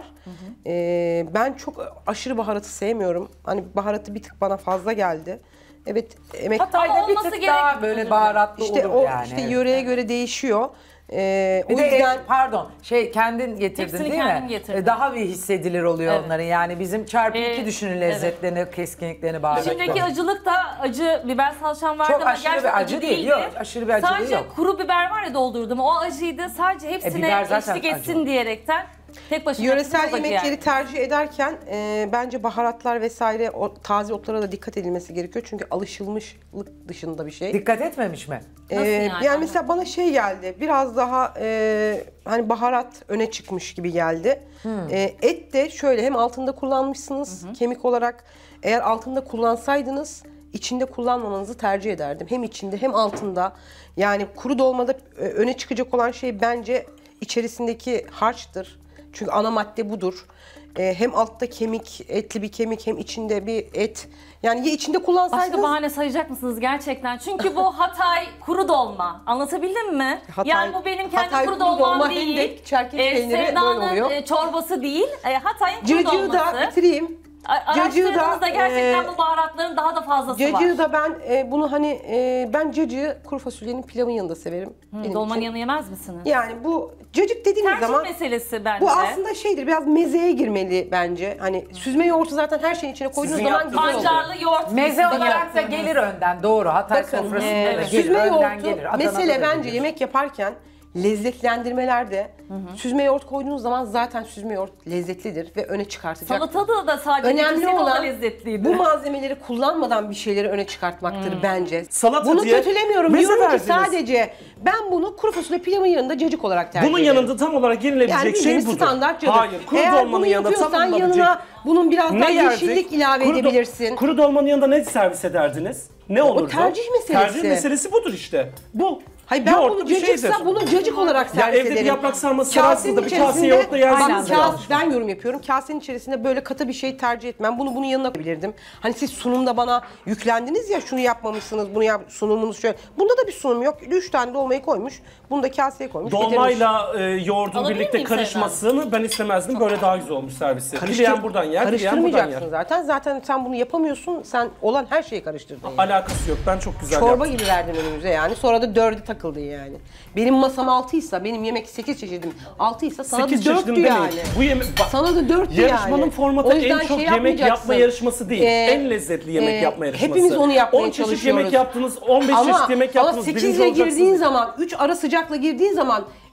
Ee, ben çok aşırı baharatı sevmiyorum. Hani baharatı bir tık bana fazla geldi. Evet emek Hatay'da Ama bir olması tık gerekmiyor daha böyle hocam. baharatlı işte olur o yani. işte evet. yöreye göre değişiyor. Ee, Bir o de yüzden e, pardon şey kendin getirdin Hepsini değil kendim mi? getirdim. E, Daha bir hissedilir oluyor Evet. onların yani bizim çarpı Ee, iki düşünün evet. lezzetlerini, keskinliklerini, baharatlarını. İçindeki acılık da acı biber salçam vardı Çok ama aşırı bir gerçekten acı değil, değildi. yok, aşırı bir acılığı Sadece yok. kuru biber var ya doldurdum. O acıydı. Sadece hepsine biber zaten eşlik etsin acı. diyerekten tek başına yöresel yaptım, çok acı yemekleri yani. tercih ederken e, bence baharatlar vesaire o taze otlara da dikkat edilmesi gerekiyor. Çünkü alışılmışlık dışında bir şey. Dikkat etmemiş mi? Ee, Nasıl yani? yani? mesela bana şey geldi. Biraz daha e, hani baharat öne çıkmış gibi geldi. E, et de şöyle hem altında kullanmışsınız kemik olarak. Eğer altında kullansaydınız içinde kullanmamanızı tercih ederdim. Hem içinde hem altında. Yani kuru dolmada e, öne çıkacak olan şey bence içerisindeki harçtır. Çünkü ana madde budur. E, hem altta kemik, etli bir kemik hem içinde bir et. Yani ya içinde Başka kullansaydınız... bahane sayacak mısınız gerçekten? Çünkü bu Hatay kuru dolma. Anlatabildim mi? Hatay- yani bu benim kendi Hatay kuru kuru dolmam dolma, değil. hendek, Çerkez peyniri böyle Sevda'nın oluyor. e, çorbası değil. E, Hatay'ın kuru Cacığı dolması. da bitireyim. A- Cacığı da, Araştırdığınızda gerçekten e, bu baharatların daha da fazlası var. Cacığı da ben e, bunu hani e, ben cacığı kuru fasulyenin pilavın yanında severim. Benim Dolmanın için. yanı yemez misiniz? Yani bu cacık dediğiniz Tercih zaman meselesi bence. bu aslında şeydir biraz mezeye girmeli bence. Hani süzme yoğurtu zaten her şeyin içine koyduğunuz Sizin zaman yaptığınız- güzel oluyor. Pancarlı yoğurt. Meze gibi olarak da yaptığınız. gelir önden doğru. Hatay Bakın sofrasında e, da gelir, süzme önden yoğurtu gelir. Adana'da mesele da bence gelir. yemek yaparken lezzetlendirmelerde süzme yoğurt koyduğunuz zaman zaten süzme yoğurt lezzetlidir ve öne çıkartacak. Salatada da sadece Önemli getirsek o da olan lezzetliydi. bu malzemeleri kullanmadan bir şeyleri öne çıkartmaktır bence. Salata bunu diye kötülemiyorum. meze Diyorum ki verdiniz. sadece ben bunu kuru fasulye pilavın yanında cacık olarak tercih Bunun ederim. yanında tam olarak yenilebilecek yani şey bildiğimiz budur. standart cacık. Hayır, kuru Eğer dolmanın bunu yanında tam yapıyorsan olabilecek. yanına bunun biraz daha Ne yerdik? yeşillik ilave Kuru do- edebilirsin. Kuru dolmanın yanında ne servis ederdiniz? Ne olurdu? tercih meselesi. Tercih meselesi budur işte. Bu. Hayır ben Yoğurtlu bunu bir şeydir. cacıksa bunu cacık olarak Ya servis evde bir ederim. yaprak sarması Kasenin sararsınız da bir kase içerisinde- yoğurtla yersiniz Bak, ya. kas- ben yorum yapıyorum. Kasenin içerisinde böyle katı bir şey tercih etmem. Bunu bunun yanına koyabilirdim. Hani siz sunumda bana yüklendiniz ya şunu yapmamışsınız, bunu yap, sunumunuz şöyle. Bunda da bir sunum yok. Üç tane dolmayı koymuş. Bunu da kaseye koymuş. bitirmiş. Dolmayla e, yoğurdun Alabilir birlikte miyim karışmasını ben istemezdim. Böyle daha güzel olmuş servisi. Karıştır- Dileyen buradan yer, dileyen buradan Karıştırmayacaksın yer. zaten. Zaten sen bunu yapamıyorsun. Sen olan her şeyi karıştırdın. yani. Alakası yok. Ben çok güzel Çorba yaptım. gibi verdin önümüze yani. Sonra da dörde takıldın yani. Benim masam altıysa, benim yemek sekiz çeşidim altıysa sana da Sekiz çeşidim dörttü demeyin. yani. Bu yemek bak, Sana da dörttü yani. yarışmanın formatı O yüzden en çok şey yemek yapma yapmayacaksın. yarışması değil. Ee, en lezzetli yemek e, yapma yarışması. hepimiz onu yapmaya on çeşit çalışıyoruz. yemek yaptınız, on beş Ama, çeşit yemek ama yaptınız. sekiz birinci ile olacaksınız. girdiğin zaman, üç ara sıcakla girdiğin zaman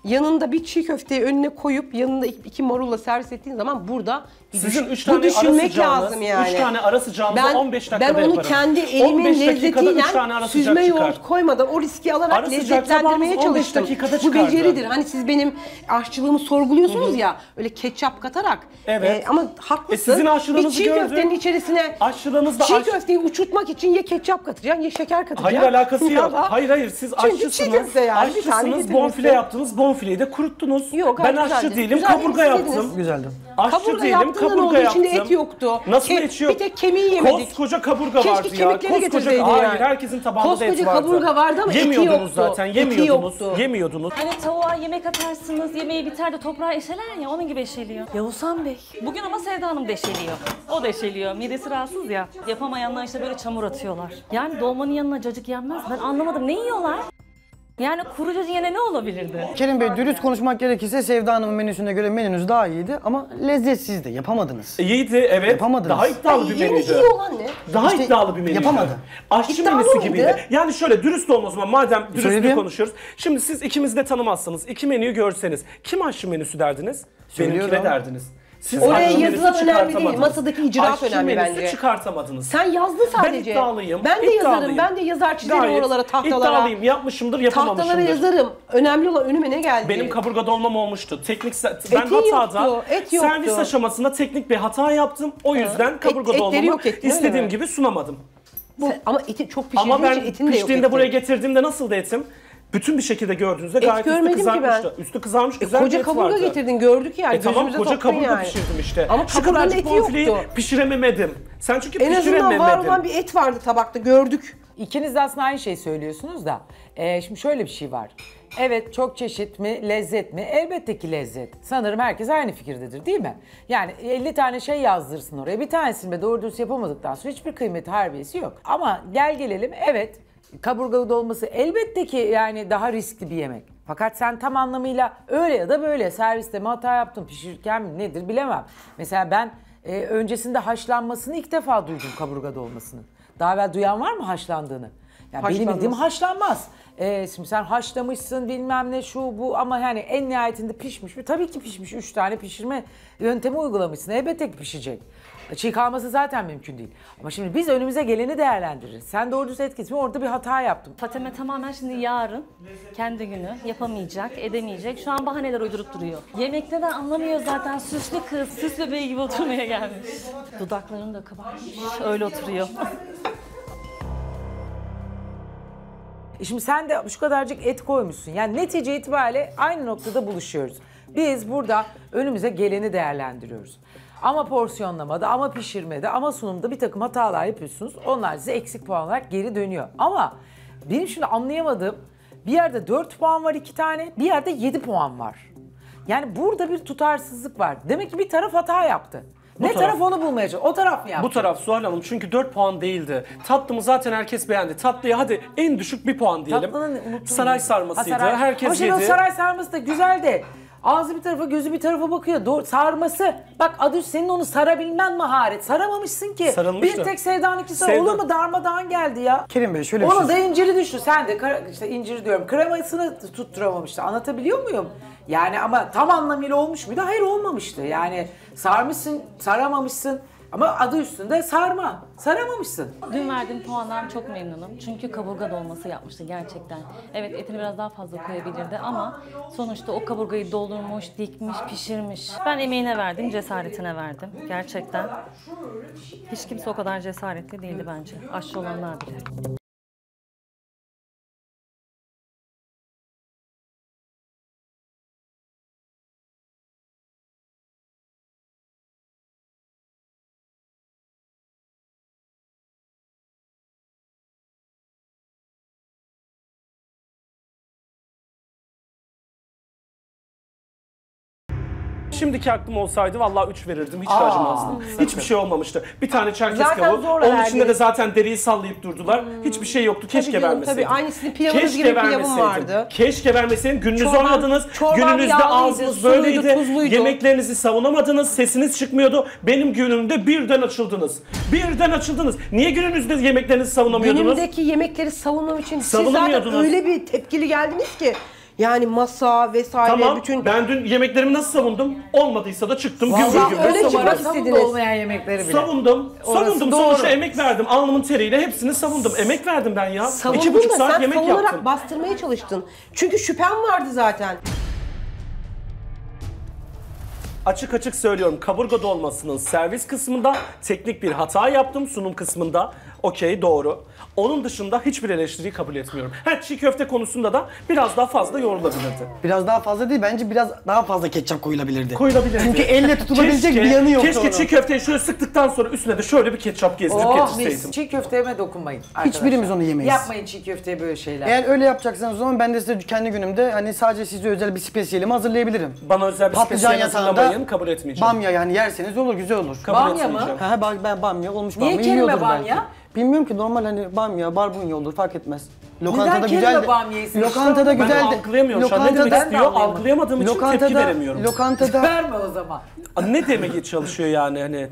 yanında bir çiğ köfteyi önüne koyup yanında iki marulla servis ettiğin zaman burada bir Sizin düş- üç bu tane ara düşünmek sıcağınız, lazım yani. üç tane ara sıcağınızı Ben, on beş dakikada ben onu yaparım. kendi on elimin beş dakikada üç tane lezzetiyle ara sıcak süzme çıkar. yoğurt koymadan o riski alarak Ara sıcak lezzetlendirmeye tabağımız on beş çalıştım. dakikada Bu çıkardı. beceridir. Hani siz benim aşçılığımı sorguluyorsunuz ya öyle ketçap katarak. Evet. E, ama haklısın. E, sizin aşçılığınızı bir çiğ gördüm. köftenin içerisine Aşçılığınızda çiğ aş- köfteyi uçurtmak için ya ketçap katacaksın ya şeker katacaksın. Hayır alakası Ya yok. da- Hayır hayır siz Çünkü çiğ aşçısınız. köfte yani, bir tane Aşçısınız, getirmişsin. bonfile yaptınız. Bonfileyi de kuruttunuz. Yok, ben gayet aşçı güzeldi. değilim, Güzel kaburga yetiştirdiniz. yaptım. Güzeldi. Aşçı Kaburga değilim, yaptığından kaburga oldu, içinde yaptım. et yoktu. Nasıl Ke- et yok? bir tek kemiği yemedik. Koskoca kaburga Keşke vardı ya. kemikleri Koskoca, getirseydin hayır yani. herkesin tabağında da et Koskoca vardı. kaburga vardı ama eti Yemiyordunuz yoktu. zaten, Eti yemiyordunuz. yoktu. Yemiyordunuz. Hani tavuğa yemek atarsınız, yemeği biter de toprağa eşeler ya, onun gibi eşeliyor. Yavuzhan Bey. Bugün ama Sevda Hanım deşeliyor. O deşeliyor. Midesi rahatsız ya. Yapamayanlar işte böyle çamur atıyorlar. Yani dolmanın yanına cacık yenmez. Ben anlamadım. Ne yiyorlar? Yani kuru cacık yine ne olabilirdi? Kerim Bey dürüst konuşmak gerekirse Sevda Hanım'ın menüsüne göre menünüz daha iyiydi ama lezzetsizdi. Yapamadınız. İyiydi evet. Yapamadınız. Daha iddialı bir Yeni menüydü. iyi olan ne? Daha İşte iddialı bir menüydü. yapamadı. Aşçı İddialı menüsü mıydı? gibiydi. Yani şöyle dürüst olma o zaman madem dürüstlüğü Söyledim. konuşuyoruz. Şimdi siz ikimiz de tanımazsınız. İki menüyü görseniz kim aşçı menüsü derdiniz? Söylüyorum. Benimkine derdiniz. Siz Oraya aşçı menüsü yazılan önemli değil, çıkartamadınız. masadaki icraat Aşçı önemli menüsü bence. çıkartamadınız. Sen yazdın sadece. Ben iddialıyım. Ben de iddialıyım. yazarım. Ben de yazar çizerim Gayet oralara, tahtalara. İddialıyım. Yapmışımdır, yapamamışımdır. Tahtalara yazarım. Önemli olan önüme ne geldi? Benim kaburga dolmam olmuştu. Teknik ben Etin hatada yoktu, et yoktu. servis aşamasında teknik bir hata yaptım. O yüzden kaburga etleri dolmamı yok ettin, öyle istediğim mi? gibi sunamadım. Sen- ama eti çok pişirdiğin Ama ben için etin de yok piştiğinde etin. buraya getirdiğimde nasıldı etim? Bütün bir şekilde gördüğünüzde gayet üstü görmedim ki ben. kızarmıştı. Üstü kızarmış E, güzel bir koca et kaburga vardı. getirdin gördük yani. E tamam gözümüze koca soktun kaburga yani. pişirdim işte. Ama Şu kaburganın kadarcık eti bonfileyi yoktu. pişirememedim. Sen çünkü En azından var pişirememedin. olan bir et vardı tabakta gördük. İkiniz de aslında aynı şeyi söylüyorsunuz da. Ee, şimdi şöyle bir şey var. Evet çok çeşit mi, lezzet mi? Elbette ki lezzet. Sanırım herkes aynı fikirdedir değil mi? Yani elli tane şey yazdırsın oraya. Bir tanesini de doğru dürüst yapamadıktan sonra hiçbir kıymeti harbiyesi yok. Ama gel gelelim evet kaburgalı dolması elbette ki yani daha riskli bir yemek. Fakat sen tam anlamıyla öyle ya da böyle serviste mi hata yaptın, pişirirken mi nedir bilemem. Mesela ben e, öncesinde haşlanmasını ilk defa duydum kaburga dolmasının. Daha evvel duyan var mı haşlandığını? Yani benim Haşlanmaz. bildiğim haşlanmaz. Ee, şimdi sen haşlamışsın bilmem ne şu bu ama yani en nihayetinde pişmiş mi? Tabii ki pişmiş. Üç tane pişirme yöntemi uygulamışsın. Elbette ki pişecek. Çiğ kalması zaten mümkün değil. Ama şimdi biz önümüze geleni değerlendiririz. Sen doğru düz et gitme orada bir hata yaptın. Fatime tamamen şimdi yarın kendi günü yapamayacak, edemeyecek. Şu an bahaneler uydurup duruyor. Yemekte de anlamıyor zaten, süslü kız, süs bebeği gibi oturmaya gelmiş. Dudaklarını da kabarmış, öyle oturuyor. E şimdi sen de şu kadarcık et koymuşsun. Yani netice itibariyle aynı noktada buluşuyoruz. Biz burada önümüze geleni değerlendiriyoruz. Ama porsiyonlamada, ama pişirmede, ama sunumda bir takım hatalar yapıyorsunuz. Onlar size eksik puan olarak geri dönüyor. Ama benim şimdi anlayamadığım bir yerde dört puan var iki tane, bir yerde yedi puan var. Yani burada bir tutarsızlık var. Demek ki bir taraf hata yaptı. Bu ne taraf- taraf onu bulmaya çalışıyor? O taraf mı yaptı? Bu taraf Zuhal Hanım çünkü dört puan değildi. Tatlımı zaten herkes beğendi. Tatlıya hadi en düşük bir puan diyelim. Tatlının unuttum. Saray sarmasıydı. Ha, saray- Herkes Ama şimdi yedi. o saray sarması da güzel de. Ağzı bir tarafa, gözü bir tarafa bakıyor. Doğru, sarması. Bak adı üstü senin onu sarabilmen maharet. Saramamışsın ki. Sarılmıştı. Bir tek Sevda'nınki sar. Sevda- Olur mu? Darmadağın geldi ya. Kerim Bey şöyle bir Onun şey da inciri düştü. Sen de kara- işte inciri diyorum. Kremasını tutturamamıştı. Anlatabiliyor muyum? Yani ama tam anlamıyla olmuş muydu? Hayır olmamıştı. Yani sarmışsın, saramamışsın. Ama adı üstünde sarma. Saramamışsın. Dün verdiğim puandan çok memnunum. Çünkü kaburga dolması yapmıştı gerçekten. Evet etini biraz daha fazla koyabilirdi ama sonuçta o kaburgayı doldurmuş, dikmiş, pişirmiş. Ben emeğine verdim, cesaretine verdim. Gerçekten. Hiç kimse o kadar cesaretli değildi bence. Aşçı olanlar bile. Şimdiki aklım olsaydı vallahi üç verirdim. Hiç Aa, acımazdım. Hiçbir şey olmamıştı. Bir tane çerkez Zaten kavuğu. zorla Onun içinde de verdiniz. zaten deriyi sallayıp durdular. Hiçbir şey yoktu. Keşke canım, vermeseydim. tabii. Aynısını pilavınız gibi pilavım vermeseydim. vardı. Keşke vermeseydim. Gününüzü Çorban- oynadınız. çorban Gününüzde yağlıydı, ağzınız suluydu, böyleydi. tuzluydu. Yemeklerinizi savunamadınız. Sesiniz çıkmıyordu. Benim günümde birden açıldınız. Birden açıldınız. Niye gününüzde yemeklerinizi savunamıyordunuz? Günümdeki yemekleri savunmam için siz zaten Savunamıyordunuz. öyle bir tepkili geldiniz ki Yani masa vesaire Tamam, bütün... ben dün yemeklerimi nasıl savundum? Olmadıysa da çıktım, gümbür Vallahi gümbür öyle savundum. çıkmak Savundu istediniz. olmayan yemekleri bile. Savundum, Orası savundum. doğru. Sonuçta emek verdim. Alnımın teriyle hepsini savundum. Emek verdim ben ya. Savundun İki buçuk da saat sen yemek savunarak yaptım. bastırmaya çalıştın. Çünkü şüphem vardı zaten. Açık açık söylüyorum, kaburga dolmasının servis kısmında teknik bir hata yaptım, sunum kısmında. Okey, doğru. Onun dışında hiçbir eleştiriyi kabul etmiyorum. Ha, çiğ köfte konusunda da biraz daha fazla yorulabilirdi. Biraz daha fazla değil, bence biraz daha fazla ketçap koyulabilirdi. Koyulabilirdi. Çünkü elle tutulabilecek bir yanı yok. Keşke sonra. çiğ köfteyi şöyle sıktıktan sonra üstüne de şöyle bir ketçap gezdirip Oh getirseydim. mis. Çiğ köfteye dokunmayın arkadaşlar. Hiçbirimiz onu yemeyiz. Yapmayın çiğ köfteye böyle şeyler. Eğer öyle yapacaksanız o zaman ben de size kendi günümde hani sadece size özel bir spesiyelimi hazırlayabilirim. Bana özel bir Patlıcan spesiyel yatağında hazırlamayın, kabul etmeyeceğim. Bamya yani yerseniz olur, güzel olur. Kabul Bamya mı? etmeyeceğim. Ha, ha, bak ben bamya olmuş Niye bamya kelime yiyordur bamya? belki. Bilmiyorum ki, normal hani bamya, barbunya olur, fark etmez. Neden kelime bamyayı seçtin? Lokantada Ben güzel de... algılayamıyorum şu an. Ne demek Ben de istiyor? anlayamadım. Algılayamadığım için tepki Lokantada, veremiyorum. lokantada... Verme o zaman. Aa, ne demeye çalışıyor yani hani?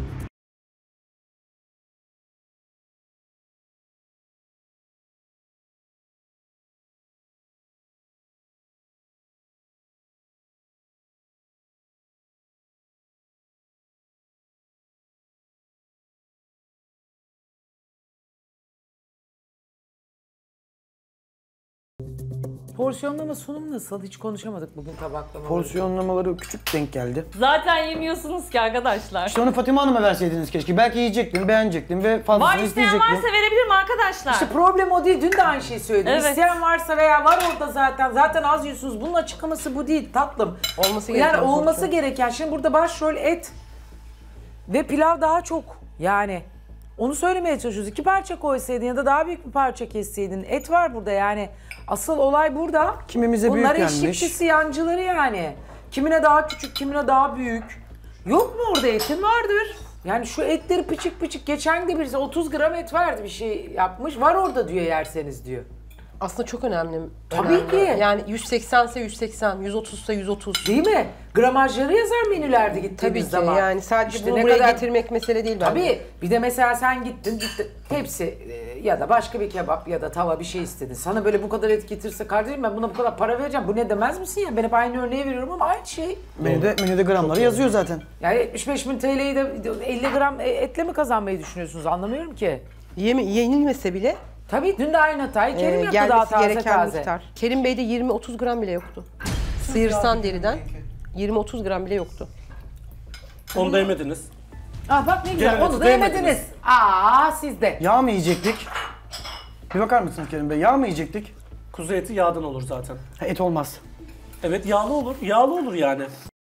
Porsiyonlama sunum nasıl? Hiç konuşamadık bugün tabaklama. Porsiyonlamaları küçük denk geldi. Zaten yemiyorsunuz ki arkadaşlar. İşte onu Fatime Hanım'a verseydiniz keşke. Belki yiyecektim, beğenecektim ve Var fazlasını isteyen isteyecektim. varsa verebilirim arkadaşlar. İşte problem o değil. Dün de aynı şeyi söyledim. Evet. İsteyen varsa veya var orada zaten. Zaten az yiyorsunuz. Bunun açıklaması bu değil tatlım. Olması gereken Yani olması porsiyon. gereken. Şimdi burada başrol et ve pilav daha çok. Yani onu söylemeye çalışıyoruz. İki parça koysaydın ya da daha büyük bir parça kesseydin. Et var burada yani. Asıl olay burada. Kimimize büyük Bunlar gelmiş. eşlikçisi, yancıları yani. Kimine daha küçük, kimine daha büyük. Yok mu orada etin? Vardır. Yani şu etleri pıçık pıçık. Geçen de birisi otuz gram et verdi, bir şey yapmış. Var orada diyor, yerseniz diyor. Aslında çok önemli. Tabii önemli. ki. Yani yüz seksen ise yüz seksen, yüz otuz ise yüz otuz. Değil mi? Gramajları yazar menülerde gittiğimiz Tabii ki zaman. yani sadece İşte bunu ne buraya kadar- getirmek mesele değil bence. Tabii. Bir de mesela sen gittin, gittin tepsi e, ya da başka bir kebap ya da tava bir şey istedin. Sana böyle bu kadar et getirse, kardeşim ben buna bu kadar para vereceğim. Bu ne demez misin ya? Ben hep aynı örneği veriyorum ama aynı şey. Menüde, menüde gramları yazıyor zaten. Yani yetmiş beş bin T L'yi de elli gram etle mi kazanmayı düşünüyorsunuz? Anlamıyorum ki. Yeme, yenilmese bile Tabii dün de aynı hatayı Kerim e, yaptı daha gelmesi taze gereken taze. miktar. Kerim Bey'de yirmi otuz gram bile yoktu. Sıyırsan deriden yirmi otuz gram bile yoktu. Onu da yemediniz. Ah bak ne güzel, Gelin onu eti da de yemediniz. yemediniz. Aa siz de. Yağ mı yiyecektik? Bir bakar mısınız Kerim Bey? Yağ mı yiyecektik? Kuzu eti yağdan olur zaten. Ha, et olmaz. Evet, yağlı olur. Yağlı olur yani.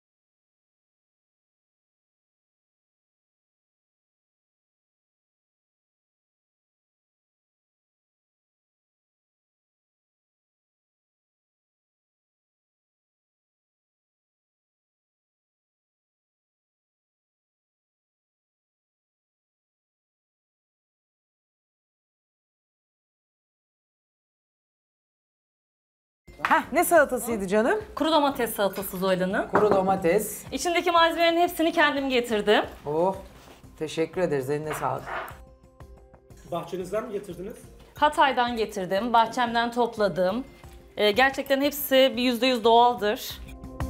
Heh, ne salatasıydı canım? Kuru domates salatası Zuhal Hanım. Kuru domates. İçindeki malzemelerin hepsini kendim getirdim. Oh, teşekkür ederiz. Eline sağlık. Bahçenizden mi getirdiniz? Hatay'dan getirdim, bahçemden topladım. Ee, gerçekten hepsi bir yüzde yüz doğaldır.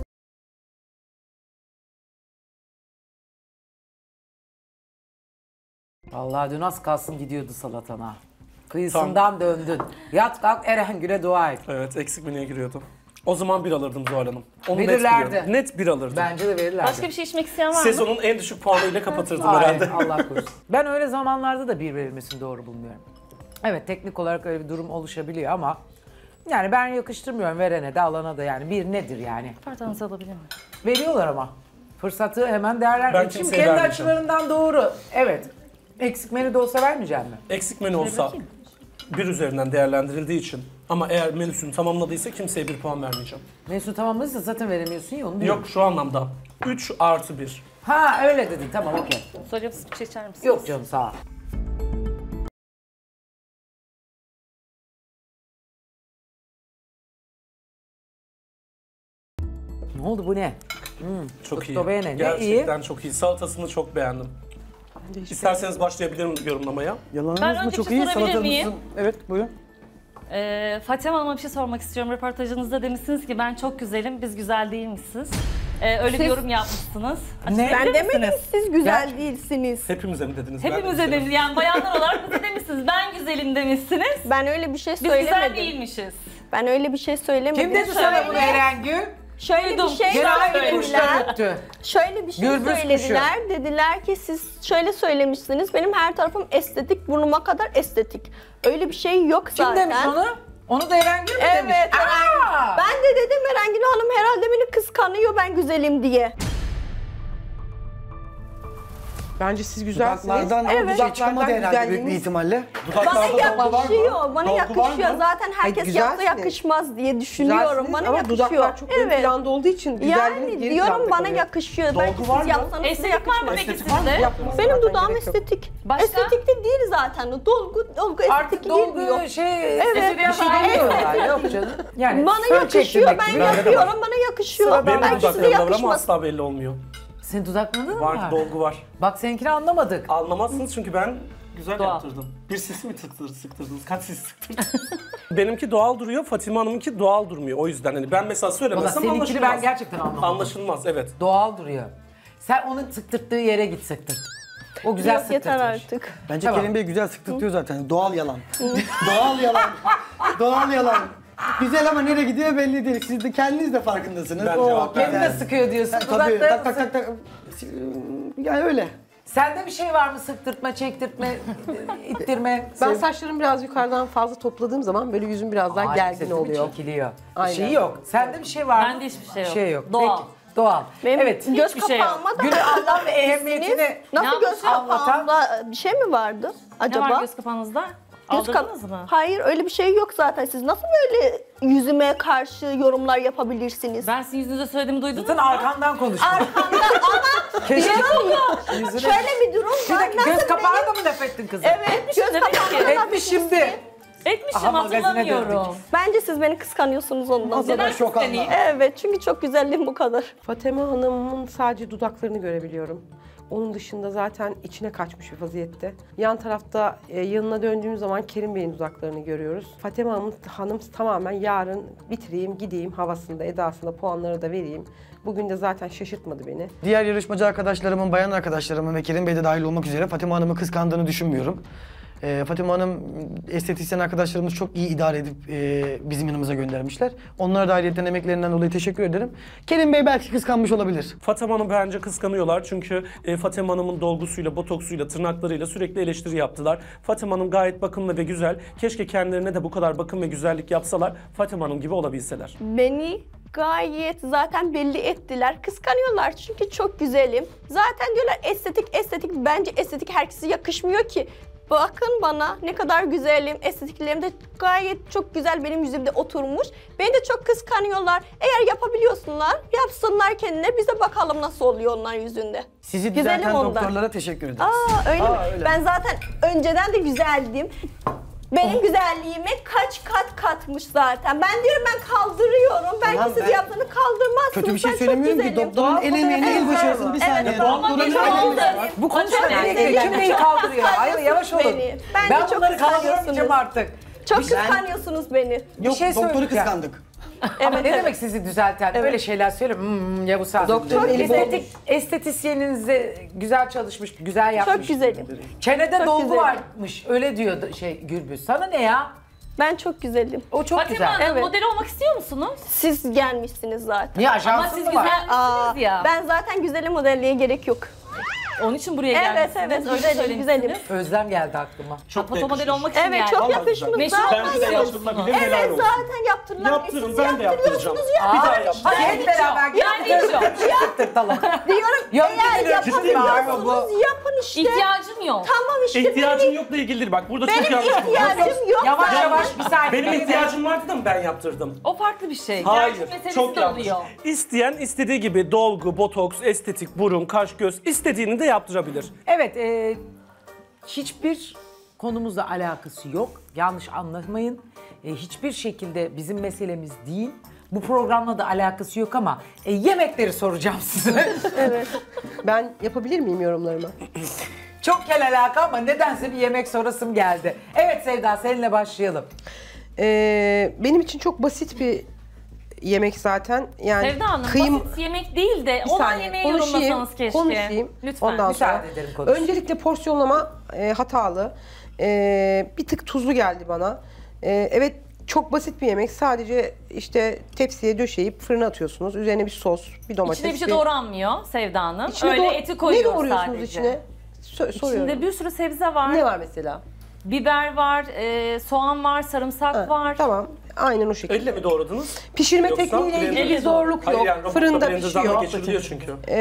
Vallahi dün az kalsın gidiyordu salatana. Kıyısından döndün. Yat kalk Erengül'e dua et. Evet, eksik menüye giriyordu. O zaman bir alırdım Zuhal Hanım. Onu Verirlerdi. net biliyorum. Net bir alırdım. Bence de verirlerdi. Başka bir şey içmek isteyen var mı? Sezonun en düşük puanıyla kapatırdım Ay, herhalde. Allah korusun. Ben öyle zamanlarda da bir verilmesini doğru bulmuyorum. Evet, teknik olarak öyle bir durum oluşabiliyor ama yani ben yakıştırmıyorum verene de alana da, yani bir nedir yani. Pardon, alabilir miyim? Veriyorlar ama. Fırsatı hemen Ben değerlendirmek. Şimdi kimseye kendi vermeyeceğim. açılarından doğru. Evet. Eksik menü de olsa vermeyeceğim mi? Eksik menü olsa bir üzerinden değerlendirildiği için, ama eğer menüsünü tamamladıysa kimseye bir puan vermeyeceğim. Menüsünü tamamladıysa zaten veremiyorsun ya, onu diyorum. Yok, şu anlamda. üç artı bir. Ha öyle dedin, tamam okey. Söyleyeyim, siz bir şey içer misiniz? Yok canım, sağ ol. Ne oldu, bu ne? Çok iyi. Tutto bene. Ne iyi? Gerçekten çok iyi. Salatasını çok beğendim. İsterseniz başlayabilirim yorumlamaya. Ben Yalanınız mı? önce Çok bir iyi. sorabilir Salatanızın- miyim? Evet, buyurun. Ee, Fatema Hanım'a bir şey sormak istiyorum. Röportajınızda demişsiniz ki ben çok güzelim, biz güzel değilmişsiniz. Ee, öyle bir yorum yapmışsınız. Ne? Açıklayabilir Ben demedim misiniz? siz güzel Gel. değilsiniz. Hepimize mi dediniz? Ben de Hepimize güzelim. demiş, yani bayanlar olarak bize demişsiniz. Ben güzelim demişsiniz. Ben öyle bir şey Biz güzel söylemedim. değilmişiz. Ben öyle bir şey söylemedim. Kim dedi sana bunu Erengül? Şöyle bir Duydum. şey Genel söylediler. kuşlar öttü. Şöyle bir şey Gürbüz söylediler. Dediler ki siz şöyle söylemişsiniz. Benim her tarafım estetik, burnuma kadar estetik. Öyle bir şey yok Kim zaten. demiş onu? Onu da Erengül mü Evet, demiş? Erengül. Aa! Ben de dedim Erengül Hanım herhalde beni kıskanıyor ben güzelim diye. Bence siz güzelsiniz. Dudaklardan Evet. bir şey çıkamadı Dudaklardan herhalde büyük bir güzelliğiniz- ihtimalle. Bana Dudaklarda dolgu var mı? yakışıyor, bana Dolgu var yakışıyor. mı? Zaten herkes Hayır, yapsa güzelsiniz. yakışmaz diye düşünüyorum. Güzelsiniz Bana ama yakışıyor. dudaklar çok ön Evet. planda olduğu için güzelliğiniz Yani geri diyorum planda bana kalıyor. yakışıyor. Dolgu Belki var siz mı? yapsanız size Estetik var mı yakışmaz. peki Estetik var mı? sizde? Yapmanıza Benim zaten dudağım gerek yok. estetik. Başka? Estetik de değil zaten. Dolgu, dolgu Artık estetik girmiyor. dolgu şey, Evet. estetiğe Bir şey falan demiyorum. diyorlar. Yok canım. Yani Bana fön yakışıyor, çektirmek ben gibi. yapıyorum, bana yakışıyor. Benim de Belki size dudaklarımda var ama yakışmaz. asla belli olmuyor. Senin dudaklarında mı Var, var? dolgu var. Bak seninkini anlamadık. Anlamazsınız çünkü ben güzel Doğal. yaptırdım. Bir sis mi tıktır, sıktırdınız? Kaç sis sıktırdınız? Benimki doğal duruyor, Fatime Hanım'ınki doğal durmuyor. O yüzden hani ben mesela Valla söylemezsem seninkini anlaşılmaz. ben gerçekten anlamadım. Anlaşılmaz, evet. Doğal duruyor. Sen onun sıktırttığı yere git sıktırt. O güzel Yok, sıktırtmış. yeter artık. Bence Tamam. Kerim Bey güzel sıktırtıyor zaten. Doğal yalan. Doğal yalan. Doğal yalan. Güzel ama nereye gidiyor belli değil. Siz de kendiniz de farkındasınız. Ben Oo, cevap güzel. Kendi de sıkıyor diyorsun. Tabii Dudakları tak tak sık- tak tak. Yani öyle. Sende bir şey var mı? Sıktırtma, çektirtme, ittirme. Ben saçlarımı biraz yukarıdan fazla topladığım zaman böyle yüzüm biraz daha Ay, gergin sesi mi oluyor. çekiliyor. Aynen. Bir şey yok. Sende bir şey var mı? Bende hiçbir şey yok. Şey yok. Doğal. Peki. Doğal. Benim evet. göz hiçbir şey yok. kapağıma da Gülü anlam ve ehemmiyetini Nasıl Ne göz yapmış? kapağımda bir şey mi vardı acaba? Ne var göz kapağınızda? Göz kap- Aldırdınız mı? Hayır öyle bir şey yok zaten. Siz nasıl böyle yüzüme karşı yorumlar yapabilirsiniz? Ben sizin yüzünüze söylediğimi duydunuz Zaten mu? arkandan konuşma. Arkamda ama Keşke diyorum ya, şöyle bir durum Bir var. dakika göz Nasıl kapağına da mı laf ettin kızım? Evet, göz demek ki. kapağına laf Etmiş etmişsin. şimdi. Etmişim Aha, magazine hatırlamıyorum. döndük. Bence siz beni kıskanıyorsunuz ondan. Neden da şok kıskanayım? Evet çünkü çok güzelliğim bu kadar. Fatema Hanım'ın sadece dudaklarını görebiliyorum. Onun dışında zaten içine kaçmış bir vaziyette. Yan tarafta e, yanına döndüğümüz zaman Kerim Bey'in dudaklarını görüyoruz. Fatema Hanım, hanım tamamen yarın bitireyim, gideyim havasında, edasında puanları da vereyim. Bugün de zaten şaşırtmadı beni. Diğer yarışmacı arkadaşlarımın, bayan arkadaşlarımın ve Kerim Bey de dahil olmak üzere Fatime Hanım'ı kıskandığını düşünmüyorum. Ee, Fatime Hanım, estetisyen arkadaşlarımız çok iyi idare edip e, bizim yanımıza göndermişler. Onlara da ayrıyeten emeklerinden dolayı teşekkür ederim. Kerim Bey belki kıskanmış olabilir. Fatime Hanım bence kıskanıyorlar çünkü e, Fatime Hanım'ın dolgusuyla, botoksuyla, tırnaklarıyla sürekli eleştiri yaptılar. Fatime Hanım gayet bakımlı ve güzel. Keşke kendilerine de bu kadar bakım ve güzellik yapsalar. Fatime Hanım gibi olabilseler. Beni gayet zaten belli ettiler. Kıskanıyorlar çünkü çok güzelim. Zaten diyorlar estetik estetik. Bence estetik herkese yakışmıyor ki. Bakın bana ne kadar güzelim, estetiklerim de gayet çok güzel benim yüzümde oturmuş. Beni de çok kıskanıyorlar. Eğer yapabiliyorsunlar, yapsınlar kendine. Bize bakalım nasıl oluyor onlar yüzünde. Sizi Güzelim düzelten ondan. doktorlara teşekkür ederiz. Aa öyle Aa, mi? öyle. Ben zaten önceden de güzeldim. Benim güzelliğime kaç kat katmış zaten. Ben diyorum ben kaldırıyorum. Belki Tamam, siz ben- yaptığını kaldırmazsınız. Kötü bir şey Ben çok söylemiyorum ki güzelim. doktorun el emeğine el başarısını bir Evet, saniye. ama Doktorun bir el şey emeği oldu. var. Bu konuşma Çok nereye önemli. gidiyor? Kim neyi Çok kaldırıyor? Hayır yavaş olun. beni. Bence Ben çok bunları kaldıramayacağım kıskanıyorsunuz. artık. Çok Bir şey- kıskanıyorsunuz beni. Yok, şey doktoru söyleyeceğim. kıskandık. Ama Evet, ne evet. demek sizi düzelten? Öyle şeyler söyle. Hmm, ya bu saat. Doktorun eli Estetik, estetisyeninize güzel çalışmış, güzel yapmış. Çok güzelim. Çenede Çok dolgu güzelim. varmış. Öyle diyor şey Gürbüz. Sana ne ya? Ben çok güzelim. O çok Fatime güzel. Hanım Evet. model olmak istiyor musunuz? Siz gelmişsiniz zaten. Niye Ama ajansın siz mı var? güzelmişsiniz ya. Ben zaten güzelim modelliğe gerek yok. Onun için buraya Evet, gelmişsiniz. evet, Öyle güzelim, söylemişsiniz. güzelim. Özlem geldi aklıma. Çok Foto model yakışmış. olmak için Evet geldi. çok Vallahi yakışmış. Meşhur Zaten Ben size yapıyorsunuz. yaptırılabilir, helal Evet olsun. zaten yaptırılan Yaptırın, siz ben de yaptıracağım. yaptırıyorsunuz, Bir daha yaptırın yaptırın. işte. Hadi hep beraber Yani hiç yok. Sıktırtalım. Diyorum Yok, eğer gidiyor, ciddi mi? yapabiliyorsunuz yapın işte. İhtiyacım yok. Tamam işte İhtiyacın benim, yokla ilgili değil. Bak burada çok benim yanlış konuşuyorsun. ihtiyacım yok. Yavaş zaten. yavaş bir saniye. Benim bekle. ihtiyacım vardı da mı ben yaptırdım? O farklı bir şey. Hayır, Tercih meselesi çok de yanlış. oluyor. İsteyen istediği gibi dolgu, botoks, estetik, burun, kaş, göz istediğini de yaptırabilir. Evet, e, hiçbir konumuzla alakası yok. Yanlış anlamayın. E, hiçbir şekilde bizim meselemiz değil. Bu programla da alakası yok ama e, yemekleri soracağım size. Evet. Ben yapabilir miyim yorumlarımı? Çok kel alaka ama nedense bir yemek sorasım geldi. Evet Sevda, seninle başlayalım. Ee, benim için çok basit bir yemek zaten. Yani Sevda Hanım kıyım- basit yemek değil de Bir olan saniye, yemeği konuşayım, yorumlasanız keşke. Konuşayım. Lütfen. Ondan sonra. Müsaade ederim, konuş. Öncelikle porsiyonlama e, hatalı. E, bir tık tuzlu geldi bana. E, evet çok basit bir yemek. Sadece işte tepsiye döşeyip fırına atıyorsunuz. Üzerine bir sos, bir domates. İçine bir şey doğranmıyor Sevda Hanım. İçine Öyle doğ- eti koyuyor Ne doğruyorsunuz sadece. içine? So- soruyorum. İçinde bir sürü sebze var. Ne var mesela? Biber var, e, soğan var, sarımsak Ha, var. Tamam. Aynen o şekilde. Elle mi doğradınız? Pişirme Yoksa tekniğiyle blender- ilgili bir zorluk Hayır yok. yani robotla Fırında blenderdan pişiyor. geçiriliyor çünkü. Ee,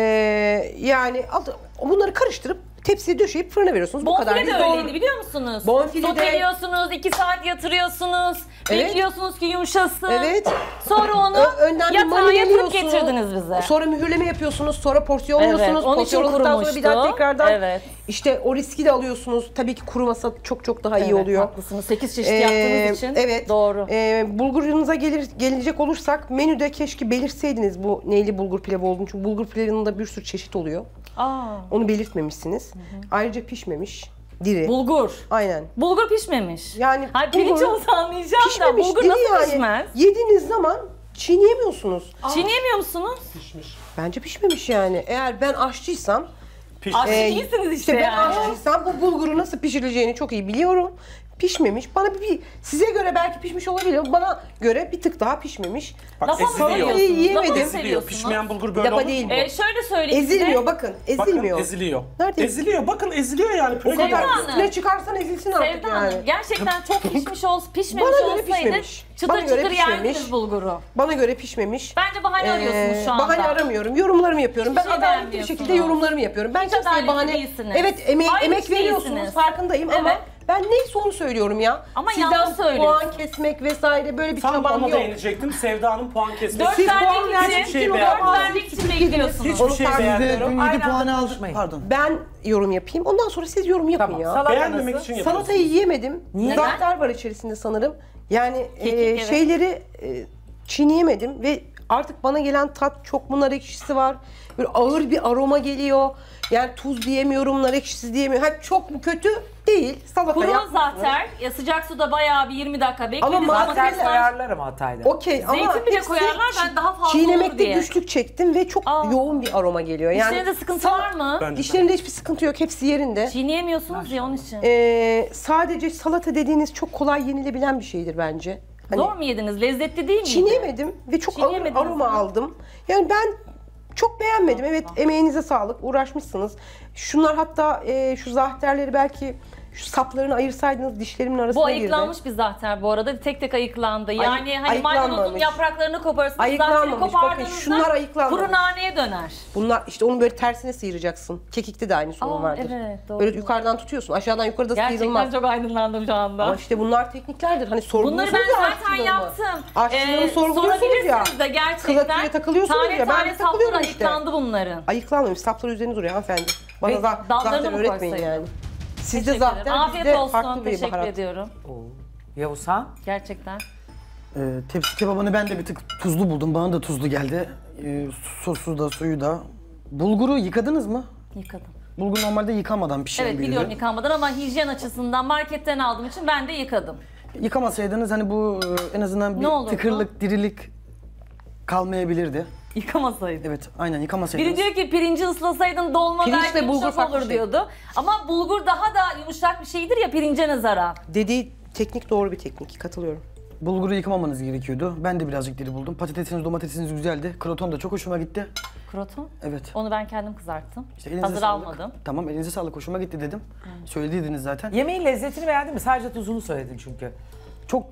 yani al- bunları karıştırıp tepsiye döşeyip fırına veriyorsunuz. Bu kadar. Bonfile Bir de doğru- öyleydi biliyor musunuz? Bonfile de- Soteliyorsunuz, iki saat yatırıyorsunuz, Evet. bekliyorsunuz ki yumuşasın. Evet. Sonra onu Ö- önden bir yatağa yatırıp marineliyorsunuz. getirdiniz bize. Sonra mühürleme yapıyorsunuz. Sonra porsiyonluyorsunuz. Evet, onun için Porsiyonladıktan sonra bir daha kurumuştu. tekrardan Evet. işte o riski de alıyorsunuz. Tabii ki kurumasa çok çok daha iyi Evet, oluyor. haklısınız. sekiz çeşit Ee, yaptığınız için evet. doğru. Ee, bulgurunuza gelir gelecek olursak menüde keşke belirtseydiniz bu neyli bulgur pilavı olduğunu. Çünkü bulgur pilavının da bir sürü çeşit oluyor. Aa, Onu belirtmemişsiniz. Ayrıca pişmemiş. Diri. bulgur. Aynen. Bulgur pişmemiş. Yani Hayır, pirinç bulgur olsa anlayacağım da pişmemiş. bulgur diri nasıl yani. pişmez? Yediğiniz zaman çiğneyemiyorsunuz. Çiğneyemiyor musunuz? Pişmiş. Bence pişmemiş yani. Eğer ben aşçıysam Piş. Aşçı Ee, değilsiniz işte, ben yani. aşçıysam bu bulguru nasıl pişirileceğini çok iyi biliyorum. Pişmemiş. Bana bir, bir- size göre belki pişmiş olabilir. Bana göre bir tık daha pişmemiş. Bak Lafa mı eziliyor. seviyorsunuz? Yiyemedim. Lafa mı Eziliyor. seviyorsunuz? Pişmeyen bulgur böyle Lapa olur mu? değil bu. Ee, şöyle söyleyeyim Ezilmiyor size. bakın. Bakın Ezilmiyor. eziliyor. Nerede? Eziliyor. Bakın eziliyor yani. O Püre kadar gibi. Hanım. üstüne çıkarsan ezilsin artık Sevda yani. Hanım gerçekten çok pişmiş olsun, pişmemiş Bana göre olsaydı pişmemiş. çıtır Bana göre çıtır pişmemiş. yerdiniz bulguru. Bana göre pişmemiş. Bence bahane arıyorsunuz şu anda. Bahane aramıyorum. Yorumlarımı yapıyorum. Hiçbir ben şey adaletli bir beğenmiyorsunuz. şekilde yorumlarımı yapıyorum. Ben Hiç kimseye adaletli bahane... değilsiniz. Evet emek, Hayır, emek hiç veriyorsunuz. değilsiniz. Farkındayım ama Evet. ben neyse onu söylüyorum ya. Ama Sizden yanlış söylüyorsun. puan kesmek vesaire böyle bir Tam çabam ona yok. değinecektim. Sevda'nın puan kesmesi. Dört Siz puan vermek vermek için, için dört beğenmediniz. vermek için bekliyorsunuz. Hiçbir Onu şey fark beğenmiyorum. Dün Aynı yedi anda puanı aldım. konuşmayın. Pardon. Ben yorum yapayım. Ondan sonra siz yorum yapın Tamam. ya. Salata Beğenmemek nasıl? için yapıyorsunuz. Salatayı yiyemedim. Niye? Zahter var içerisinde sanırım. Yani Kekik, e, evet. şeyleri e, çiğneyemedim ve artık bana gelen tat çok mu nar ekşisi var. Böyle ağır bir aroma geliyor. Yani tuz diyemiyorum, nar ekşisi diyemiyorum. Ha, çok mu kötü? Değil. Salata Kuru yapmışsınız. zahter ya sıcak suda bayağı bir yirmi dakika bekleriz. Ama Ama Zaten tekrar- koyarlar ama Hatay'da. Okey ama Zeytin bile hepsi koyarlar, ben daha fazla olur çiğnemekte diye. güçlük çektim ve çok Aa. yoğun bir aroma geliyor. Yani Dişlerinde sıkıntı var mı? Ben de. dişlerinde hiçbir sıkıntı yok. Hepsi yerinde. Çiğneyemiyorsunuz ya onun için. Ee, sadece salata dediğiniz çok kolay yenilebilen bir şeydir bence. Hani Zor mu yediniz? Lezzetli değil miydi? çiğneyemedim ve çok ağır Çiğneyemediniz aroma mi? aldım. Yani ben çok beğenmedim. Evet emeğinize sağlık. Uğraşmışsınız. Şunlar hatta e, şu zahterleri belki şu saplarını ayırsaydınız dişlerimin arasına Bu girdi. ayıklanmış bir zahter bu arada. Tek tek ayıklandı. Yani hani maydanozun ayıklanmamış. yapraklarını koparırsınız. Zahteri Ayıklanmamış. Bakın kopardığınızda şunlar ayıklanmamış. kuru naneye döner. Bunlar işte onu böyle tersine sıyıracaksın. Kekikte de aynı sorun Aa, vardır. evet, doğru. Böyle yukarıdan tutuyorsun. Aşağıdan yukarıda Gerçekten sıyrılmaz. çok aydınlandım şu anda. Ama işte bunlar tekniklerdir. Hani sorguluyorsunuz Bunları ben ya zaten aşçılığımı. yaptım. Aşçılığımı sorguluyorsunuz ya. sorabilirsiniz de gerçekten. Kılatıya takılıyorsunuz tane ya, ben tane takılıyorum sapları işte. ayıklandı bunların. Ayıklanmamış. Saplar üzerine duruyor hanımefendi. Bana Peki, za- dallarını zahter mı öğretmeyin koysaydım? yani. Sizde Teşekkür zahter, ederim. Afiyet bizde olsun. farklı bir Teşekkür baharat. ediyorum. Yavuz Han. Gerçekten. Ee, tepsi kebabını ben de bir tık tuzlu buldum. Bana da tuzlu geldi. Ee, sosu da suyu da. Bulguru yıkadınız mı? Yıkadım. Bulgur normalde yıkamadan pişen Evet bir biliyorum ürün. yıkanmadan ama hijyen açısından marketten aldığım için ben de yıkadım. Yıkamasaydınız hani bu e, en azından Ne bir olurdu? tıkırlık, dirilik kalmayabilirdi. Yıkamasaydım. Evet, aynen yıkamasaydınız. Biri diyor ki pirinci ıslasaydın dolma Pirinçle belki bulgur yumuşak farklı olur şey. diyordu. Ama bulgur daha da yumuşak bir şeydir ya pirince nazaran. Dediği teknik doğru bir teknik. Katılıyorum. Bulguru yıkamamanız gerekiyordu. Ben de birazcık diri buldum. Patatesiniz, domatesiniz güzeldi. Kroton da çok hoşuma gitti. Kroton. Evet. Onu ben kendim kızarttım. İşte elinize Hazır sağlık. almadım. Tamam, elinize sağlık. Hoşuma gitti dedim. Söylediydiniz zaten. Yemeğin lezzetini beğendin mi? Sadece tuzunu söyledin çünkü. Çok...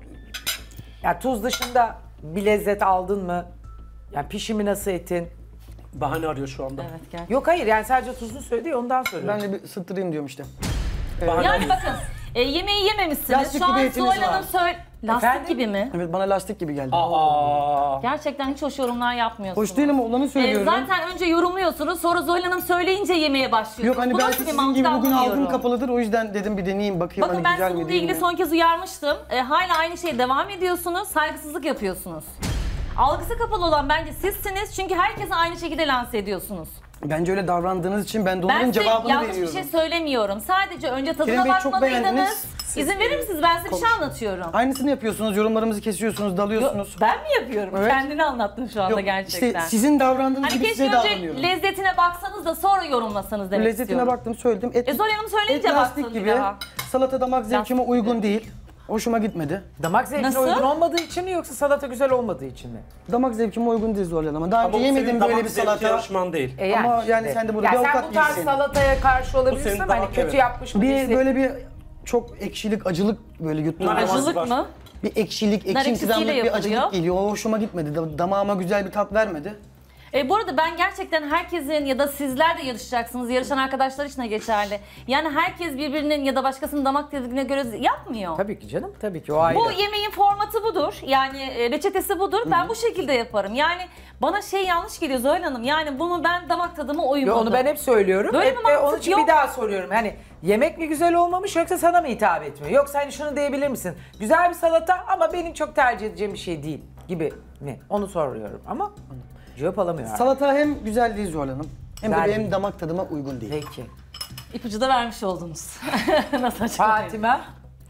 Ya tuz dışında bir lezzet aldın mı? Yani pişimi nasıl etin? Bahane arıyor şu anda. Evet gerçekten. Yok hayır yani sadece tuzunu söyledi ya ondan söylüyorum. Ben de bir sıttırayım diyorum işte. Bahane Yani arıyor. bakın e, yemeği yememişsiniz. Lastik Şu an gibi etiniz Zuhal var. Hanım söyle... Lastik Efendim? gibi mi? Evet, bana lastik gibi geldi. Aa. Gerçekten hiç hoş yorumlar yapmıyorsunuz. Hoş değil ama olanı E, söylüyorum. zaten önce yorumluyorsunuz sonra Zuhal Hanım söyleyince yemeye başlıyorsunuz. Yok hani Bu belki nasıl bir sizin mantık gibi bugün anlamıyorum. ağzım kapalıdır. O yüzden dedim bir deneyeyim bakayım Bakın hani ben güzel mi sunumla değil ilgili mi? son kez uyarmıştım. E, hala aynı şeye devam ediyorsunuz. Saygısızlık yapıyorsunuz. Algısı kapalı olan bence sizsiniz. Çünkü herkese aynı şekilde lanse ediyorsunuz. Bence öyle davrandığınız için ben de Ben onların size cevabını yanlış veriyorum. bir şey söylemiyorum. Sadece önce Kerem tadına Bey, çok bakmalıydınız. beğendiniz. İzin verir misiniz? Ben size bir şey Konuşun. anlatıyorum. Aynısını yapıyorsunuz, yorumlarımızı kesiyorsunuz, dalıyorsunuz. Ben mi yapıyorum? Evet. Kendini anlattın şu anda Yok, gerçekten. İşte sizin davrandığınız Hani gibi keşke size önce davranıyorum. lezzetine baksanız da sonra yorumlasanız demek Lezzetine istiyorum. baktım, söyledim. Et, E Zoyla Hanım söyleyince et baktın lastik bir gibi. daha. Salata damak zevkime Lastik uygun gibi. değil. Hoşuma gitmedi. Damak zevkine Nasıl? uygun olmadığı için mi yoksa salata güzel olmadığı için mi? Damak zevkime uygun değil Zuhal Hanım. Daha önce Ama bu senin yemedim damak böyle bir zevki salata. yarışman değil. E Ama yani işte. sen de burada Ya bir sen avukat bu tarz gibisin. salataya karşı olabilirsin senin ama hani damak- kötü evet. yapmış mı Bir değilsin? böyle bir çok ekşilik, acılık böyle yuttum. Nar ekşisi Acılık var. mı? Bir ekşilik, Nar ekşimsi ekşisiyle damlık bir yapılıyor. acılık geliyor. O hoşuma gitmedi. Da- Damağıma güzel bir tat vermedi. E, bu arada ben gerçekten herkesin ya da sizler de yarışacaksınız. Yarışan arkadaşlar için de geçerli. Yani herkes birbirinin ya da başkasının damak tadına göre yapmıyor. Tabii ki canım, tabii ki o ayrı. Bu yemeğin formatı budur. Yani e, reçetesi budur. Ben bu şekilde yaparım. Yani bana şey yanlış geliyor Zuhal Hanım. Yani bunu ben damak tadıma Yo, uymadım. onu ben hep söylüyorum. Böyle hep bir de mantık onun için yok. bir daha soruyorum. Hani yemek mi güzel olmamış yoksa sana mı hitap etmiyor? Yoksa hani şunu diyebilir misin? Güzel bir salata ama benim çok tercih edeceğim bir şey değil gibi mi? Onu soruyorum ama cevap alamıyorum. Salata hem güzel değil Zuhal Hanım. Hem Güzel de benim değil. damak tadıma uygun değil. Peki. İpucu da vermiş oldunuz. Nasıl açıklamayayım? Fatime?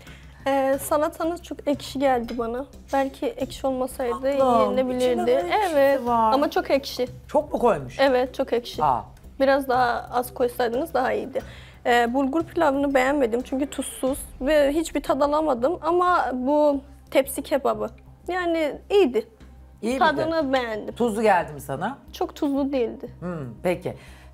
Ee, salatanız çok ekşi geldi bana. Belki ekşi olmasaydı Tatlım, yenilebilirdi. içinde de ekşisi Evet var. ama çok ekşi. Çok mu koymuş? Evet çok ekşi. Aa. Biraz daha az koysaydınız daha iyiydi. Ee, bulgur pilavını beğenmedim çünkü tuzsuz ve hiçbir tad alamadım ama bu tepsi kebabı yani iyiydi. İyi miydi? Tadını beğendim. Tuzlu geldi mi sana? Çok tuzlu değildi. Hmm, peki.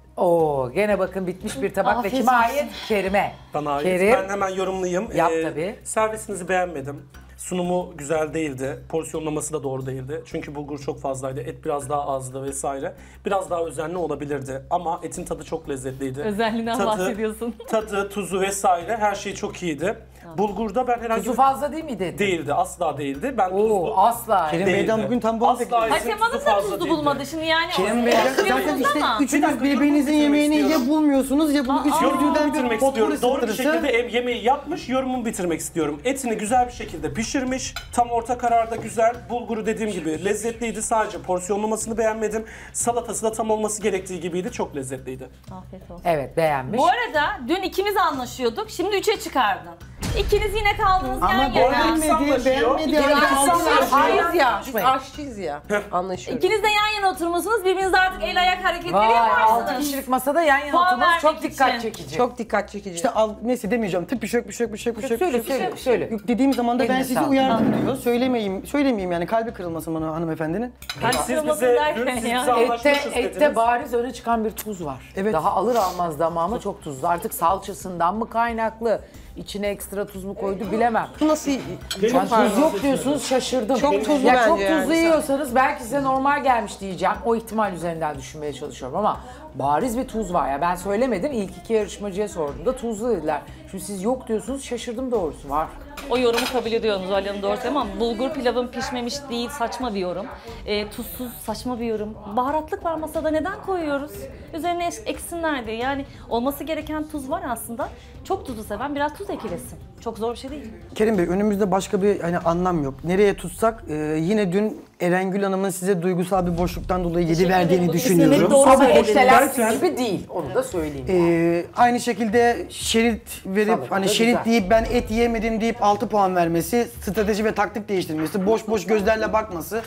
Oo, gene bakın bitmiş bir tabak ve Afiyet kime olsun. ait? Kerime. Bana ait. Kerim. Ben hemen yorumlayayım. Yap tabii. Servisinizi beğenmedim. Sunumu güzel değildi. Porsiyonlaması da doğru değildi. Çünkü bulgur çok fazlaydı. Et biraz daha azdı vesaire. Biraz daha özenli olabilirdi. Ama etin tadı çok lezzetliydi. Özelliğinden Tadı- bahsediyorsun. Tadı, tuzu vesaire her şey çok iyiydi. Bulgurda ben herhangi Tuzu bir... fazla değil mi dedin? Değildi. Asla değildi. Ben Oo, tuzlu... asla. Kerim Değildi. Bey'den bugün tam bu Asla bekliyorum. etin Hatem Hanım tuzu da fazla tuzlu değildi. bulmadı şimdi yani. Kerem o- Bey'den eleştiriyorsunuz zaten işte ama. Bir üçünüz dakika, birbirinizin yorumu yemeğini bitirmek ya istiyorum. bulmuyorsunuz ya bunu üç Yorumumu birden bitirmek bir istiyorum. potpourri Doğru bir sıktırırsa- şekilde ev yemeği yapmış, yorumumu bitirmek istiyorum. Etini güzel bir şekilde pişirmiş, tam orta kararda güzel. Bulguru dediğim gibi lezzetliydi, sadece porsiyonlamasını beğenmedim. Salatası da tam olması gerektiği gibiydi, çok lezzetliydi. Afiyet olsun. Evet, beğenmiş. Bu arada dün ikimiz anlaşıyorduk. Şimdi üçe çıkardın. İkiniz yine kaldınız Ama yan yana. beğenmedi, anlaşıyor. beğenmedi. İkiniz halde altı anlaşıyor. Hayır ya, biz Konuşmayın. aşçıyız ya. Anlaşıyoruz. İkiniz de yan yana oturmuşsunuz. Birbirinize artık el ayak hareketleri Vay, altı yaparsınız. kişilik masada yan yana Puan oturması çok vermek dikkat için. çekici. Çok dikkat çekici. İşte al, neyse demeyeceğim. Tıp bir şey yok, bir şey yok, bir şey yok, bir şey yok. Söyle, bir şey yok. söyle, söyle. Yok dediğim zaman da ben Eline sizi sağlık. uyardım diyor. Söylemeyeyim, söylemeyeyim yani kalbi kırılmasın bana hanımefendinin. Siz Kırılmasın bize, derken dün siz ya. bize Ette, anlaşmışız ette dediniz. bariz öne çıkan bir tuz var. Evet. Daha alır almaz damağıma çok tuzlu. Artık salçasından mı kaynaklı, içine ekstra tuz mu koydu bilemem. Nasıl? Şu an tuz yok diyorsunuz, şaşırdım. Çok tuzlu ya bence çok yani. tuzlu yiyorsanız belki size normal gelmiş diyeceğim. O ihtimal üzerinden düşünmeye çalışıyorum ama bariz bir tuz var ya. Ben söylemedim, ilk iki yarışmacıya sorduğumda tuzlu dediler. Şimdi siz yok diyorsunuz, şaşırdım doğrusu, var. O yorumu kabul ediyorsunuz Zuhal Hanım, doğru ama bulgur pilavın pişmemiş değil, saçma bir yorum. E, tuzsuz, saçma bir yorum. Baharatlık var masada, neden koyuyoruz? Üzerine es- eksinler diye. Yani olması gereken tuz var aslında. Çok tuzu seven biraz tuz eklesin. Çok zor bir şey değil. Kerim Bey önümüzde başka bir hani anlam yok. Nereye tutsak e, yine dün Erengül Hanım'ın size duygusal bir boşluktan dolayı yedi verdiğini düşünüyorum. Doğru Ama söylediniz. boştelensin gibi değil, onu da söyleyeyim. Ee, aynı şekilde şerit verip Tabii, hani tabii, şerit güzel. deyip ben et yemedim deyip altı puan vermesi, strateji ve taktik değiştirmesi, boş boş gözlerle bakması.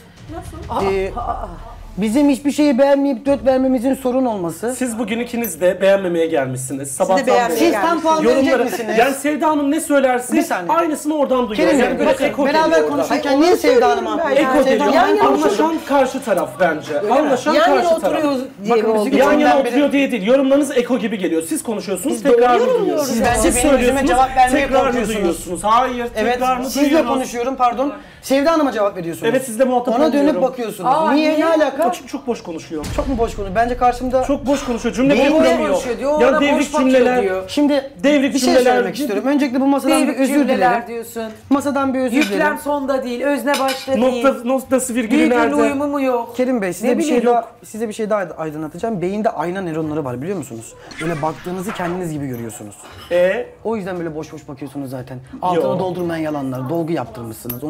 Ee, bizim hiçbir şeyi beğenmeyip dört vermemizin sorun olması. Siz bugün ikiniz de beğenmemeye gelmişsiniz. Sabahtan beğenmeye beri Siz tam puan verecek yorumları... misiniz? Yani Sevda Hanım ne söylerse Bir saniye. aynısını oradan duyuyor. Kerim Yani Bey, biraz bakın eko beraber geliyor oradan. konuşurken niye Sevda Hanım'a? ben Eko Sevda geliyor. Hanım, Anlaşan karşı taraf bence. Anlaşan Yan yana karşı taraf. oturuyoruz diye mi Bakın oldu? bizim- Yan yana Geçenden beri- oturuyor diye değil. Yorumlarınız eko gibi geliyor. Siz konuşuyorsunuz, Biz doğru tekrarını yorumluyoruz duyuyorsunuz. ya. Bence Siz benim yüzüme söylüyorsunuz, cevap vermeye tekrarını korkuyorsunuz. duyuyorsunuz. Hayır, Evet, tekrarını sizle duyuyoruz. konuşuyorum pardon. Sevda Hanım'a cevap veriyorsunuz. Evet, sizle muhatap Ona dönüp olmuyorum. bakıyorsunuz. Aa, niye, niye? ne alaka? O çünkü çok boş konuşuyor. Çok mu boş konu? Bence karşımda... Çok boş konuşuyor. Cümle Değil, kuramıyor. konuşuyor diyor, Ya ona devrik boş bakıyor cümleler. diyor. Şimdi Devrik bir şey cümleler- söylemek istiyorum. Öncelikle bu masadan Devrik bir özür cümleler dilerim. diyorsun. Masadan bir özür dilerim. Yüklem sonda değil, özne başta değil. Nokta, noktası virgülü Virgül nerede? uyumu mu yok? Kerim Bey size Ne bir şey bileyim, daha yok. size bir şey daha aydınlatacağım. Beyinde ayna nöronları var biliyor musunuz? Böyle baktığınızı kendiniz gibi görüyorsunuz. E O yüzden böyle boş boş bakıyorsunuz zaten. Altını Yo. doldurmayan yalanlar, dolgu yaptırmışsınız, onu yaptırmışsınız.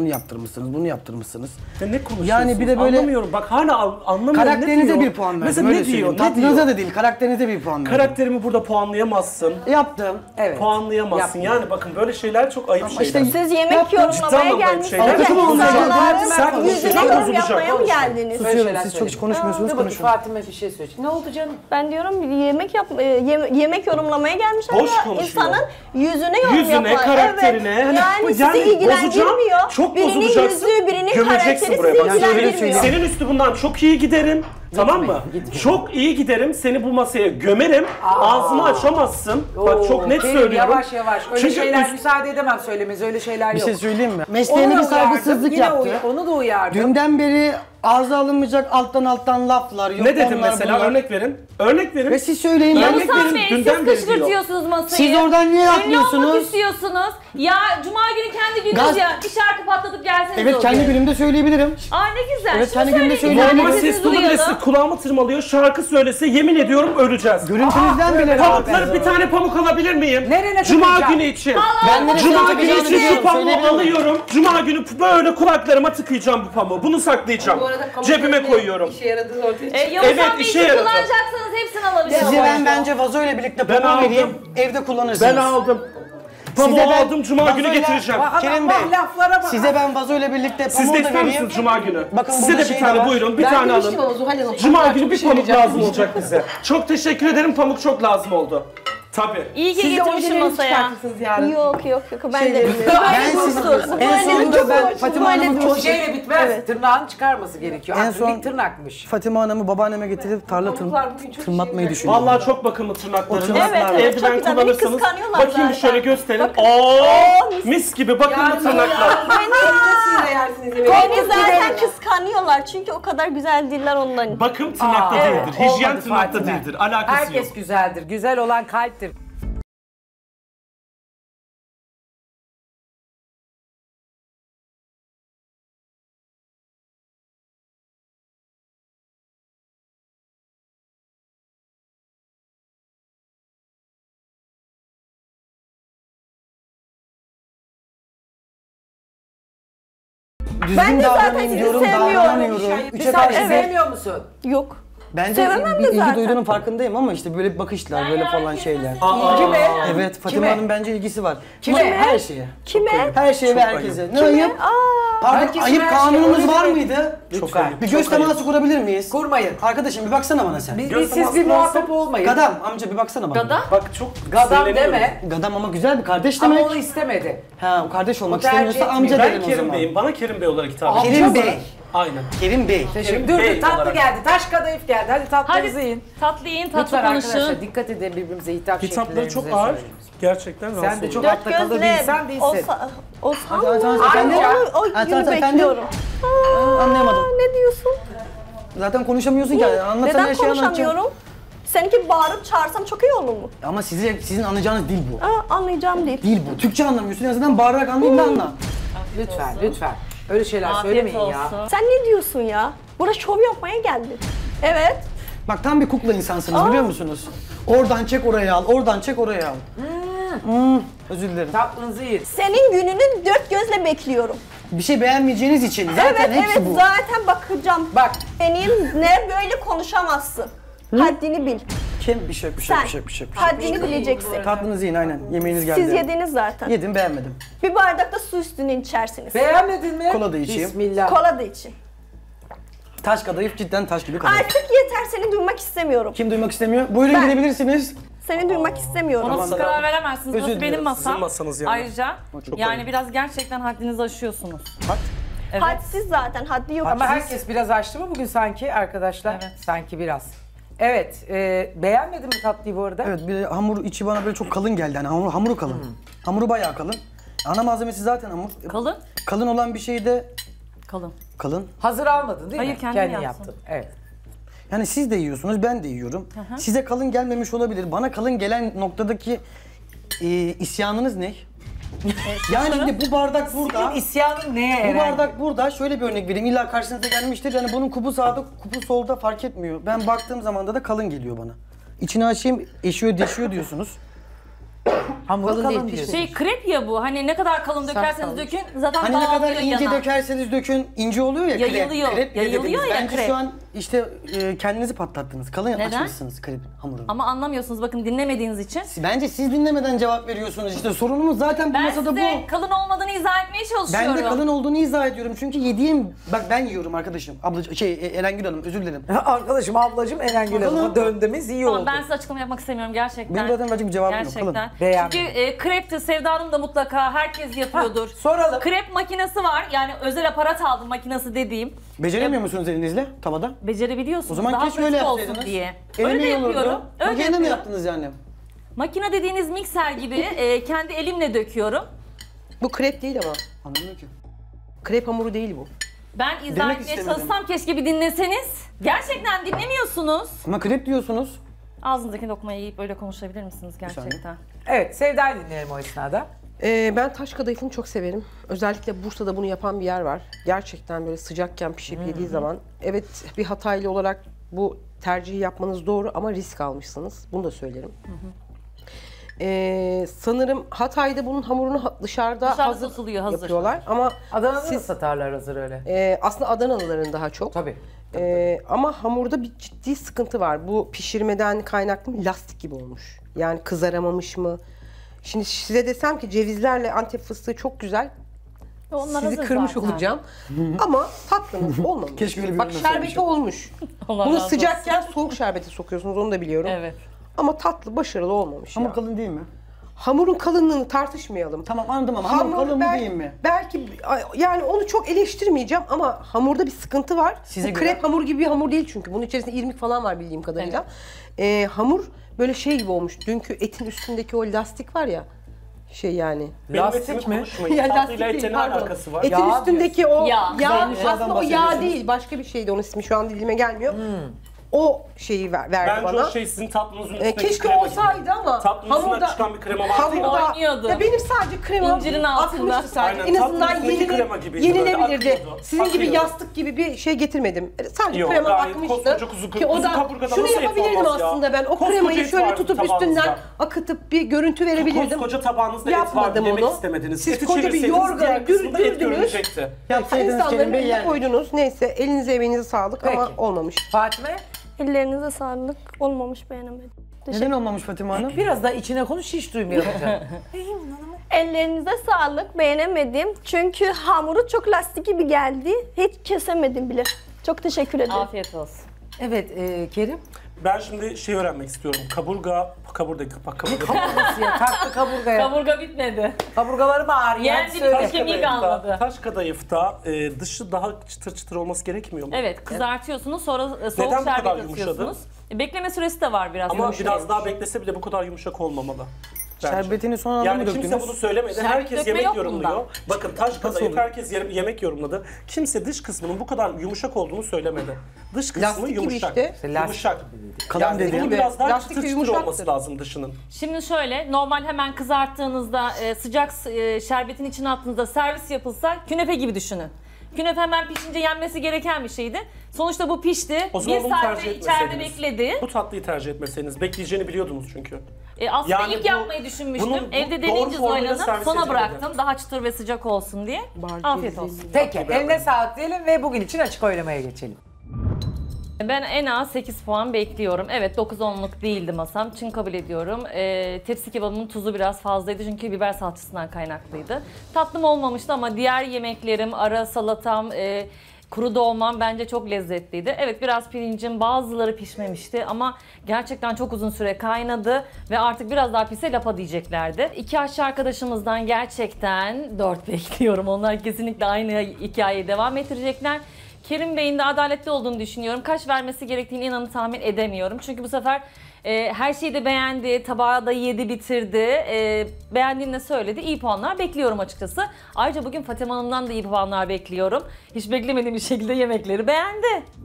yaptırmışsınız, bunu yaptırmışsınız. Ya ne konuşuyorsunuz? Yani bir de böyle Anlamıyorum. Bak hala an- anlamıyorum. karakterinize ne diyor? bir puan verdim. Mesela öyle ne diyor? söyleyeyim. Ne Tatlınıza diyor? da değil, karakterinize bir puan verdim. Karakterimi burada puanlayamazsın. Yaptım. Evet. Puanlayamazsın. Yapma. Yani bakın böyle şeyler çok ayıp Ama şeyler. işte- Siz yemek Yaptım. yorumlamaya Cidden mi böyle gelmişsiniz. şeyler? Avukatım olacak. İnsanların Sen yüzüne konuşuyorsun, yorum bozulacak. yapmaya mı geldiniz? Böyle şeyler Susuyorum, siz çok söyleyin. konuşmuyorsunuz, Dur bakayım konuşun. Fatime bir şey söyleyecek. Ne oldu canım? Ben diyorum bir yemek yap e, yeme- yemek yorumlamaya gelmişler Boş ya konuşuyor. insanın yüzüne yorum Yüzüne, yapar. karakterine. Evet. Hani Yani bu- sizi yani ilgilendirmiyor. bozacağım, çok birinin bozulacaksın, yüzü, birinin gömeceksin karakteri buraya. sizi Bak, ilgilendirmiyor. Senin üslubundan çok iyi giderim. Tamam mı? Çok iyi giderim. Seni bu masaya gömerim. Ağzını açamazsın. Bak çok net Kerim, söylüyorum. Yavaş yavaş. Öyle Çünkü şeyler üst- müsaade edemem söylemenize. Öyle şeyler Bir yok. şey söyleyeyim mi? Onu Mesleğine da bir saygısızlık uyardım, yine yaptı. uy- Onu da uyardım. Dünden beri ağza alınmayacak alttan alttan laflar. Yok Ne dedim onlar, mesela? bunlar. Örnek verin. Örnek verin. Ve siz söyleyin. ben- Örnek Oğuzhan verin. Bey, Dünden siz beri kışkırtıyorsunuz masayı. Siz oradan niye Ünlü olmak atlıyorsunuz? istiyorsunuz. Ya Cuma günü kendi gününüz Gaz- ya. Bir şarkı patlatıp gelseniz Evet, kendi günümde söyleyebilirim. Aa ne güzel. Evet, Şimdi kendi günümde söyleyin, söyleyebilirim. kendi Normal sesinizi ses tonu bile duyalım. size kulağımı tırmalıyor. Şarkı söylese yemin ediyorum öleceğiz. Görüntünüzden bile Pamukları bir tane pamuk alabilir miyim? Nereye Cuma takacağım? günü için. Ben nereye Cuma takacağımı günü için şu biliyorum, pamuğu söyleyebilirim. alıyorum. Cuma günü böyle kulaklarıma tıkayacağım bu pamuğu. Bunu saklayacağım. Cebime koyuyorum. İşe yaradığı ortaya çıktı. E, Yavuzhan Evet, Bey, işe siz yaradı. kullanacaksanız hepsini alabilirsiniz. Size ben bence vazo ile birlikte Ben pamuğu vereyim. aldım. Evde kullanırsınız. Ben aldım. Pamuğu Size ben aldım. Cuma günü vazoyla- getireceğim. Bak, Kerim bak, Bey, laflara bak. Size ben vazo ile birlikte Siz pamuğu de da ister vereyim. misiniz Cuma günü? Bakın Size burada de şey bir de tane var. buyurun. Bir Ben tane demiştim alın. ama Zuhal Hanım, Cuma çok günü bir bir şey pamuk diyeceğim. lazım olacak bize. Çok teşekkür ederim. Pamuk çok lazım oldu. Tabii. İyi ki Siz de getirmişim ojelerinizi masaya. çıkartırsınız yarın. Yok yok yok ben Şey de dedim. Ben siz, en sonunda ben Fatime Hanım'ı çok Şeyle bitmez. Tırnağın çıkarması gerekiyor. En En son- son tırnakmış. Fatime Hanım'ı babaanneme getirip tarla tırn Çocuklar bugün çok tırnatmayı düşünüyorum. Vallahi çok bakımlı tırnaklarınız. tırnaklar Evet, evet, çok Eldiven güzel. Beni kullanırsınız. kıskanıyorlar Bakayım bir zaten. şöyle gösterin. Bakın. Oo, mis gibi bakımlı tırnaklar. Siz de yersiniz yemeği. Beni zaten kıskanıyorlar çünkü o kadar güzel değiller onların. Bakım tırnakta Aa, değildir. evet, Hijyen olmadı tırnakta Fatime. değildir. Alakası Herkes yok. güzeldir. Güzel olan kalptir. Düzgün Ben de zaten davranayım sizi diyorum, sevmiyorum. davranamıyorum. Bir Üçe saniye karşı sevmiyor musun? Yok. Bence Sevemem bir de ilgi zaten. duyduğunun farkındayım ama işte böyle bir bakışlar, böyle falan şeyler. İlgi mi? Evet, Fatime Kime? Hanım bence ilgisi var. Kime? Her şeye. Kime? Her şeye ve herkese. Ne ayıp? Pardon, Herkesin ayıp her şeyi kanunumuz öyle var mi? mıydı? Lütfen. Bir göz teması kurabilir miyiz? Kurmayın. Arkadaşım bir baksana bana sen. Biz, Göz biz siz bir teması muhatap olmayın. Gadam amca bir baksana bana. Gada? Bak çok Gadam sinirleniyorum. deme. Gadam ama güzel bir kardeş Ama demek. onu istemedi. Ha, o kardeş olmak O tercih istemiyorsa amca etmiyor. derim Ben o Kerim zaman. Bey'im. Bana Kerim Bey olarak hitap edin. Amca Kerim mı? Bey. Aynen. Kerim Bey. Teşekkür Bey Dur dur tatlı olarak. geldi. Taş kadayıf geldi. Hadi tatlınızı Hadi yiyin. tatlı yiyin, tatlı Lütfen konuşun. arkadaşlar dikkat edin birbirimize hitap Hitapları şekillerimize. çok ağır. söyleyin. Gerçekten rahatsız Sen de çok oluyorum. altta kalır bir insan değilsin. Olsa, olsam Hadi, hadi, hadi, mı? efendim. Ay, onu- o Hadi, hadi, günü efendim. bekliyorum. Aa, Anlayamadım. Ne diyorsun? Zaten konuşamıyorsun ki. Anlatsana Neden her şeyi anlatacağım. konuşamıyorum? Seninki bağırıp çağırsam çok iyi olur mu? Ama size, sizin anlayacağınız dil bu. Aa, anlayacağım değil. Dil bu. Türkçe anlamıyorsun. En azından bağırarak anlayayım da anla. Lütfen lütfen. Öyle şeyler Afiyet söylemeyin ya. olsun. Sen ne diyorsun ya? Buraya şov yapmaya geldin. Evet. Bak tam bir kukla insansınız biliyor musunuz? Oradan çek oraya al, oradan çek oraya al. Hmm, özür dilerim. Tatlınızı yiyin. Senin gününü dört gözle bekliyorum. Bir şey beğenmeyeceğiniz için zaten evet hepsi evet bu. zaten bakacağım. Bak. Benim ne böyle konuşamazsın. Haddini bil. Kim? Bir şey, bir şey, Sen bir şey, bir şey. Bir şey. haddini bileceksin. Tatlınızı yiyin aynen. Yemeğiniz geldi. Siz yediniz zaten. Yedim, beğenmedim. Bir bardak da su üstüne içersiniz. Beğenmedin mi? Kola da içeyim. Bismillah. Kola da için. Taş kadayıf cidden taş gibi kadayıf. Artık yeter seni duymak istemiyorum. Kim duymak istemiyor? Buyurun Ben. gidebilirsiniz. Seni duymak istemiyorum. Ona siz karar veremezsiniz. Özür Burası benim dilerim. masam. Sizin masanız yani. Ayrıca Çok yani ayıp. biraz gerçekten haddinizi aşıyorsunuz. Bak. Evet. Hadsiz zaten, haddi yok. Ama herkes biraz açtı mı bugün sanki arkadaşlar? Evet. Sanki biraz. Evet, e, beğenmedin mi tatlıyı bu arada? Evet, bir de hamur içi bana böyle çok kalın geldi. Yani hamur, hamuru kalın. Hamuru bayağı kalın. Ana malzemesi zaten hamur. Kalın. Kalın olan bir şey de Kalın. kalın. Hazır almadın değil Hayır, mi? kendin yaptın. yaptın. Evet. Yani siz de yiyorsunuz, ben de yiyorum. Size kalın gelmemiş olabilir. Bana kalın gelen noktadaki e, isyanınız ne? Yani şimdi bu bardak burada. Senin isyanın neye Bu Eren? bardak burada. Şöyle bir örnek vereyim. İlla karşınıza gelmiştir. Yani bunun kupu sağda, kupu solda fark etmiyor. Ben baktığım zaman da kalın geliyor bana. İçini açayım, eşiyor, deşiyor diyorsunuz. Hamuru Kalın kalın, değil, diyorsun. Şey krep ya bu. Hani ne kadar kalın dökerseniz kalmış. dökün zaten Hani ne kadar dağılıyor ince yana. dökerseniz dökün ince oluyor ya krep. Yayılıyor. Krep bile Yayılıyor dediniz. ya Bence krep. şu an işte e, kendinizi patlattınız. Kalın Neden? açmışsınız krep hamurunu. Ama anlamıyorsunuz bakın dinlemediğiniz için. Bence siz dinlemeden cevap veriyorsunuz işte. Sorunumuz zaten bu Ben masada size bu. kalın olmadığını izah etmeye çalışıyorum. Ben de kalın olduğunu izah ediyorum çünkü yediğim... Bak ben yiyorum arkadaşım. Ablacığım, şey Erengül Hanım özür dilerim. Arkadaşım, ablacığım Erengül Hanım'a döndüğümüz iyi Tamam, oldu. ben size açıklama yapmak istemiyorum gerçekten. Benim zaten verecek bir cevabım yok. Gerçekten. Kalın. Beğenmedim. Çünkü e, krepti Sevda Hanım da mutlaka herkes yapıyordur. Ha, soralım. Krep makinesi var. Yani özel aparat aldım makinesi dediğim. Beceremiyor musunuz elinizle tavada? Becerebiliyorsunuz. O zaman daha keşke öyle pratik olsun yapsaydınız. diye. Elime Öyle de iyi olurdu. yapıyorum. Öyle Makinede mi yapıyorum. yaptınız yani? Makine dediğiniz mikser gibi e, kendi elimle döküyorum. Bu krep değil ama. Anlamıyorum ki. Krep hamuru değil bu. Ben izah Demek etmeye istemedim. çalışsam keşke bir dinleseniz. Gerçekten dinlemiyorsunuz. Ama krep diyorsunuz. Ağzınızdaki lokmayı yiyip öyle konuşabilir misiniz gerçekten? Evet, Sevda'yı dinleyelim o esnada. Ee, ben taş kadayıfını çok severim. Özellikle Bursa'da bunu yapan bir yer var. Gerçekten böyle sıcakken pişip yediği zaman. Evet, bir Hataylı olarak bu tercihi yapmanız doğru ama risk almışsınız. Bunu da söylerim. Ee, sanırım Hatay'da bunun hamurunu ha- dışarıda, Dışarıda hazır satılıyor, hazır. yapıyorlar. Ama Adana'da da siz satarlar hazır öyle. e, aslında Adanalıların daha çok. Tabii. Ee, ama hamurda bir ciddi sıkıntı var. Bu pişirmeden kaynaklı mı? Lastik gibi olmuş. Yani kızaramamış mı? Şimdi size desem ki cevizlerle Antep fıstığı çok güzel. Onlar Sizi hazır kırmış zaten. olacağım. Ama tatlınız olmamış. Keşke öyle bir Bak ürün şerbeti olsaymış. olmuş. Allah Bunu razı olsun. sıcakken soğuk şerbete sokuyorsunuz, onu da biliyorum. Evet. Ama tatlı başarılı olmamış Hamur ya. kalın değil mi? Hamurun kalınlığını tartışmayalım. Tamam anladım ama hamur kalın mı bel- değil mi? Belki yani onu çok eleştirmeyeceğim ama hamurda bir sıkıntı var. Size Bu göre- krep hamur gibi bir hamur değil çünkü. Bunun içerisinde irmik falan var bildiğim kadarıyla. Ee, hamur böyle şey gibi olmuş. Dünkü etin üstündeki o lastik var ya. Şey yani. Benim Lastik etimi mi? konuşmayın. Ya lastik Tatlıyla değil, etin ne pardon. alakası var? Etin Yağ üstündeki o Yağ. yağ, Kızartmışlardan aslında o yağ bahsediyorsunuz. değil. Başka bir şeydi. Onun ismi şu an dilime gelmiyor. O şeyi ver, verdi Bence bana. o şey sizin tatlınızın Ee, üstündeki keşke krema olsaydı gibi. ama Tatlının üstünden çıkan bir krema vardı ya. hamurda- Oynuyordu. Ya benim sadece kremam İncirin altında. akmıştı sadece. Aynen, En azından tatlının üstündeki yenilir, krema gibiydi, böyle yenilebilirdi. akıyordu. Sizin gibi Akıyordu. yastık gibi bir şey getirmedim. Sadece Yok, kremam gayet akmıştı. koskoca kuzu- Ki o kuzu da kaburgada şunu nasıl et yapabilirdim olmaz ya? aslında ben. O Koskoca kremayı et şöyle vardı tutup tabağınızda. üstünden akıtıp bir görüntü verebilirdim. Koskoca tabağınızda et vardı, Yapmadım yemek onu. istemediniz. Siz Eti koca bir çevirseydiniz yorgana diğer kısmında et dürdünüz. görünecekti. Yapsaydınız İnsanların Kerim Bey eline yani. koydunuz. Neyse elinize emeğinize sağlık ama Peki. olmamış. Fatime, Ellerinize sağlık. Olmamış, beğenemedim. Neden olmamış Fatime Hanım? biraz daha içine konuş, hiç duymayalım. canım. Ellerinize sağlık. Beğenemedim. Çünkü hamuru çok lastik gibi geldi. Hiç kesemedim bile. Çok teşekkür ederim. Afiyet olsun. Evet, e, Kerim. Ben şimdi şey öğrenmek istiyorum. Kaburga, kaburga, bak kaburga. Nasıl ya? Taktı kaburgaya. Kaburga bitmedi. Kaburgalarım ağrıyor. Yendi, Hadi söyle. bir kemiği kalmadı. Taş kadayıfta e, dışı daha çıtır çıtır olması gerekmiyor mu? Evet, kızartıyorsunuz sonra e, soğuk Neden bu kadar şerbet yumuşadı? atıyorsunuz. E, Bekleme süresi de var biraz. Ama yumuşak. biraz daha beklese bile bu kadar yumuşak olmamalı. bence. Şerbetini son anda Yani mı kimse döktünüz? bunu söylemedi. Şerbet Herkes dökme yemek yok yorumluyor. bunda. Bakın taş kadayıf oluyor? herkes ye- yemek yorumladı. Kimse dış kısmının bu kadar yumuşak olduğunu söylemedi. Dış kısmı Lastik gibi yumuşak. işte. İşte lastik Yumuşak. Kalan Yani dedi. bunun biraz daha Lastik çıtır de çıtır yumuşaktır. olması lazım dışının. Şimdi şöyle, normal hemen kızarttığınızda, e, sıcak e, şerbetin içine attığınızda servis yapılsa künefe gibi düşünün. Künefe hemen pişince yenmesi gereken bir şeydi. Sonuçta bu pişti. O zaman Bir bunu tercih saatte içeride etmeseydiniz. bekledi. Bu tatlıyı tercih etmeseydiniz. Bekleyeceğini biliyordunuz çünkü. E, aslında Yani ilk bu- yapmayı düşünmüştüm. bunun bu Evde doğru deneyince formuyla Zuhal Hanım servis sona edilmedi. bıraktım. Daha çıtır ve sıcak olsun diye. Afiyet olsun. Peki, eline sağlık diyelim ve bugün için açık oylamaya geçelim. Ben en az sekiz puan bekliyorum. Evet dokuz onluk değildi masam. Çünkü kabul ediyorum. Ee, tepsi kebabımın tuzu biraz fazlaydı çünkü biber salçasından kaynaklıydı. Tatlım olmamıştı ama diğer yemeklerim, ara salatam, e, kuru dolmam bence çok lezzetliydi. Evet biraz pirincin bazıları pişmemişti ama gerçekten çok uzun süre kaynadı ve artık biraz daha pişse lapa diyeceklerdi. İki aşçı arkadaşımızdan gerçekten dört bekliyorum. Onlar kesinlikle aynı hikayeyi devam ettirecekler. Kerim Bey'in de adaletli olduğunu düşünüyorum. Kaç vermesi gerektiğini inanın tahmin edemiyorum. Çünkü bu sefer e, her şeyi de beğendi, tabağı da yedi bitirdi. E, beğendiğini de söyledi. İyi puanlar bekliyorum açıkçası. Ayrıca bugün Fatema Hanım'dan da iyi puanlar bekliyorum. Hiç beklemediğim bir şekilde yemekleri beğendi.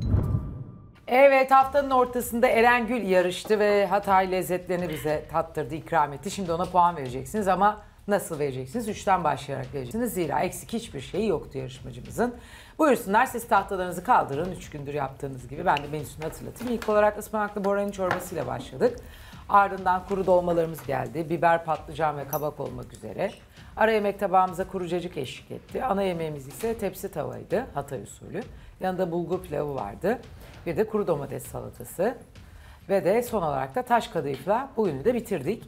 Evet, haftanın ortasında Erengül yarıştı ve Hatay lezzetlerini bize tattırdı, ikram etti. Şimdi ona puan vereceksiniz ama nasıl vereceksiniz? Üçten başlayarak vereceksiniz. Zira eksik hiçbir şeyi yoktu yarışmacımızın. Buyursunlar, siz tahtalarınızı kaldırın. Üç gündür yaptığınız gibi ben de menüsünü hatırlatayım. İlk olarak ıspanaklı boranın çorbasıyla başladık. Ardından kuru dolmalarımız geldi. Biber, patlıcan ve kabak olmak üzere. Ara yemek tabağımıza kuru cacık eşlik etti. Ana yemeğimiz ise tepsi tavaydı, Hatay usulü. Yanında bulgur pilavı vardı. Bir de kuru domates salatası. Ve de son olarak da taş kadayıfla bugünü de bitirdik.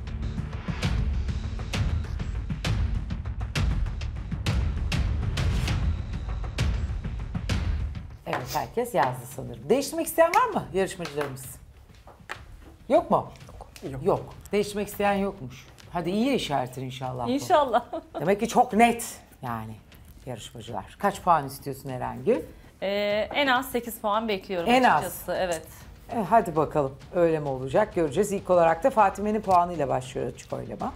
Evet, herkes yazdı sanırım. Değiştirmek isteyen var mı yarışmacılarımız? Yok mu? Yok. Yok. Değiştirmek isteyen yokmuş. Hadi iyi işarettir inşallah bu. İnşallah. Demek ki çok net yani yarışmacılar. Kaç puan istiyorsun Erengül? Ee, en az sekiz puan bekliyorum En az. açıkçası. Evet. E, hadi bakalım öyle mi olacak göreceğiz. İlk olarak da Fatime'nin puanıyla başlıyor açık oylama.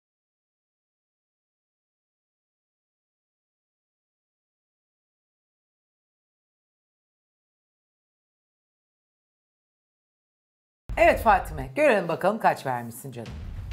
Evet Fatime, görelim bakalım kaç vermişsin canım.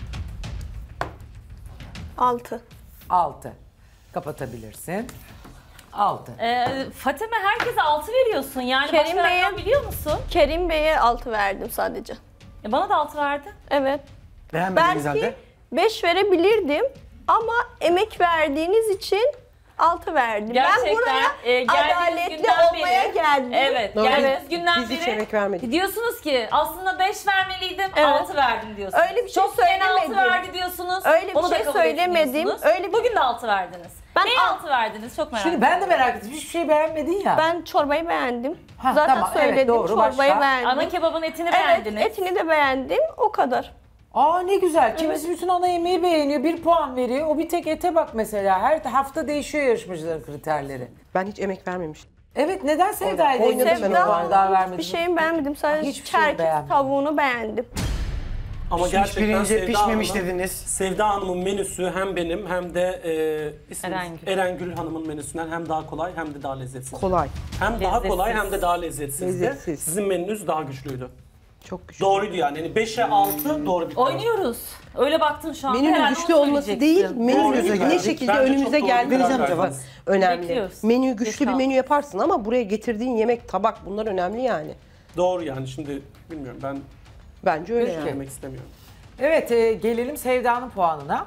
altı. altı. Kapatabilirsin. altı. Ee, Fatime herkese altı veriyorsun. Yani Kerim başka Bey'e- rakam biliyor musun? Kerim Bey'e altı verdim sadece. E, bana da altı verdi. Evet. Beğenmediğiniz Belki halde. beş verebilirdim ama emek verdiğiniz için altı verdim. Gerçekten ben buraya e, geldiğiniz adaletli günden olmaya beri, geldim. Evet, Doğru. geldiğiniz günden Biz hiç beri emek vermedik. diyorsunuz ki aslında beş vermeliydim, Evet. altı verdim diyorsunuz. Öyle bir şey Çok gene altı söylemedim. verdi diyorsunuz. Öyle bir Onu da şey kabul söylemedim. etmiyorsunuz. Öyle bir- Bugün de altı verdiniz. Ben Neye al- altı verdiniz? Çok merak Şimdi ediyorum. ben de merak ettim. Hiçbir şey beğenmedin ya. Ben çorbayı beğendim. Ha, Zaten tamam, evet, söyledim. doğru, çorbayı başka? beğendim. Ana kebabın etini Evet, beğendiniz. etini de beğendim. O kadar. Aa ne güzel. Kimisi bütün ana yemeği beğeniyor. Bir puan veriyor. O bir tek ete bak mesela. Her hafta değişiyor yarışmacıların kriterleri. Ben hiç emek vermemiştim. Evet neden Sevda'ya oynadım değiştirdin? ben Bir o puan zaman. daha vermedin. Bir şeyimi beğenmedim. Sadece Hiçbir şey çerkez beğenmedim. tavuğunu beğendim. Ama gerçekten Hiçbirince Sevda pişmemiş Hanım'ın- dediniz. Sevda Hanım'ın menüsü hem benim hem de e, ismi- Erengül. Erengül Hanım'ın menüsünden hem daha kolay hem de daha lezzetsiz. Kolay. Hem daha kolay Lezzetsiz. hem de daha lezzetsiz. Lezzetsiz. Sizin menünüz daha güçlüydü. Çok güçlü. Doğruydu yani. yani beşe altı doğru bir karar. Oynuyoruz. Öyle baktın şu an. Menünün Herhalde güçlü onu olması söyleyeceksin. değil, menünün Doğru bir ne karar. şekilde Bence çok önümüze doğru bir karar geldiği verdiniz. önemli. Bekliyoruz. Menü güçlü bir Geç menü yaparsın ama buraya getirdiğin yemek, tabak bunlar önemli yani. Doğru yani şimdi bilmiyorum ben Bence öyle Peki. yani. demek istemiyorum. Evet e, gelelim Sevda'nın puanına.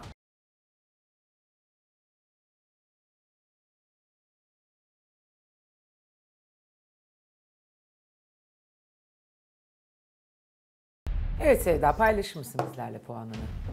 Evet Sevda paylaşır mısın bizlerle puanını?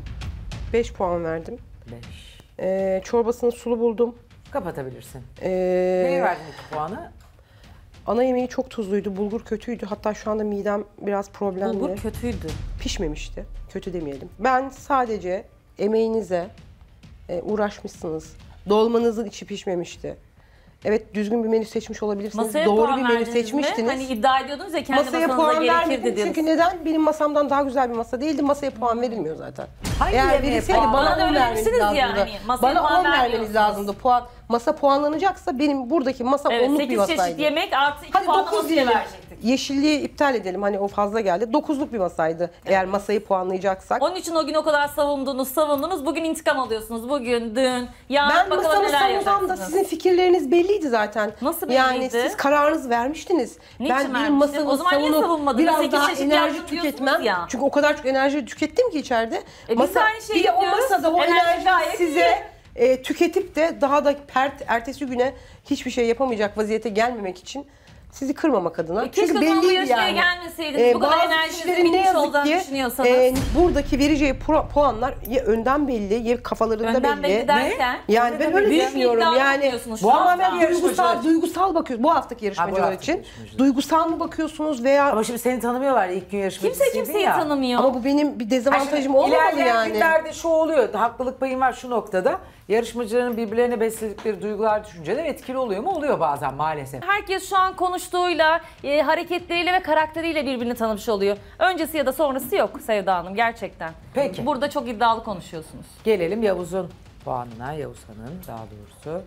beş puan verdim. beş. Ee, çorbasını sulu buldum. Kapatabilirsin. Ee, Neye verdin iki puanı? Ana yemeği çok tuzluydu, bulgur kötüydü. Hatta şu anda midem biraz problemli. Bulgur kötüydü. Pişmemişti. Kötü demeyelim. Ben sadece emeğinize e, uğraşmışsınız. Dolmanızın içi pişmemişti. Evet düzgün bir menü seçmiş olabilirsiniz. Masaya Doğru puan bir menü verdiniz mi? seçmiştiniz. Hani iddia ediyordunuz ya kendi Masaya masanıza puan gerekirdi vermedim dediniz. çünkü neden? Benim masamdan daha güzel bir masa değildi. Masaya puan verilmiyor zaten. Hangi Eğer yemeğe verilseydi puan? bana Bana on öyle vermeniz demişsiniz lazımdı. ya, hani masaya Bana puan on vermeniz vermiyorsunuz. lazımdı. Puan, masa puanlanacaksa benim buradaki masa Evet, onluk bir sekiz masaydı. çeşit yemek artı iki Hadi puan da dokuz masaya diyelim. verecektik. Yeşilliği iptal edelim. Hani o fazla geldi. Dokuzluk bir masaydı. Eğer masayı puanlayacaksak. Onun için o gün o kadar savundunuz, savundunuz. Bugün intikam alıyorsunuz. Bugün, dün, yarın Ben bakalım masamı neler savunmam da yapacaksınız. sizin fikirleriniz belliydi zaten. Nasıl Yani belliydi? siz kararınızı vermiştiniz. Niçin ben benim vermiştim? masamı O zaman niye savunup savunmadınız? biraz Sekiz daha çeşit enerji yaptım diyorsunuz tüketmem. ya. Çünkü o kadar çok enerji tükettim ki içeride. E biz de aynı şeyi bir de o yapıyoruz. masada o Enerji enerji gayet size e, tüketip de daha da pert ertesi güne hiçbir şey yapamayacak vaziyete gelmemek için sizi kırmamak adına. E, keşke o zaman bu yarışmaya gelmeseydiniz. Bu kadar bazı enerjinizin kişilerin ne bitmiş yazık olduğunu ki düşünüyorsanız. e, buradaki vereceği pro- puanlar ya önden belli ya kafalarında Önden belli belli. derken? Yani ben öyle Büyük bir düşünüyorum. iddia Yani yapıyorsunuz bu şu tamamen anda. duygusal, duygusal bakıyoruz. Bu haftaki yarışmacılar haftaki için. yarışmacılar. Duygusal mı bakıyorsunuz veya Ama şimdi seni tanımıyorlar ilk gün yarışmacısıydın Kimse kimseyi ya. tanımıyor. ama bu benim bir dezavantajım olmamalı İlerleyen yani. günlerde şu oluyor, haklılık payım var şu noktada. Yarışmacıların birbirlerine besledikleri duygular, düşünceler etkili oluyor mu? Oluyor bazen maalesef. Herkes şu an konuştuğuyla, e, hareketleriyle ve karakteriyle birbirini tanımış oluyor. Öncesi ya da sonrası yok Sevda Hanım gerçekten. Peki. Burada çok iddialı konuşuyorsunuz. Gelelim Yavuz'un puanına, Yavuz Han'ın daha doğrusu.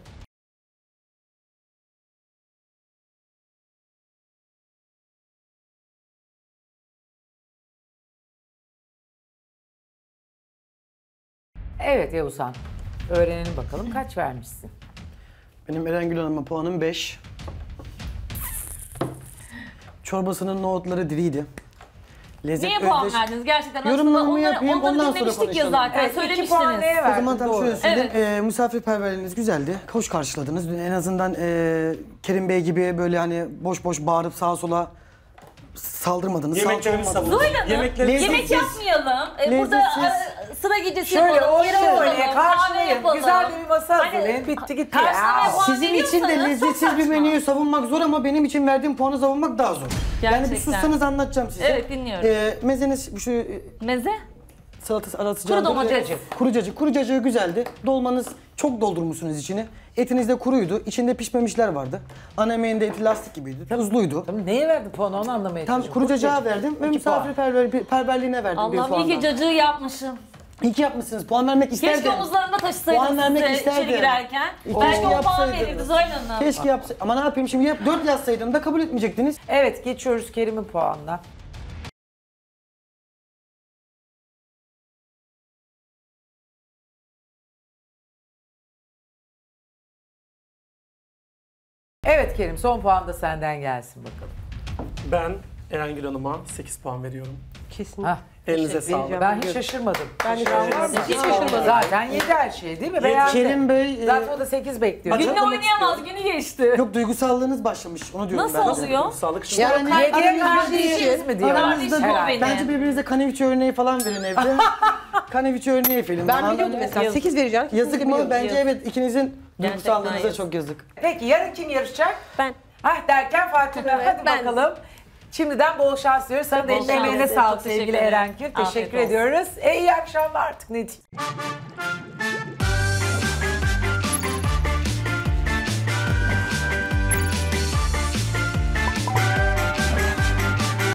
Evet Yavuz Han, öğrenelim bakalım kaç vermişsin? Benim Erengül Hanım'a puanım beş. Çorbasının nohutları diriydi. Lezzet Niye puan özdeş- verdiniz gerçekten? Aslında Yorumlarımı onları, yapayım, onları ondan sonra dinlemiştik ya konuşalım. zaten. Evet, iki Söylemiştiniz. puan neye O verdin? zaman tam Doğru. şöyle söyleyeyim. Evet. Ee, misafirperverliğiniz güzeldi. Hoş karşıladınız. Dün en azından e, Kerim Bey gibi böyle hani boş boş bağırıp sağa sola saldırmadınız. Yemeklerimi salça olmadınız. savundum. Zuhal Hanım, Yemekleri Lezzet- yemek yapmayalım. E, burada Lezzetsiz. ara- sıra gecesi Şöyle yapalım. oynaya yemek oynaya yapalım, kahve karşılayın. yapalım. Güzel de bir masa Hani, hazırlayın. Bitti gitti ya. karşılamaya puan Sizin için de veriyorsanız çok lezzetsiz bir saçma. menüyü savunmak zor ama benim için verdiğim puanı savunmak daha zor. Yani bir Gerçekten. sussanız anlatacağım size. Evet, dinliyorum. Ee, mezeniz şu e, Meze? salatası arası Kuru canlı- domates. Kuru cacık. Kuru cacığı güzeldi. Dolmanız çok doldurmuşsunuz içini. Etiniz de kuruydu. İçinde pişmemişler vardı. Ana yemeğinde eti lastik gibiydi. Tuzluydu. Tamam, neye verdin puanı onu anlamaya Tam çalışıyorum. kuru cacığa verdim ve İki puan. misafirperverliğine verdim bir Allah'ım iyi puan ki daha. cacığı yapmışım. İyi ki yapmışsınız. Puan vermek isterdim. Keşke omuzlarımda taşısaydım Puan vermek size içeri isterdim. girerken. Keşke Belki o puan yapsaydınız. verirdi Zuhal Hanım. Keşke yapsa. Ama ne yapayım şimdi? Yap, dört yazsaydım da kabul etmeyecektiniz. Evet, geçiyoruz Kerim'in puanına. Evet Kerim, son puan da senden gelsin bakalım. Ben Erengül Hanım'a sekiz puan veriyorum. Kesinlikle. Hah, Elinize sağlık. ben hiç şaşırmadım. Ben de Şaşırmadım. hiç şaşırmadım. Zaten yedi her şey değil mi? Beğendin. Kerim Bey... e, Zaten o da sekiz bekliyor. Acı- Günle oynayamaz, günü geçti. Yok duygusallığınız başlamış. Onu diyorum Nasıl ben. oluyor? Sağlık için. Yani Yediye aranızda kardeşiz mi diyor? Aranızda Kardeşim o bir- benim. bence birbirinize kaneviçe örneği falan verin evde. kaneviçe örneği verin. Ben bana. biliyordum mesela. sekiz vereceğim. Yazık kesinlikle mı? biliyordum. Bence evet ikinizin duygusallığınıza yazık. çok yazık. Peki yarın kim yarışacak? Ben. Hah derken Fatih Bey, hadi ben. bakalım. Şimdiden bol şans diliyoruz. Sana da Bol eline şans. emeğine Çok sağlık teşekkür sevgili ederim. Erenkül. Afiyet Teşekkür olsun. ediyoruz. E iyi akşamlar artık ne diyeyim.